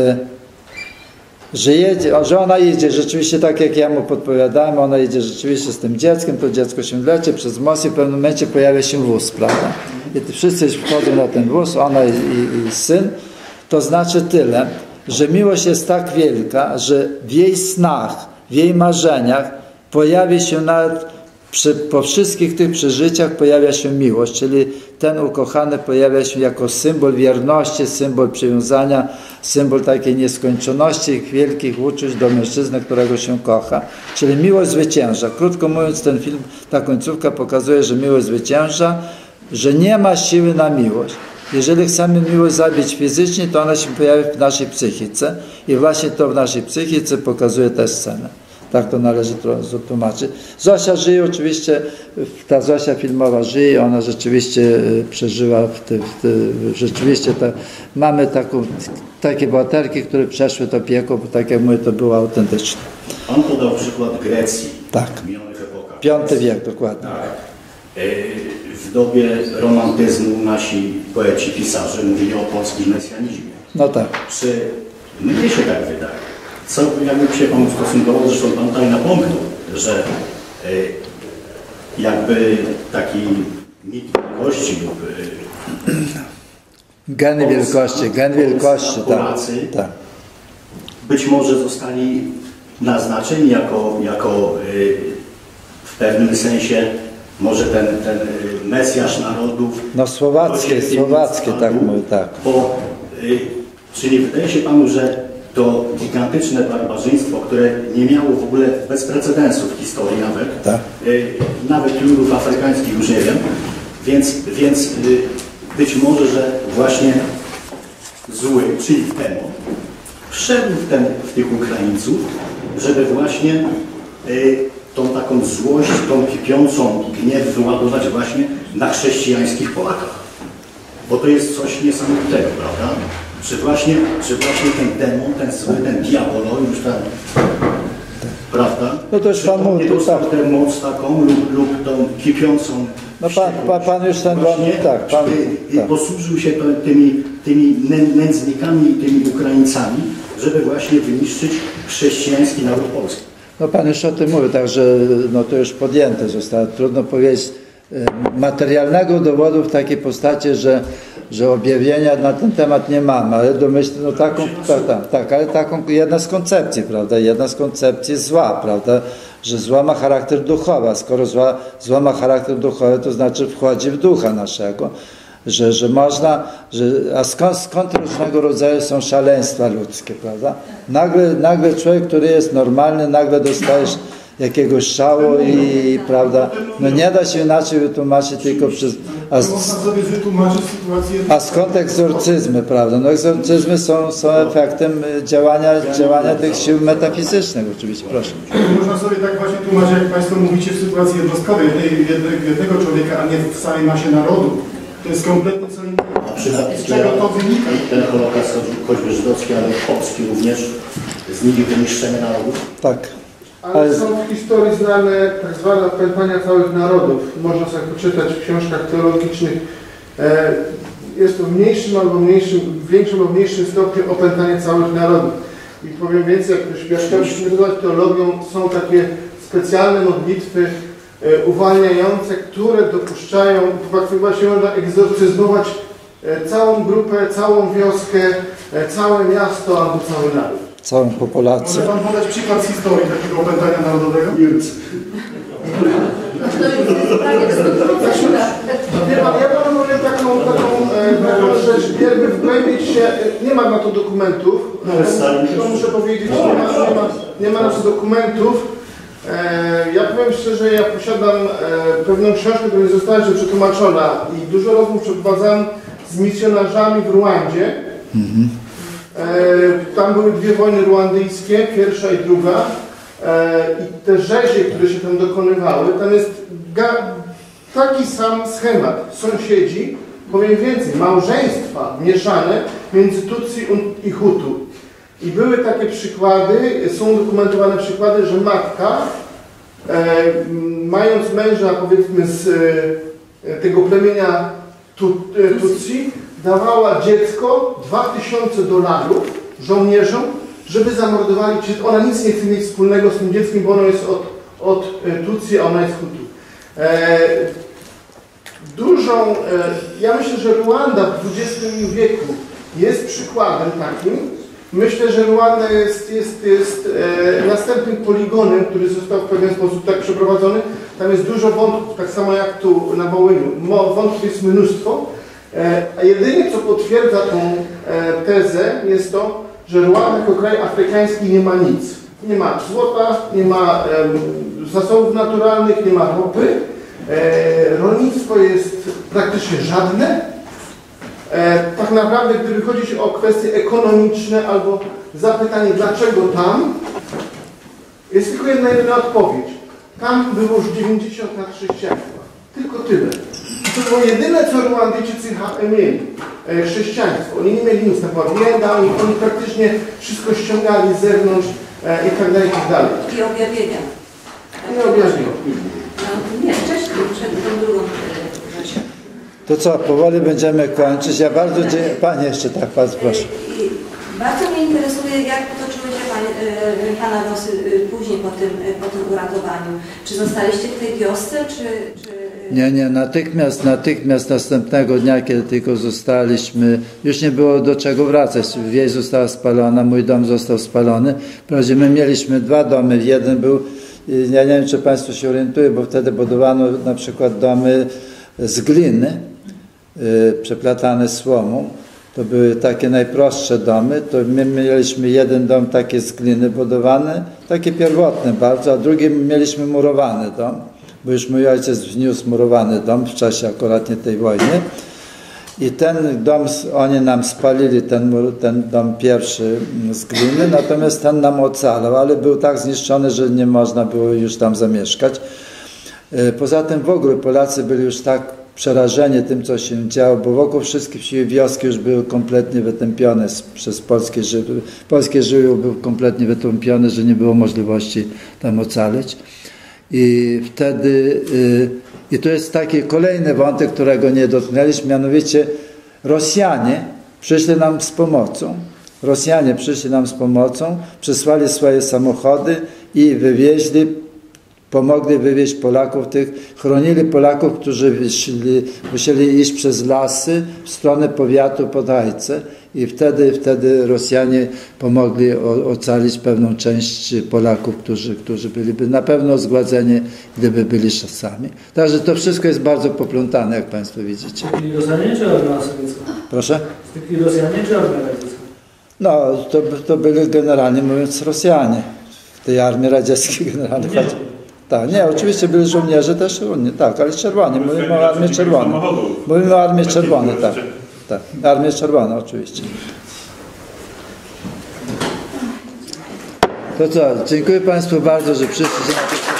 yy, że, jedzie, że ona jedzie rzeczywiście tak, jak ja mu podpowiadałem, ona jedzie rzeczywiście z tym dzieckiem, to dziecko się leci przez most i w pewnym momencie pojawia się wóz, prawda? I wszyscy wchodzą na ten wóz, ona i, i, i syn. To znaczy tyle, że miłość jest tak wielka, że w jej snach, w jej marzeniach pojawia się nawet przy, po wszystkich tych przeżyciach pojawia się miłość, czyli ten ukochany pojawia się jako symbol wierności, symbol przywiązania, symbol takiej nieskończoności ich wielkich uczuć do mężczyzny, którego się kocha. Czyli miłość zwycięża. Krótko mówiąc, ten film, ta końcówka pokazuje, że miłość zwycięża, że nie ma siły na miłość. Jeżeli chcemy miłość zabić fizycznie, to ona się pojawia w naszej psychice i właśnie to w naszej psychice pokazuje tę scenę. Tak to należy tłumaczyć. Zosia żyje oczywiście, ta Zosia filmowa żyje, ona rzeczywiście przeżyła, w te, w te, rzeczywiście ta, mamy taką, takie bohaterki, które przeszły to piekło, bo tak jak mówię, to było autentyczne. On podał przykład Grecji Tak. w minionych epokach. Piąty wiek, dokładnie. Tak. W dobie romantyzmu nasi poeci, pisarze mówili o polskim mesjanizmie. No tak. Czy mnie się tak wydaje? Co jakby się Pan ustosunkował, zresztą Pan tutaj napomknął, że y, jakby taki mit wielkości lub y, Gen wielkości, gen wielkości, tak. Polacy tak. być może zostali naznaczeni jako, jako y, w pewnym sensie może ten, ten Mesjasz narodów. No słowackie, słowackie, tak mówię, tak. Bo, y, czy nie wydaje się Panu, że to gigantyczne barbarzyństwo, które nie miało w ogóle bez precedensu w historii nawet, tak. y, nawet ludów afrykańskich już nie wiem, więc, więc y, być może, że właśnie zły, czyli demon, wszedł w, ten, w tych Ukraińców, żeby właśnie y, tą taką złość, tą kipiącą gniew wyładować właśnie na chrześcijańskich Polakach. Bo to jest coś niesamowitego, prawda? Czy właśnie, czy właśnie ten demon, ten zły, ten diabolo, już ten, prawda? No to już Pan mówi, dostał tak. tę moc taką lub, lub tą kipiącą No pan, pan, pan już ten właśnie, tak, pan, i tak. posłużył się to, tymi, tymi nę- nędznikami i tymi Ukraińcami, żeby właśnie wyniszczyć chrześcijański naród polski. No pan już o tym mówi, także no to już podjęte zostało. Trudno powiedzieć y, materialnego dowodu w takiej postaci, że, że objawienia na ten temat nie mamy, ale domyślę, no taką, tak, tak, tak, ale taką, jedna z koncepcji, prawda, jedna z koncepcji jest zła, prawda, że zła ma charakter duchowy, a skoro zła, zła ma charakter duchowy, to znaczy wchodzi w ducha naszego, że, że można, że, a skąd, skąd różnego rodzaju są szaleństwa ludzkie, prawda? Nagle, nagle człowiek, który jest normalny, nagle dostajesz jakiegoś szału i, prawda, no nie da się inaczej wytłumaczyć tylko przez... A, Można sobie wytłumaczyć sytuację... a skąd egzorcyzmy, prawda? No egzorcyzmy są, są efektem działania, działania tych sił metafizycznych, oczywiście, proszę. Można sobie tak właśnie tłumaczyć, jak Państwo mówicie, w sytuacji jednostkowej, jednego, jednego człowieka, a nie w całej masie narodu. To jest kompletnie co innego. A przypadek, Z czego to wynika? Ten Holokaust, choćby żydowski, ale polski również, z nimi wyniszczenie narodów. Tak. Ale są w historii znane tak zwane opętania całych narodów. Można sobie poczytać w książkach teologicznych. E, jest to w mniejszym albo mniejszym, w większym albo mniejszym stopniu opętanie całych narodów. I powiem więcej, jak ktoś jak chciałbyś nazywać teologią, są takie specjalne modlitwy e, uwalniające, które dopuszczają, właśnie można egzorcyzmować e, całą grupę, całą wioskę, e, całe miasto albo cały naród. Całą populację. Może Pan podać przykład z historii takiego opętania narodowego? Wie pan, ja panu powiem taką, taką, taką rzecz, jakby wgłębić się, nie ma na to dokumentów, to muszę powiedzieć, nie ma, nie ma, nie ma na to dokumentów. Ja powiem szczerze, ja posiadam pewną książkę, która została jeszcze przetłumaczona i dużo rozmów przeprowadzałem z misjonarzami w Ruandzie. Mhm. Tam były dwie wojny ruandyjskie, pierwsza i druga. I te rzezie, które się tam dokonywały, tam jest taki sam schemat. Sąsiedzi, powiem więcej, małżeństwa mieszane między Tutsi i Hutu. I były takie przykłady, są dokumentowane przykłady, że matka, mając męża, powiedzmy, z tego plemienia Tutsi, dawała dziecko dwa tysiące dolarów żołnierzom, żeby zamordowali, czy ona nic nie chce mieć wspólnego z tym dzieckiem, bo ono jest od, od Tutsi, a ona jest Hutu. E, dużą, e, ja myślę, że Ruanda w dwudziestym wieku jest przykładem takim. Myślę, że Ruanda jest, jest, jest e, następnym poligonem, który został w pewien sposób tak przeprowadzony. Tam jest dużo wątków, tak samo jak tu na Wołyniu. Wątków jest mnóstwo. A jedynie co potwierdza tą tezę jest to, że Ruanda jako kraj afrykański nie ma nic. Nie ma złota, nie ma zasobów naturalnych, nie ma ropy. Rolnictwo jest praktycznie żadne. Tak naprawdę, gdyby chodzić o kwestie ekonomiczne albo zapytanie, dlaczego tam, jest tylko jedna jedyna odpowiedź. Tam było już dziewięćdziesiąt lat chrześcijaństwa. Tylko tyle. To było jedyne, co Ruandyjczycy mieli. E, chrześcijaństwo. Oni nie mieli nic na powiada, oni, oni praktycznie wszystko ściągali z zewnątrz e, i tak dalej, i tak dalej. I objawienia. Nie objawienia. No, nie, wcześniej, przed tą drugą rzeczą. To co, powoli będziemy kończyć. Ja bardzo dziękuję. Panie jeszcze tak, bardzo proszę. I bardzo mnie interesuje, jak potoczyły się pan, Pana losy później po tym, po tym uratowaniu. Czy zostaliście w tej wiosce, czy... czy... Nie, nie, natychmiast, natychmiast następnego dnia, kiedy tylko zostaliśmy, już nie było do czego wracać. Wieś została spalona, mój dom został spalony. Wprawdzie my mieliśmy dwa domy. Jeden był, ja nie wiem, czy Państwo się orientują, bo wtedy budowano na przykład domy z gliny, yy, przeplatane słomą. To były takie najprostsze domy. To my mieliśmy jeden dom taki z gliny budowany, takie pierwotne bardzo, a drugi mieliśmy murowany dom. Bo już mój ojciec wniósł murowany dom w czasie akurat nie tej wojny. I ten dom, oni nam spalili ten, mur, ten dom pierwszy z gliny, natomiast ten nam ocalał, ale był tak zniszczony, że nie można było już tam zamieszkać. Poza tym w ogóle Polacy byli już tak przerażeni tym, co się działo, bo wokół wszystkich wioski już były kompletnie wytępione przez polskie żyły. Polskie żyły były kompletnie wytępione, że nie było możliwości tam ocalić. I wtedy, y, i to jest taki kolejny wątek, którego nie dotknęliśmy, mianowicie Rosjanie przyszli nam z pomocą. Rosjanie przyszli nam z pomocą, przysłali swoje samochody i wywieźli, pomogli wywieźć Polaków, tych, chronili Polaków, którzy wyszli, musieli iść przez lasy w stronę powiatu Podhajce i wtedy, wtedy Rosjanie pomogli o, ocalić pewną część Polaków, którzy, którzy byliby na pewno zgładzeni, gdyby byli sami. Także to wszystko jest bardzo poplątane, jak Państwo widzicie. Byli Rosjanie czy armia sowiecka? Proszę? Byli Rosjanie czy armia radziecka? No, to, to byli generalnie mówiąc Rosjanie. W tej armii radzieckiej generalnie chodzi. Tak, nie, oczywiście byli żołnierze też, nie, tak, ale czerwoni, mówimy o Armii Czerwonej. Mówimy o Armii Czerwonej, tak, tak, Armii Czerwonej oczywiście. To co, dziękuję Państwu bardzo, że przyszli.